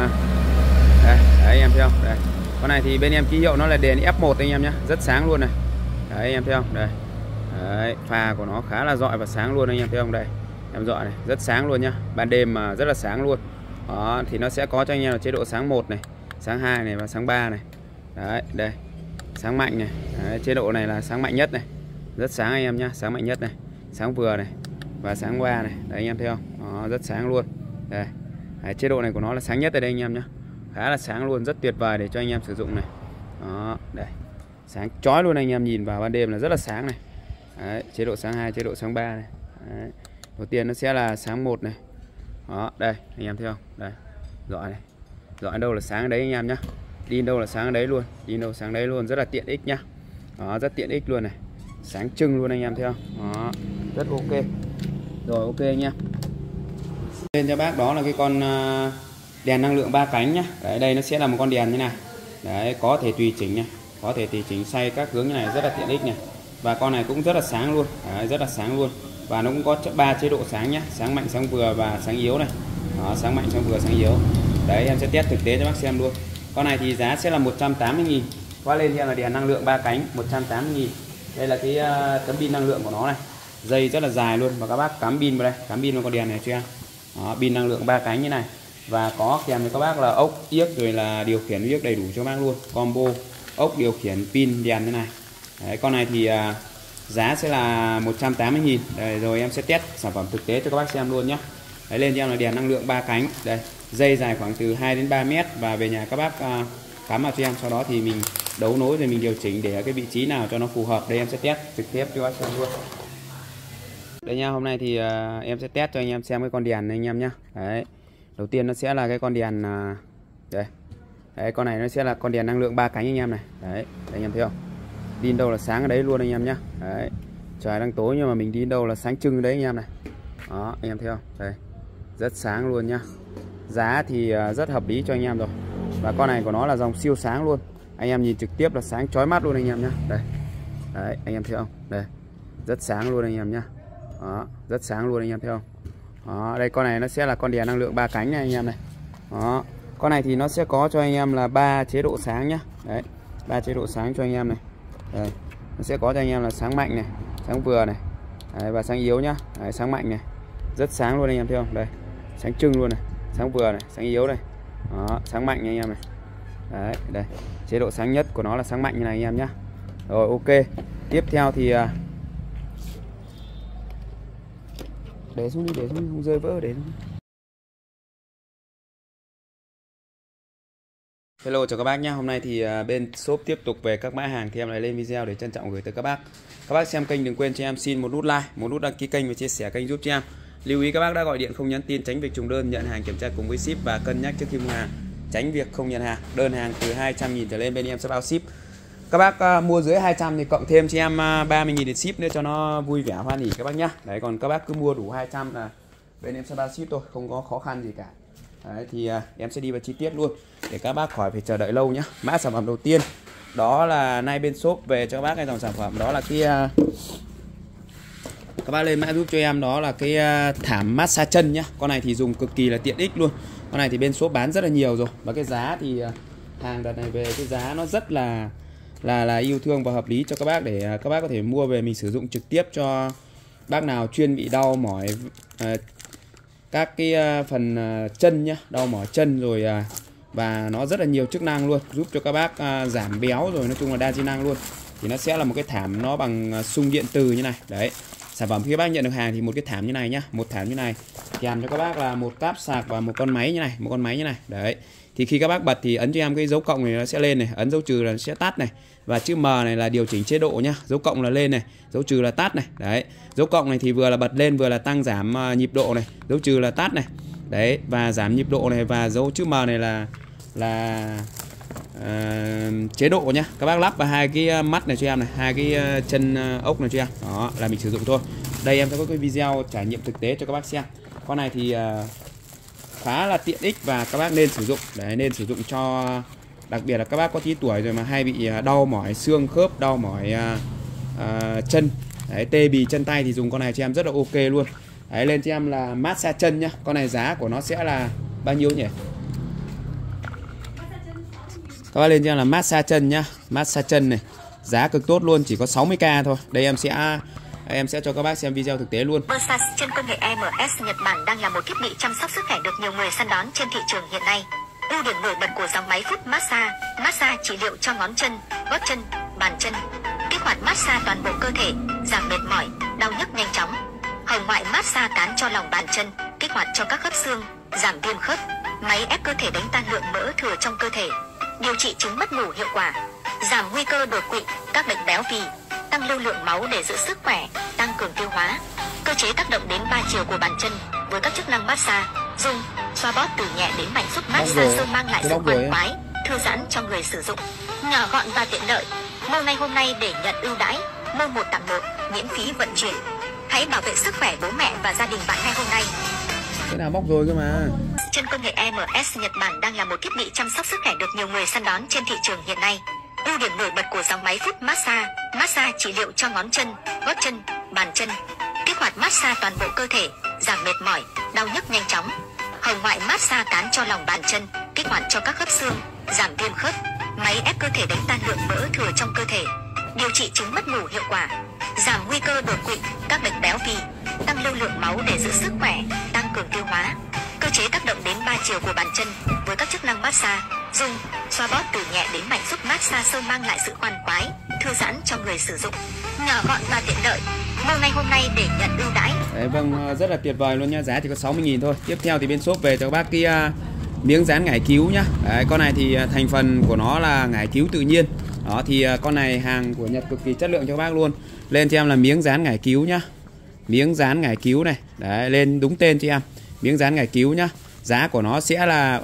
đây, đấy em thấy không? Đây. Con này thì bên em ký hiệu nó là đèn F1 anh em nhé, rất sáng luôn này. Đấy em thấy không? Đây. Đấy, pha của nó khá là rọi và sáng luôn anh em thấy không? Đây. Em rọi này, rất sáng luôn nhá. Ban đêm mà rất là sáng luôn. Đó, thì nó sẽ có cho anh em là chế độ sáng 1 này, sáng 2 này và sáng 3 này. Đấy, đây. Sáng mạnh này. Đấy, chế độ này là sáng mạnh nhất này. Rất sáng anh em nhá, sáng mạnh nhất này, sáng vừa này và sáng 3 này. Đấy anh em thấy không? Đó, rất sáng luôn. Đây. Đấy, chế độ này của nó là sáng nhất ở đây anh em nhá. Khá là sáng luôn, rất tuyệt vời để cho anh em sử dụng này. Đó, đây. Sáng chói luôn anh em, nhìn vào ban đêm là rất là sáng này. Đấy, chế độ sáng 2, chế độ sáng 3 này. Đấy. Đầu tiên nó sẽ là sáng 1 này. Đó, đây, anh em thấy không? Đây. Rọi này. Rọi đâu là sáng đấy anh em nhá. Đi đâu là sáng đấy luôn, đi đâu sáng đấy luôn, rất là tiện ích nhá. Đó, rất tiện ích luôn này. Sáng trưng luôn anh em thấy không? Đó, rất ok. Rồi ok anh em. Lên cho bác đó là cái con đèn năng lượng 3 cánh nhá. Đấy, đây nó sẽ là một con đèn như này. Đấy, có thể tùy chỉnh nha. Có thể tùy chỉnh xoay các hướng như này, rất là tiện ích này. Và con này cũng rất là sáng luôn. Đấy, rất là sáng luôn. Và nó cũng có 3 chế độ sáng nhá, sáng mạnh, sáng vừa và sáng yếu này. Đó, sáng mạnh, sáng vừa, sáng yếu. Đấy, em sẽ test thực tế cho bác xem luôn. Con này thì giá sẽ là 180.000. Qua lên theo là đèn năng lượng 3 cánh 180.000. Đây là cái tấm pin năng lượng của nó này. Dây rất là dài luôn và các bác cắm pin vào đây, cắm pin vào con đèn này cho em. Đó, pin năng lượng 3 cánh như này. Và có kèm cho các bác là ốc, yếc rồi là điều khiển yếc đầy đủ cho bác luôn. Combo ốc, điều khiển, pin, đèn như này. Đấy, con này thì giá sẽ là 180.000. Đây, rồi em sẽ test sản phẩm thực tế cho các bác xem luôn nhé. Đấy, lên cho em là đèn năng lượng 3 cánh. Đây, dây dài khoảng từ 2 đến 3 mét và về nhà các bác cắm vào cho em. Sau đó thì mình đấu nối rồi mình điều chỉnh để cái vị trí nào cho nó phù hợp. Đây em sẽ test trực tiếp cho các bác xem luôn. Đây nha, hôm nay thì em sẽ test cho anh em xem cái con đèn này anh em nhé. Đấy, đầu tiên nó sẽ là cái con đèn đây. Đấy, con này nó sẽ là con đèn năng lượng 3 cánh anh em này. Đấy, anh em thấy không? Đi đâu là sáng ở đấy luôn anh em nhé. Đấy, trời đang tối nhưng mà mình đi đâu là sáng trưng đấy anh em này. Đó, anh em thấy không? Đây, rất sáng luôn nhá. Giá thì rất hợp lý cho anh em rồi. Và con này của nó là dòng siêu sáng luôn. Anh em nhìn trực tiếp là sáng chói mắt luôn anh em nhé. Đây, đấy, anh em thấy không? Đây, rất sáng luôn anh em nhé. Đó, rất sáng luôn anh em thấy không? Đó, đây con này nó sẽ là con đèn năng lượng 3 cánh này anh em này. Đó, con này thì nó sẽ có cho anh em là 3 chế độ sáng nhá. Đấy, 3 chế độ sáng cho anh em này. Đây, nó sẽ có cho anh em là sáng mạnh này, sáng vừa này. Đấy, và sáng yếu nhá. Đấy, sáng mạnh này, rất sáng luôn anh em thấy không? Đây, sáng trưng luôn này, sáng vừa này, sáng yếu này. Đó, sáng mạnh nha anh em này. Đấy, đây, chế độ sáng nhất của nó là sáng mạnh như này anh em nhá. Rồi ok. Tiếp theo thì để xuống đi, không rơi vỡ, để xuống. Hello chào các bác nhé. Hôm nay thì bên shop tiếp tục về các mã hàng thì em lại lên video để trân trọng gửi tới các bác. Các bác xem kênh đừng quên cho em xin một nút like, một nút đăng ký kênh và chia sẻ kênh giúp cho em. Lưu ý các bác đã gọi điện không nhắn tin, tránh việc trùng đơn, nhận hàng kiểm tra cùng với ship và cân nhắc trước khi mua hàng, tránh việc không nhận hàng. Đơn hàng từ 200.000 trở lên bên em sẽ bao ship. Các bác mua dưới 200 thì cộng thêm cho em 30.000 tiền ship nữa cho nó vui vẻ hoan hỉ các bác nhá. Đấy, còn các bác cứ mua đủ 200 là bên em sẽ bao ship thôi, không có khó khăn gì cả. Đấy, thì em sẽ đi vào chi tiết luôn để các bác khỏi phải chờ đợi lâu nhé. Mã sản phẩm đầu tiên đó là nay bên shop về cho các bác cái dòng sản phẩm đó là cái các bác lên mã giúp cho em đó là cái thảm massage chân nhá. Con này thì dùng cực kỳ là tiện ích luôn. Con này thì bên shop bán rất là nhiều rồi và cái giá thì hàng đợt này về cái giá nó rất là yêu thương và hợp lý cho các bác để các bác có thể mua về mình sử dụng trực tiếp cho bác nào chuyên bị đau mỏi các cái phần chân nhá, đau mỏi chân rồi và nó rất là nhiều chức năng luôn, giúp cho các bác giảm béo rồi nói chung là đa chức năng luôn. Thì nó sẽ là một cái thảm nó bằng xung điện từ như này. Đấy, sản phẩm khi các bác nhận được hàng thì một cái thảm như này nhá, một thảm như này kèm cho các bác là một cáp sạc và một con máy như này, một con máy như này. Đấy, thì khi các bác bật thì ấn cho em cái dấu cộng này nó sẽ lên này, ấn dấu trừ là nó sẽ tắt này, và chữ M này là điều chỉnh chế độ nhá, dấu cộng là lên này, dấu trừ là tắt này. Đấy, dấu cộng này thì vừa là bật lên vừa là tăng giảm nhịp độ này, dấu trừ là tắt này. Đấy, và giảm nhịp độ này, và dấu chữ M này là chế độ nhá. Các bác lắp vào hai cái mắt này cho em này, hai cái chân ốc này cho em. Đó là mình sử dụng thôi. Đây em sẽ có cái video trải nghiệm thực tế cho các bác xem. Con này thì khá là tiện ích và các bác nên sử dụng. Đấy, nên sử dụng cho đặc biệt là các bác có tí tuổi rồi mà hay bị đau mỏi xương khớp, đau mỏi chân. Đấy, tê bì chân tay thì dùng con này cho em rất là ok luôn. Đấy, lên cho em là massage chân nhá. Con này giá của nó sẽ là bao nhiêu nhỉ? Các bác lên cho em là massage chân nhá. Massage chân này giá cực tốt luôn, chỉ có 60k thôi. Đây em sẽ cho các bác xem video thực tế luôn. Massage chân công nghệ EMS Nhật Bản đang là một thiết bị chăm sóc sức khỏe được nhiều người săn đón trên thị trường hiện nay. Ưu điểm nổi bật của dòng máy Foot massage trị liệu cho ngón chân, gót chân, bàn chân, kích hoạt massage toàn bộ cơ thể, giảm mệt mỏi, đau nhức nhanh chóng. Hồng ngoại massage cán cho lòng bàn chân, kích hoạt cho các khớp xương, giảm viêm khớp. Máy ép cơ thể đánh tan lượng mỡ thừa trong cơ thể, điều trị chứng mất ngủ hiệu quả, giảm nguy cơ đột quỵ, các bệnh béo phì, tăng lưu lượng máu để giữ sức khỏe, tăng cường tiêu hóa. Cơ chế tác động đến 3 chiều của bàn chân với các chức năng massage, rung, xoa bóp từ nhẹ đến mạnh giúp massage sơ mang lại sự khoan khoái, thư giãn cho người sử dụng. Nhỏ gọn và tiện lợi. Mua ngay hôm nay để nhận ưu đãi, mua 1 tặng 1, miễn phí vận chuyển. Hãy bảo vệ sức khỏe bố mẹ và gia đình bạn ngay hôm nay. Cái nào bóc rồi cơ mà. Chân công nghệ EMS Nhật Bản đang là một thiết bị chăm sóc sức khỏe được nhiều người săn đón trên thị trường hiện nay. Ưu điểm nổi bật của dòng máy Foot massage trị liệu cho ngón chân, gót chân, bàn chân, kích hoạt massage toàn bộ cơ thể, giảm mệt mỏi, đau nhức nhanh chóng. Hồng ngoại massage cán cho lòng bàn chân, kích hoạt cho các khớp xương, giảm viêm khớp. Máy ép cơ thể đánh tan lượng mỡ thừa trong cơ thể, điều trị chứng mất ngủ hiệu quả, giảm nguy cơ đột quỵ, các bệnh béo phì, tăng lưu lượng máu để giữ sức khỏe, tăng cường tiêu hóa. Cơ chế tác động đến 3 chiều của bàn chân với các chức năng massage, rung, xoa bóp từ nhẹ đến mạnh giúp massage sâu mang lại sự khoan khoái, thư giãn cho người sử dụng. Nhỏ gọn và tiện lợi. Mua ngay hôm nay để nhận ưu đãi. Đấy, vâng, rất là tuyệt vời luôn nha, giá chỉ có 60.000 thôi. Tiếp theo thì bên shop về cho các bác cái miếng dán ngải cứu nhá. Đấy, con này thì thành phần của nó là ngải cứu tự nhiên. Đó thì con này hàng của Nhật cực kỳ chất lượng cho các bác luôn. Lên cho em là miếng dán ngải cứu nhá. Miếng dán ngải cứu này. Đấy, lên đúng tên cho em. Miếng dán ngải cứu nhá. Giá của nó sẽ là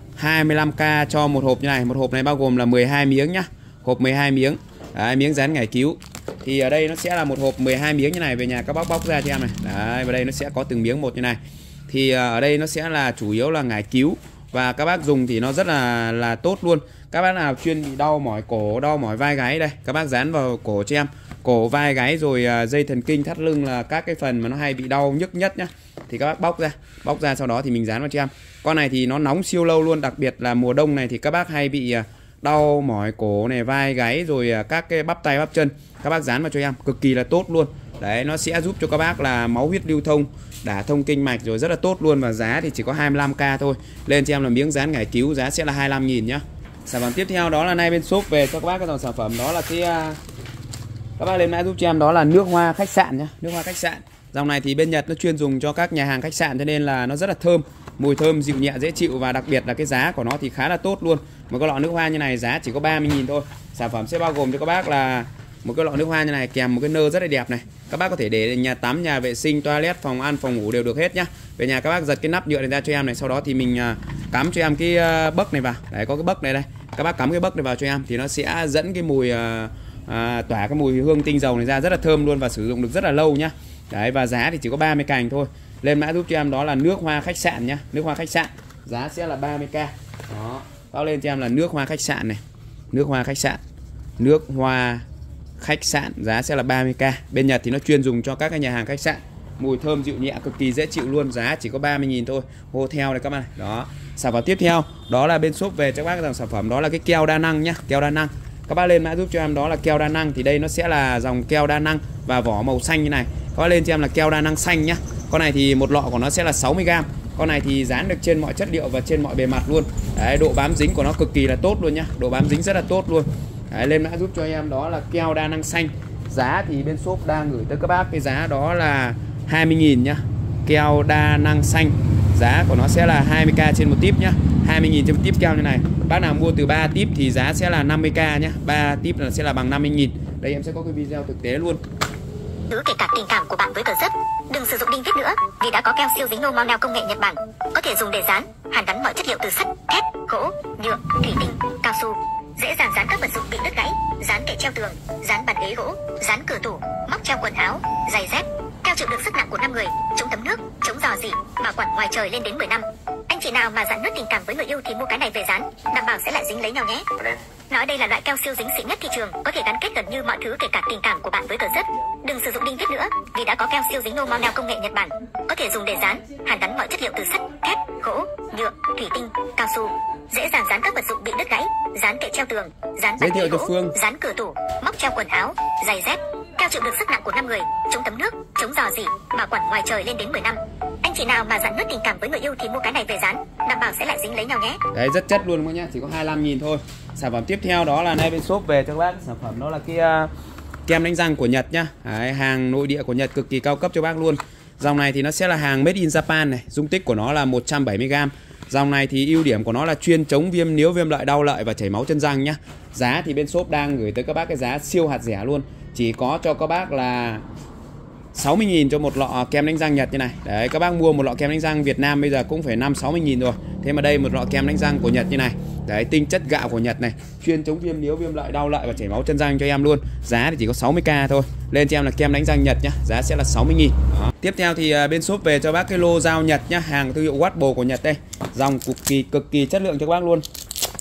25k cho một hộp như này. Một hộp này bao gồm là 12 miếng nhá. Hộp 12 miếng. Đấy, miếng dán ngải cứu. Thì ở đây nó sẽ là một hộp 12 miếng như này, về nhà các bác bóc ra cho em này. Đấy, và đây nó sẽ có từng miếng một như này. Thì ở đây nó sẽ là chủ yếu là ngải cứu, và các bác dùng thì nó rất là tốt luôn. Các bác nào chuyên bị đau mỏi cổ, đau mỏi vai gáy, đây các bác dán vào cổ cho em, cổ vai gáy rồi dây thần kinh thắt lưng là các cái phần mà nó hay bị đau nhức nhất nhá, thì các bác bóc ra sau đó thì mình dán vào cho em. Con này thì nó nóng siêu lâu luôn, đặc biệt là mùa đông này thì các bác hay bị đau mỏi cổ này, vai gáy rồi các cái bắp tay bắp chân, các bác dán vào cho em cực kỳ là tốt luôn. Đấy, nó sẽ giúp cho các bác là máu huyết lưu thông, đả thông kinh mạch rồi, rất là tốt luôn. Và giá thì chỉ có 25k thôi. Lên cho em là miếng dán ngải cứu, giá sẽ là 25.000 nhá. Sản phẩm tiếp theo đó là nay bên shop về cho các bác cái dòng sản phẩm đó là cái các bác lên mã giúp cho em, đó là nước hoa khách sạn nhá. Nước hoa khách sạn. Dòng này thì bên Nhật nó chuyên dùng cho các nhà hàng khách sạn, cho nên là nó rất là thơm, mùi thơm dịu nhẹ dễ chịu, và đặc biệt là cái giá của nó thì khá là tốt luôn. Một cái lọ nước hoa như này giá chỉ có 30.000 thôi. Sản phẩm sẽ bao gồm cho các bác là một cái lọ nước hoa như này kèm một cái nơ rất là đẹp này. Các bác có thể để nhà tắm, nhà vệ sinh, toilet, phòng ăn, phòng ngủ đều được hết nhá. Về nhà các bác giật cái nắp nhựa này ra cho em này, sau đó thì mình cắm cho em cái bấc này vào. Đấy, có cái bấc này đây. Các bác cắm cái bấc này vào cho em thì nó sẽ dẫn cái mùi tỏa cái mùi hương tinh dầu này ra, rất là thơm luôn và sử dụng được rất là lâu nhá. Đấy, và giá thì chỉ có 30 cành thôi. Lên mã giúp cho em đó là nước hoa khách sạn nhá. Nước hoa khách sạn giá sẽ là 30k. Đó, báo lên cho em là nước hoa khách sạn này. Nước hoa khách sạn. Nước hoa khách sạn giá sẽ là 30k. Bên Nhật thì nó chuyên dùng cho các cái nhà hàng khách sạn. Mùi thơm dịu nhẹ cực kỳ dễ chịu luôn, giá chỉ có 30.000 thôi. Hotel này các bạn này. Đó. Sản phẩm tiếp theo đó là bên shop về cho các bác dòng sản phẩm đó là cái keo đa năng nhá. Keo đa năng. Các bác lên mã giúp cho em đó là keo đa năng, thì đây nó sẽ là dòng keo đa năng và vỏ màu xanh như này. Các bác lên cho em là keo đa năng xanh nhá. Con này thì một lọ của nó sẽ là 60g. Con này thì dán được trên mọi chất liệu và trên mọi bề mặt luôn. Đấy, độ bám dính của nó cực kỳ là tốt luôn nhá. Độ bám dính rất là tốt luôn. Đấy, lên mã giúp cho em đó là keo đa năng xanh. Giá thì bên shop đang gửi tới các bác cái giá đó là 20.000 nhá. Keo đa năng xanh giá của nó sẽ là 20k trên một tip nhá. 20.000 trên một tip keo như này. Bác nào mua từ 3 tip thì giá sẽ là 50k nhá. 3 tip là sẽ là bằng 50.000. Đây em sẽ có cái video thực tế luôn. thứ kể cả tình cảm của bạn với tờ giấy. Đừng sử dụng đinh vít nữa, vì đã có keo siêu dính no mau neo công nghệ Nhật Bản, có thể dùng để dán, hàn gắn mọi chất liệu từ sắt, thép, gỗ, nhựa, thủy tinh, cao su. Dễ dàng dán các vật dụng bị đứt gãy, dán kệ treo tường, dán bàn ghế gỗ, dán cửa tủ, móc treo quần áo, giày dép. Keo chịu được sức nặng của 5 người, chống thấm nước, chống rò rỉ, bảo quản ngoài trời lên đến 10 năm. Anh chị nào mà dạn nứt tình cảm với người yêu thì mua cái này về dán, đảm bảo sẽ lại dính lấy nhau nhé. Nói đây là loại keo siêu dính xịn nhất thị trường, có thể gắn kết gần như mọi thứ kể cả tình cảm của bạn với tờ giấy. Đừng sử dụng đinh vít nữa, vì đã có keo siêu dính no mau neo công nghệ Nhật Bản, có thể dùng để dán, hàn gắn mọi chất liệu từ sắt, thép, gỗ, nhựa, thủy tinh, cao su. Dễ dàng dán các vật dụng bị đứt gãy, dán kệ treo tường, dán bàn ghế gỗ, dán cửa tủ, móc treo quần áo, giày dép. Keo chịu được sức nặng của 5 người, chống thấm nước, chống rò rỉ, bảo quản ngoài trời lên đến 10 năm. Anh chị nào mà dạn nứt tình cảm với người yêu thì mua cái này về dán, đảm bảo sẽ lại dính lấy nhau nhé. Đấy, rất chất luôn các nhá, chỉ có 25.000 thôi. Sản phẩm tiếp theo đó là nay bên shop về cho các bác sản phẩm đó là cái kem đánh răng của Nhật nhá. Đấy, hàng nội địa của Nhật cực kỳ cao cấp cho bác luôn. Dòng này thì nó sẽ là hàng made in Japan này, dung tích của nó là 170g. Dòng này thì ưu điểm của nó là chuyên chống viêm níu, viêm lợi, đau lợi và chảy máu chân răng nhá. Giá thì bên shop đang gửi tới các bác cái giá siêu hạt rẻ luôn, chỉ có cho các bác là 60.000 cho một lọ kem đánh răng Nhật như này. Đấy, các bác mua một lọ kem đánh răng Việt Nam bây giờ cũng phải 50-60.000 rồi. Thế mà đây một lọ kem đánh răng của Nhật như này. Đấy, tinh chất gạo của Nhật này, chuyên chống viêm níu, viêm lợi, đau lợi và chảy máu chân răng cho em luôn. Giá thì chỉ có 60k thôi. Lên cho em là kem đánh răng Nhật nhá, giá sẽ là 60.000. Đó. Tiếp theo thì bên shop về cho bác cái lô dao Nhật nhá, hàng thương hiệu Watbo của Nhật đây. Dòng cực kỳ chất lượng cho các bác luôn.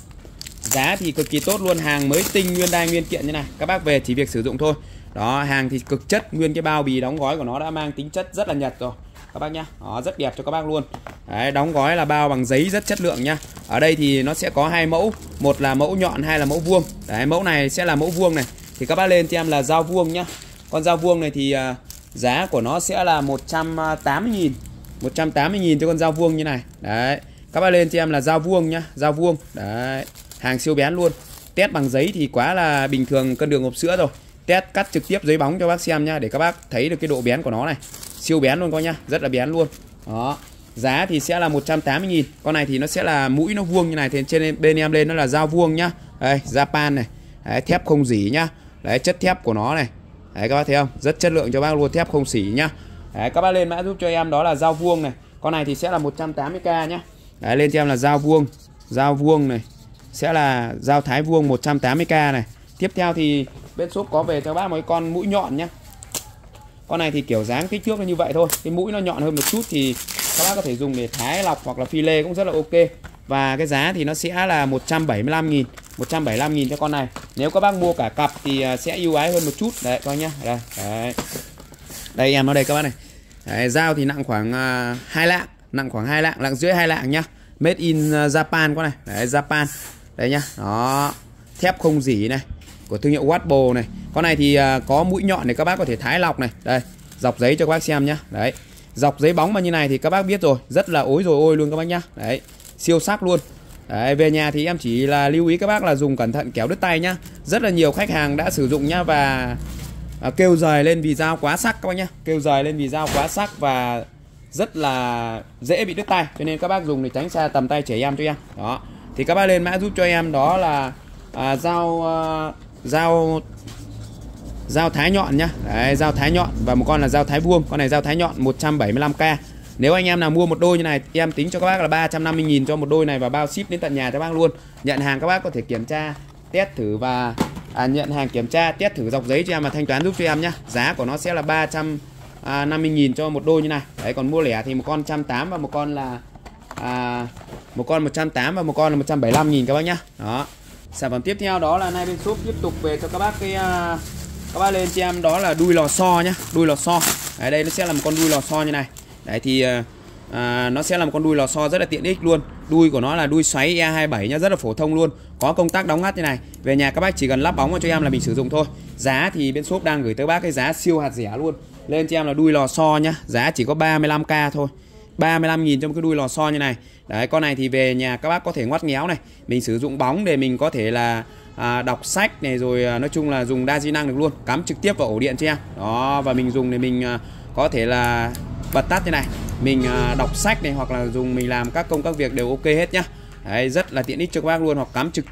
Giá thì cực kỳ tốt luôn, hàng mới tinh nguyên đai nguyên kiện như này. Các bác về chỉ việc sử dụng thôi. Đó, hàng thì cực chất, nguyên cái bao bì đóng gói của nó đã mang tính chất rất là Nhật rồi các bác nhá. Đó, rất đẹp cho các bác luôn. Đấy, đóng gói là bao bằng giấy rất chất lượng nhá. Ở đây thì nó sẽ có hai mẫu, một là mẫu nhọn, hai là mẫu vuông. Đấy, mẫu này sẽ là mẫu vuông này. Thì các bác lên cho em là dao vuông nhá. Con dao vuông này thì giá của nó sẽ là 180.000. 180.000 cho con dao vuông như này. Đấy, các bác lên cho em là dao vuông nhá, dao vuông. Đấy, hàng siêu bén luôn. Test bằng giấy thì quá là bình thường cân đường hộp sữa rồi. Test cắt trực tiếp giấy bóng cho bác xem nhá, để các bác thấy được cái độ bén của nó này. Siêu bén luôn coi nhá, rất là bén luôn. Đó. Giá thì sẽ là 180.000. Con này thì nó sẽ là mũi nó vuông như này, thì trên bên em lên nó là dao vuông nhá. Đây, Japan này. Đấy, thép không rỉ nhá. Đấy, chất thép của nó này. Đấy, các bác thấy không? Rất chất lượng cho bác luôn, thép không rỉ nhá. Đấy, các bác lên mã giúp cho em đó là dao vuông này. Con này thì sẽ là 180k nhá. Đấy, lên cho em là dao vuông. Dao vuông này sẽ là dao thái vuông 180k này. Tiếp theo thì bên shop có về cho bác một cái con mũi nhọn nhá. Con này thì kiểu dáng kích thước nó như vậy thôi, cái mũi nó nhọn hơn một chút thì các bác có thể dùng để thái lọc hoặc là phi lê cũng rất là ok. Và cái giá thì nó sẽ là 175.000. 175.000 cho con này. Nếu các bác mua cả cặp thì sẽ ưu ái hơn một chút. Đấy coi nhá. Đây, đấy. Đây em nó đây các bác này. Đấy, dao thì nặng khoảng 2 lạng, nặng khoảng 2 lạng, nặng rưỡi 2 lạng nhá. Made in Japan con này. Đấy, Japan. Đấy nhá. Đó. Thép không rỉ này, của thương hiệu Watbo này. Con này thì có mũi nhọn để các bác có thể thái lọc này. Đây, dọc giấy cho các bác xem nhá. Đấy, dọc giấy bóng mà như này thì các bác biết rồi, rất là ối rồi ôi luôn các bác nhá. Đấy, siêu sắc luôn. Đấy, về nhà thì em chỉ là lưu ý các bác là dùng cẩn thận kéo đứt tay nhá. Rất là nhiều khách hàng đã sử dụng nhá và kêu rời lên vì dao quá sắc các bác nhá. Kêu rời lên vì dao quá sắc và rất là dễ bị đứt tay, cho nên các bác dùng để tránh xa tầm tay trẻ em cho em. Đó, thì các bác lên mã giúp cho em đó là dao thái nhọn nhá. Đấy, dao thái nhọn và một con là dao thái vuông. Con này dao thái nhọn 175k. Nếu anh em nào mua một đôi như này em tính cho các bác là 350.000 cho một đôi này và bao ship đến tận nhà cho bác luôn. Nhận hàng các bác có thể kiểm tra test thử và nhận hàng kiểm tra test thử dọc giấy cho em và thanh toán giúp cho em nhá. Giá của nó sẽ là 350.000 cho một đôi như này. Đấy, còn mua lẻ thì một con 180 và một con là một con 180 và một con là 175.000 các bác nhá. Đó. Sản phẩm tiếp theo đó là nay bên shop tiếp tục về cho các bác cái các bác lên cho em đó là đuôi lò xo nhá, đuôi lò xo. Đấy, đây nó sẽ là một con đuôi lò xo như này. Đấy thì nó sẽ là một con đuôi lò xo rất là tiện ích luôn. Đuôi của nó là đuôi xoáy E27 nhá, rất là phổ thông luôn. Có công tắc đóng ngắt như này. Về nhà các bác chỉ cần lắp bóng vào cho em là mình sử dụng thôi. Giá thì bên shop đang gửi tới bác cái giá siêu hạt rẻ luôn. Lên cho em là đuôi lò xo nhá, giá chỉ có 35k thôi. 35.000 cho một cái đuôi lò xo như này. Đấy, con này thì về nhà các bác có thể ngoắt ngéo này, mình sử dụng bóng để mình có thể là đọc sách này, rồi nói chung là dùng đa di năng được luôn, cắm trực tiếp vào ổ điện cho em. Đó, và mình dùng để mình có thể là bật tắt thế này, mình đọc sách này hoặc là dùng mình làm các công các việc đều ok hết nhá. Đấy, rất là tiện ích cho các bác luôn, hoặc cắm trực tiếp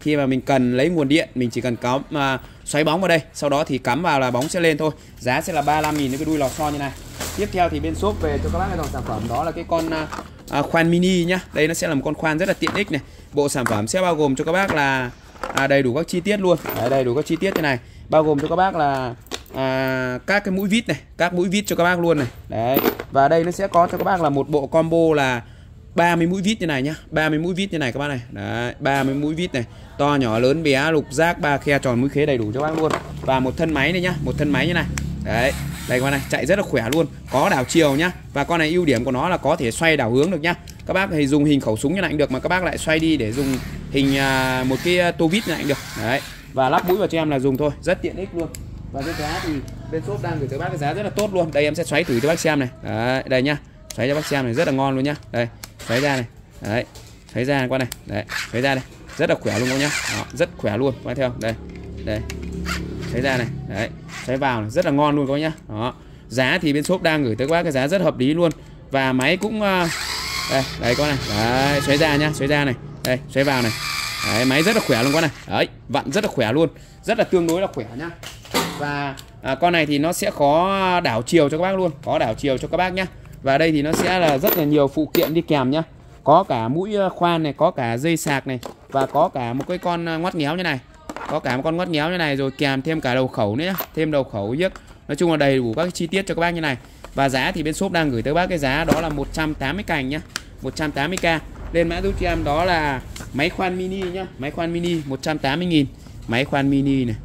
khi mà mình cần lấy nguồn điện mình chỉ cần cắm xoáy bóng vào đây, sau đó thì cắm vào là bóng sẽ lên thôi. Giá sẽ là 35.000 cái đuôi lò xo như này. Tiếp theo thì bên shop về cho các bác cái dòng sản phẩm đó là cái con khoan mini nhá. Đây nó sẽ là một con khoan rất là tiện ích này. Bộ sản phẩm sẽ bao gồm cho các bác là đầy đủ các chi tiết luôn. Đấy, đầy đủ các chi tiết thế này, bao gồm cho các bác là các cái mũi vít này, các mũi vít cho các bác luôn này. Đấy. Và đây nó sẽ có cho các bác là một bộ combo là 30 mũi vít như này nhá, 30 mũi vít như này các bác này. Đấy, 30 mũi vít này, to nhỏ lớn bé, lục giác, 3 khe, tròn, mũi khế đầy đủ cho các bác luôn. Và một thân máy này nhá, một thân máy như này. Đấy, đây các bác này, chạy rất là khỏe luôn, có đảo chiều nhá. Và con này ưu điểm của nó là có thể xoay đảo hướng được nhá. Các bác thì dùng hình khẩu súng như này cũng được, mà các bác lại xoay đi để dùng hình một cái tô vít như này cũng được. Đấy. Và lắp mũi vào cho em là dùng thôi, rất tiện ích luôn. Và cái giá thì bên shop đang gửi tới bác cái giá rất là tốt luôn. Đây em sẽ xoáy thử cho bác xem này. Đấy, đây nhá. Xoáy cho bác xem này, rất là ngon luôn nhá. Đây, xoáy ra này. Đấy. Xoáy ra qua này. Đấy, xoáy ra đây. Rất là khỏe luôn các nhá. Đó, rất khỏe luôn. Các theo. Đây. Đây. Xoáy ra này. Đấy. Xoáy vào này, rất là ngon luôn các nhá. Đó. Giá thì bên shop đang gửi tới các bác cái giá rất hợp lý luôn. Và máy cũng đây, đấy con này. Đấy, xoáy ra nhá, xoáy ra này. Đây, xoáy vào này. Đấy, máy rất là khỏe luôn con này. Đấy, vặn rất là khỏe luôn. Rất là tương đối là khỏe nhá. Và con này thì nó sẽ có đảo chiều cho các bác luôn, có đảo chiều cho các bác nhá. Và đây thì nó sẽ là rất là nhiều phụ kiện đi kèm nhá. Có cả mũi khoan này, có cả dây sạc này, và có cả một cái con ngoắt ngéo như này. Có cả một con ngoắt ngéo như này, rồi kèm thêm cả đầu khẩu nữa nhá. Thêm đầu khẩu yếc. Nói chung là đầy đủ các chi tiết cho các bác như này. Và giá thì bên shop đang gửi tới bác cái giá đó là 180 cành nhá, 180k. Lên mã giúp cho em đó là máy khoan mini nhá, máy khoan mini 180.000. Máy khoan mini này,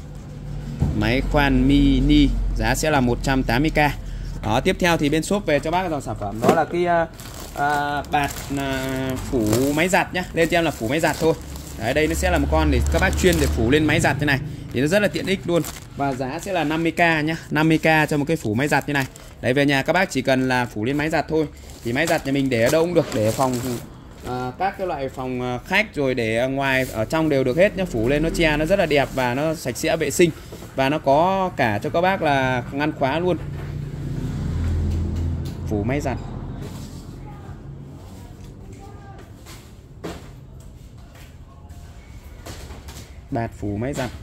máy khoan mini giá sẽ là 180k. Đó, tiếp theo thì bên shop về cho bác cái dòng sản phẩm đó là cái bạt phủ máy giặt nhá. Lên cho em là phủ máy giặt thôi. Đấy, đây nó sẽ là một con để các bác chuyên để phủ lên máy giặt thế này, thì nó rất là tiện ích luôn. Và giá sẽ là 50k nhá, 50k cho một cái phủ máy giặt như này. Đấy, về nhà các bác chỉ cần là phủ lên máy giặt thôi. Thì máy giặt nhà mình để ở đâu cũng được, để phòng các cái loại phòng khách, rồi để ngoài ở trong đều được hết nhá. Phủ lên nó che nó rất là đẹp và nó sạch sẽ vệ sinh. Và nó có cả cho các bác là ngăn khóa luôn. Phủ máy giặt. Bạt phủ máy giặt.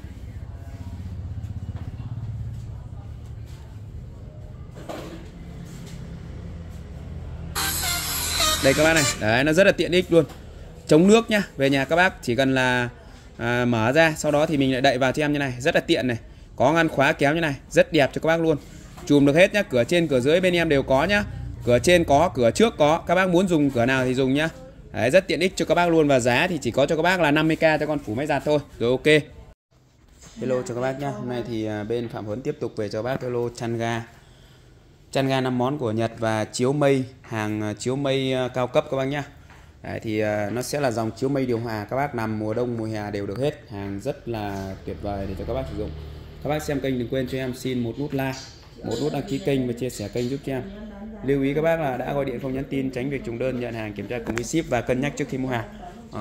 Đây các bác này, đấy, nó rất là tiện ích luôn. Chống nước nhá. Về nhà các bác chỉ cần là mở ra, sau đó thì mình lại đậy vào cho em như này, rất là tiện này. Có ngăn khóa kéo như này, rất đẹp cho các bác luôn. Chùm được hết nhá, cửa trên cửa dưới bên em đều có nhá. Cửa trên có, cửa trước có, các bác muốn dùng cửa nào thì dùng nhá. Đấy, rất tiện ích cho các bác luôn. Và giá thì chỉ có cho các bác là 50k cho con phủ máy giặt thôi. Rồi, ok. Hello cho các bác nhá. Hôm nay thì bên Phạm Huấn tiếp tục về cho bác cái lô chăn ga. Chăn ga 5 món của Nhật và chiếu mây, hàng chiếu mây cao cấp các bác nhá. Đấy, thì nó sẽ là dòng chiếu mây điều hòa, các bác nằm mùa đông mùa hè đều được hết. Hàng rất là tuyệt vời để cho các bác sử dụng. Các bác xem kênh đừng quên cho em xin một nút like, một nút đăng ký kênh và chia sẻ kênh giúp cho em. Lưu ý các bác là đã gọi điện không nhắn tin, tránh việc trùng đơn, nhận hàng kiểm tra cùng với ship và cân nhắc trước khi mua hàng.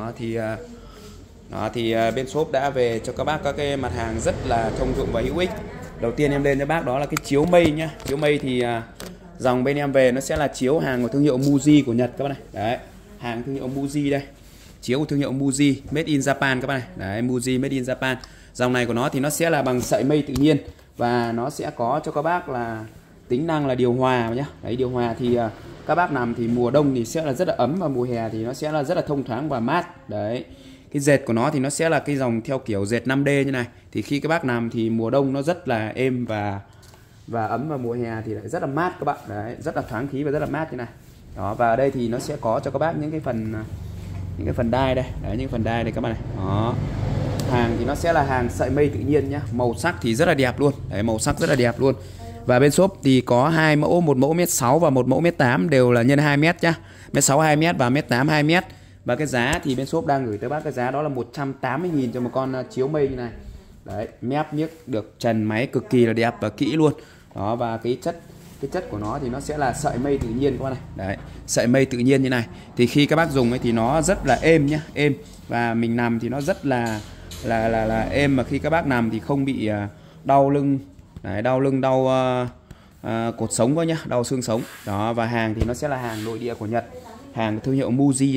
Đó thì bên shop đã về cho các bác các cái mặt hàng rất là thông dụng và hữu ích. Đầu tiên em lên cho bác đó là cái chiếu mây nhá. Chiếu mây thì dòng bên em về nó sẽ là chiếu hàng của thương hiệu Muji của Nhật các bác này. Đấy, hàng thương hiệu Muji đây. Chiếu của thương hiệu Muji, made in Japan các bác này. Đấy, Muji made in Japan. Dòng này của nó thì nó sẽ là bằng sợi mây tự nhiên và nó sẽ có cho các bác là tính năng là điều hòa nhá. Đấy, điều hòa thì các bác nằm thì mùa đông thì sẽ là rất là ấm, và mùa hè thì nó sẽ là rất là thông thoáng và mát. Đấy. Cái dệt của nó thì nó sẽ là cái dòng theo kiểu dệt 5D như này. Thì khi các bác nằm thì mùa đông nó rất là êm và ấm, và mùa hè thì lại rất là mát các bạn. Đấy, rất là thoáng khí và rất là mát như này. Đó, và ở đây thì nó sẽ có cho các bác những cái phần đai đây. Đấy, những phần đai đây các bạn này. Đó. Hàng thì nó sẽ là hàng sợi mây tự nhiên nhá. Màu sắc thì rất là đẹp luôn. Đấy, màu sắc rất là đẹp luôn. Và bên shop thì có 2 mẫu, một mẫu 1m6 và một mẫu 1m8 đều là nhân 2m nhá. 1m6 2m và 1m8 2m. Và cái giá thì bên shop đang gửi tới bác cái giá đó là 180.000 cho một con chiếu mây như này. Đấy, mép miếc được trần máy cực kỳ là đẹp và kỹ luôn. Đó, và cái chất của nó thì nó sẽ là sợi mây tự nhiên các bạn này. Đấy, sợi mây tự nhiên như này. Thì khi các bác dùng ấy thì nó rất là êm nhá, êm. Và mình nằm thì nó rất là êm, mà khi các bác nằm thì không bị đau lưng. Đấy, đau lưng, đau cột sống quá nhá, đau xương sống. Đó, và hàng thì nó sẽ là hàng nội địa của Nhật, hàng thương hiệu Muji đây.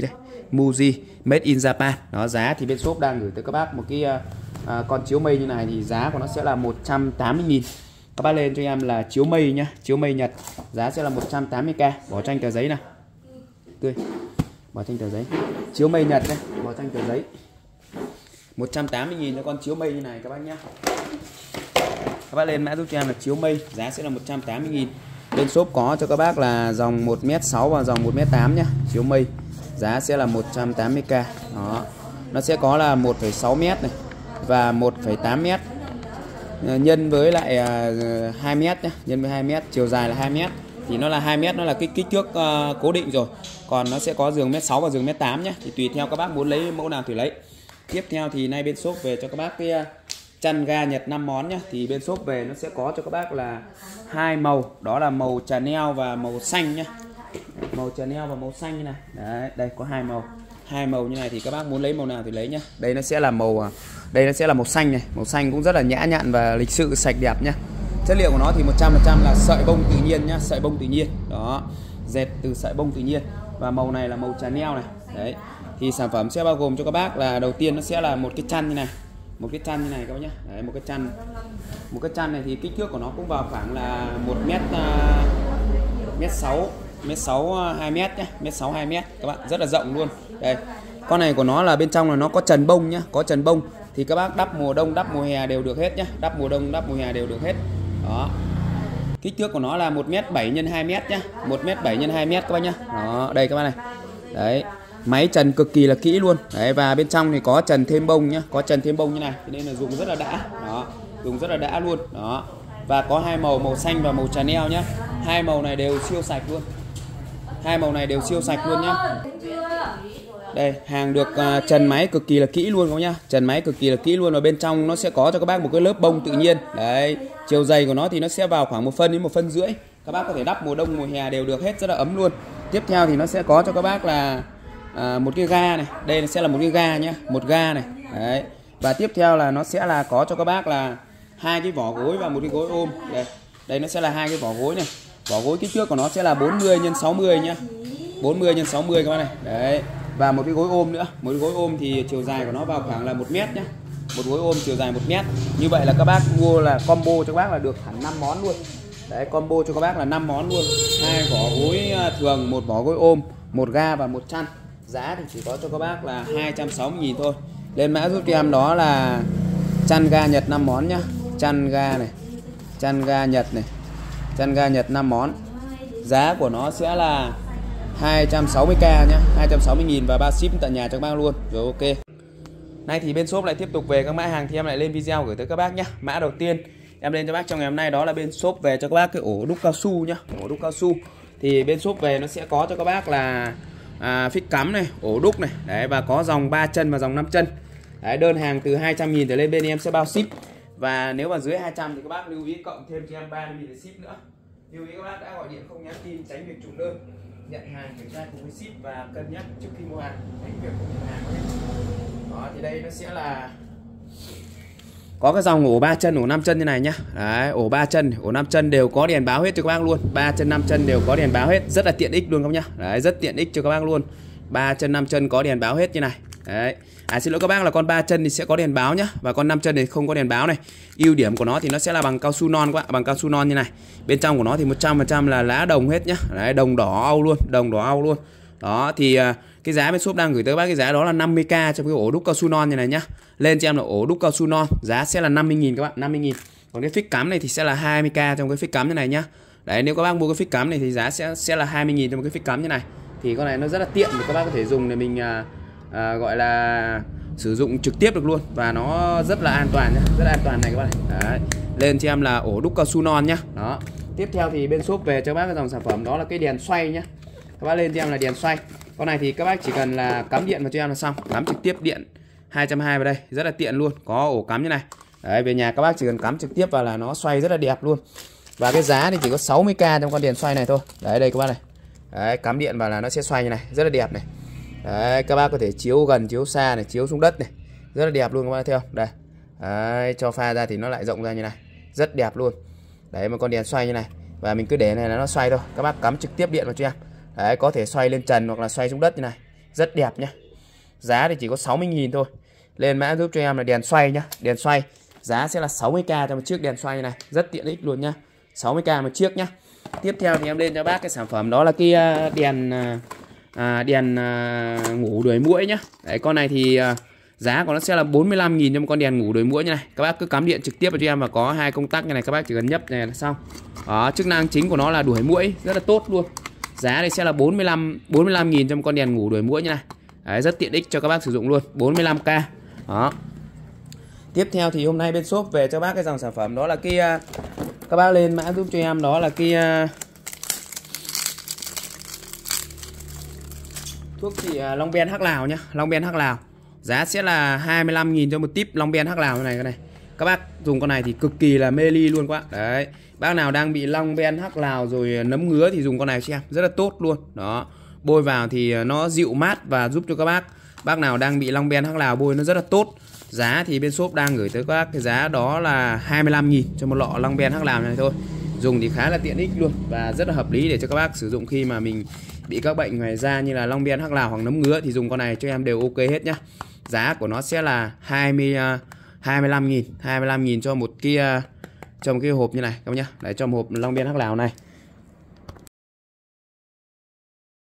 Muji Made in Japan. Đó, giá thì bên shop đang gửi tới các bác một cái con chiếu mây như này thì giá của nó sẽ là 180.000. Các bác lên cho em là chiếu mây nhá, chiếu mây Nhật, giá sẽ là 180k. Bỏ tranh tờ giấy nào. Tươi. Bỏ tranh tờ giấy. Chiếu mây Nhật đây, bỏ tranh tờ giấy. 180.000 cho con chiếu mây như này các bác nhá. Các bác lên mã giúp cho em là chiếu mây, giá sẽ là 180.000. Bên shop có cho các bác là dòng 1m6 và dòng 1m8 nhá. Chiếu mây giá sẽ là 180k. Đó. Nó sẽ có là 1,6m này và 1,8m nhân với lại 2m nhá, nhân với 2m, chiều dài là 2m thì nó là 2m, nó là cái kích thước cố định rồi. Còn nó sẽ có giường 1m6 và giường 1m8 nhá, thì tùy theo các bác muốn lấy mẫu nào thì lấy. Tiếp theo thì nay bên shop về cho các bác cái chăn ga Nhật 5 món nhá, thì bên shop về nó sẽ có cho các bác là hai màu, đó là màu Chanel và màu xanh nhá. Màu Chanel và màu xanh như này. Đấy, đây có hai màu như này thì các bác muốn lấy màu nào thì lấy nhá. Đây nó sẽ là màu màu xanh này, màu xanh cũng rất là nhã nhặn và lịch sự, sạch đẹp nhá. Chất liệu của nó thì 100% là sợi bông tự nhiên nhá, sợi bông tự nhiên. Đó, dệt từ sợi bông tự nhiên. Và màu này là màu Chanel này. Đấy. Thì sản phẩm sẽ bao gồm cho các bác là đầu tiên nó sẽ là một cái chăn như này. Một cái chăn như này các bác nhá. Đấy, một cái chăn này thì kích thước của nó cũng vào khoảng là 1m6 2m nhá, 1m6 2m các bạn, rất là rộng luôn. Đây. Con này của nó là bên trong là nó có trần bông nhá, có trần bông thì các bác đắp mùa đông, đắp mùa hè đều được hết nhá, đắp mùa đông, đắp mùa hè đều được hết. Đó. Kích thước của nó là 1m7 x 2m nhá, 1m7 x 2m các bác nhá. Đó, đây các bác này. Đấy. Máy trần cực kỳ là kỹ luôn. Đấy, và bên trong thì có trần thêm bông nhá, có trần thêm bông như này, nên là dùng rất là đã. Đó, dùng rất là đã luôn. Đó. Và có hai màu, màu xanh và màu Chanel nhá. Hai màu này đều siêu sạch luôn. Hai màu này đều siêu sạch luôn nhá. Đây, hàng được trần máy cực kỳ là kỹ luôn các bác nhá. Trần máy cực kỳ là kỹ luôn, và bên trong nó sẽ có cho các bác một cái lớp bông tự nhiên. Đấy, chiều dày của nó thì nó sẽ vào khoảng 1 phân đến 1,5 phân. Các bác có thể đắp mùa đông mùa hè đều được hết, rất là ấm luôn. Tiếp theo thì nó sẽ có cho các bác là một cái ga này. Đây sẽ là một cái ga nhá, một ga này. Đấy. Và tiếp theo là nó sẽ là có cho các bác là hai cái vỏ gối và một cái gối ôm. Đây. Đây nó sẽ là hai cái vỏ gối này. Vỏ gối kích thước của nó sẽ là 40 x 60 nhá. 40 x 60 các bác này. Đấy. Và một cái gối ôm nữa. Một cái gối ôm thì chiều dài của nó vào khoảng là 1m nhá. Một gối ôm chiều dài 1m. Như vậy là các bác mua là combo cho các bác là được hẳn 5 món luôn. Đấy, combo cho các bác là 5 món luôn. Hai vỏ gối thường, một vỏ gối ôm, một ga và một chăn. Giá thì chỉ có cho các bác là 260.000 thôi. Lên mã giúp cho em đó là chăn ga Nhật 5 món nhá. Chăn ga này, chăn ga Nhật này, chăn ga Nhật 5 món. Giá của nó sẽ là 260k nhá, 260.000 và bao ship tận nhà cho các bác luôn. Rồi, ok. Nay thì bên shop lại tiếp tục về các mã hàng thì em lại lên video gửi tới các bác nhá. Mã đầu tiên em lên cho bác trong ngày hôm nay đó là bên shop về cho các bác cái ổ đúc cao su nhá. Ổ đúc cao su thì bên shop về nó sẽ có cho các bác là phích cắm này, ổ đúc này. Đấy, và có dòng 3 chân và dòng 5 chân. Đấy, đơn hàng từ 200.000 trở lên bên em sẽ bao ship. Và nếu mà dưới 200 thì các bác lưu ý cộng thêm cho em 30.000 để ship nữa. Lưu ý các bác đã gọi điện không nhắn tin, tránh việc trùng đơn. Nhận hàng kiểm tra cùng với ship và cân nhắc trước khi mua hàng, tránh việc không nhận hàng. Đó, thì đây nó sẽ là có cái dòng ổ 3 chân, ổ 5 chân như này nhá. Đấy, ổ 3 chân, ổ 5 chân đều có đèn báo hết cho các bác luôn. 3 chân 5 chân đều có đèn báo hết, rất là tiện ích luôn các bác nhá. Đấy, rất tiện ích cho các bác luôn. 3 chân 5 chân có đèn báo hết như này. Đấy. Xin lỗi các bác là con 3 chân thì sẽ có đèn báo nhá, và con 5 chân thì không có đèn báo này. Ưu điểm của nó thì nó sẽ là bằng cao su non các bạn, bằng cao su non như này. Bên trong của nó thì 100% là lá đồng hết nhá. Đấy, đồng đỏ au luôn, đồng đỏ au luôn. Đó thì cái giá bên shop đang gửi tới các bác cái giá đó là 50k trong cái ổ đúc cao su non như này nhá. Lên cho em là ổ đúc cao su non, giá sẽ là 50.000 các bạn, 50.000. Còn cái phích cắm này thì sẽ là 20k trong cái phích cắm như này nhá. Đấy, nếu các bác mua cái phích cắm này thì giá sẽ là 20.000 trong cái phích cắm như này. Thì con này nó rất là tiện để các bác có thể dùng để mình gọi là sử dụng trực tiếp được luôn, và nó rất là an toàn nhá, rất là an toàn này các bạn này. Đấy. Lên cho em là ổ đúc cao su non nhá. Đó. Tiếp theo thì bên shop về cho các bác cái dòng sản phẩm đó là cái đèn xoay nhá. Các bác lên cho em là đèn xoay. Con này thì các bác chỉ cần là cắm điện vào cho em là xong, cắm trực tiếp điện 220 vào đây, rất là tiện luôn, có ổ cắm như này. Đấy, về nhà các bác chỉ cần cắm trực tiếp vào là nó xoay rất là đẹp luôn. Và cái giá thì chỉ có 60k trong con đèn xoay này thôi. Đấy, đây các bác này. Đấy, cắm điện vào là nó sẽ xoay như này, rất là đẹp này. Đấy, các bác có thể chiếu gần, chiếu xa này, chiếu xuống đất này, rất là đẹp luôn các bác thấy không? Đây. Đấy, cho pha ra thì nó lại rộng ra như này, rất đẹp luôn. Đấy, một con đèn xoay như này, và mình cứ để này là nó xoay thôi. Các bác cắm trực tiếp điện vào cho em. Đấy, có thể xoay lên trần hoặc là xoay xuống đất như này. Rất đẹp nhá. Giá thì chỉ có 60.000 thôi. Lên mã giúp cho em là đèn xoay nhá. Đèn xoay giá sẽ là 60k cho một chiếc đèn xoay này. Rất tiện ích luôn nhá. 60k một chiếc nhá. Tiếp theo thì em lên cho bác cái sản phẩm đó là cái đèn ngủ đuổi muỗi nhá. Đấy, con này thì giá của nó sẽ là 45.000 cho một con đèn ngủ đuổi muỗi như này. Các bác cứ cắm điện trực tiếp vào cho em và có 2 công tắc như này, các bác chỉ cần nhấp này là xong. Đó, chức năng chính của nó là đuổi muỗi, rất là tốt luôn. Giá đây sẽ là 45.000 cho một con đèn ngủ đuổi muỗi như này. Đấy, rất tiện ích cho các bác sử dụng luôn, 45k. Đó. Tiếp theo thì hôm nay bên shop về cho bác cái dòng sản phẩm đó là cái các bác lên mã giúp cho em đó là cái thuốc trị Long Ben Hắc Lào nhá. Long Ben Hắc Lào giá sẽ là 25.000 cho một tip Long Ben Hắc Lào như này. Cái này các bác dùng con này thì cực kỳ là mê ly luôn quá. Đấy, bác nào đang bị Long Ben Hắc Lào rồi nấm ngứa thì dùng con này cho em, rất là tốt luôn. Đó, bôi vào thì nó dịu mát và giúp cho các bác nào đang bị Long Ben Hắc Lào bôi nó rất là tốt. Giá thì bên shop đang gửi tới các bác cái giá đó là 25.000 cho một lọ Long Ben Hắc Lào này thôi. Dùng thì khá là tiện ích luôn và rất là hợp lý để cho các bác sử dụng khi mà mình bị các bệnh ngoài da như là Long Ben Hắc Lào hoặc nấm ngứa thì dùng con này cho em đều ok hết nhá. Giá của nó sẽ là 25.000 cho một cái hộp như này các bác nhá. Đấy, cho một hộp Long Ben Hắc Lào này.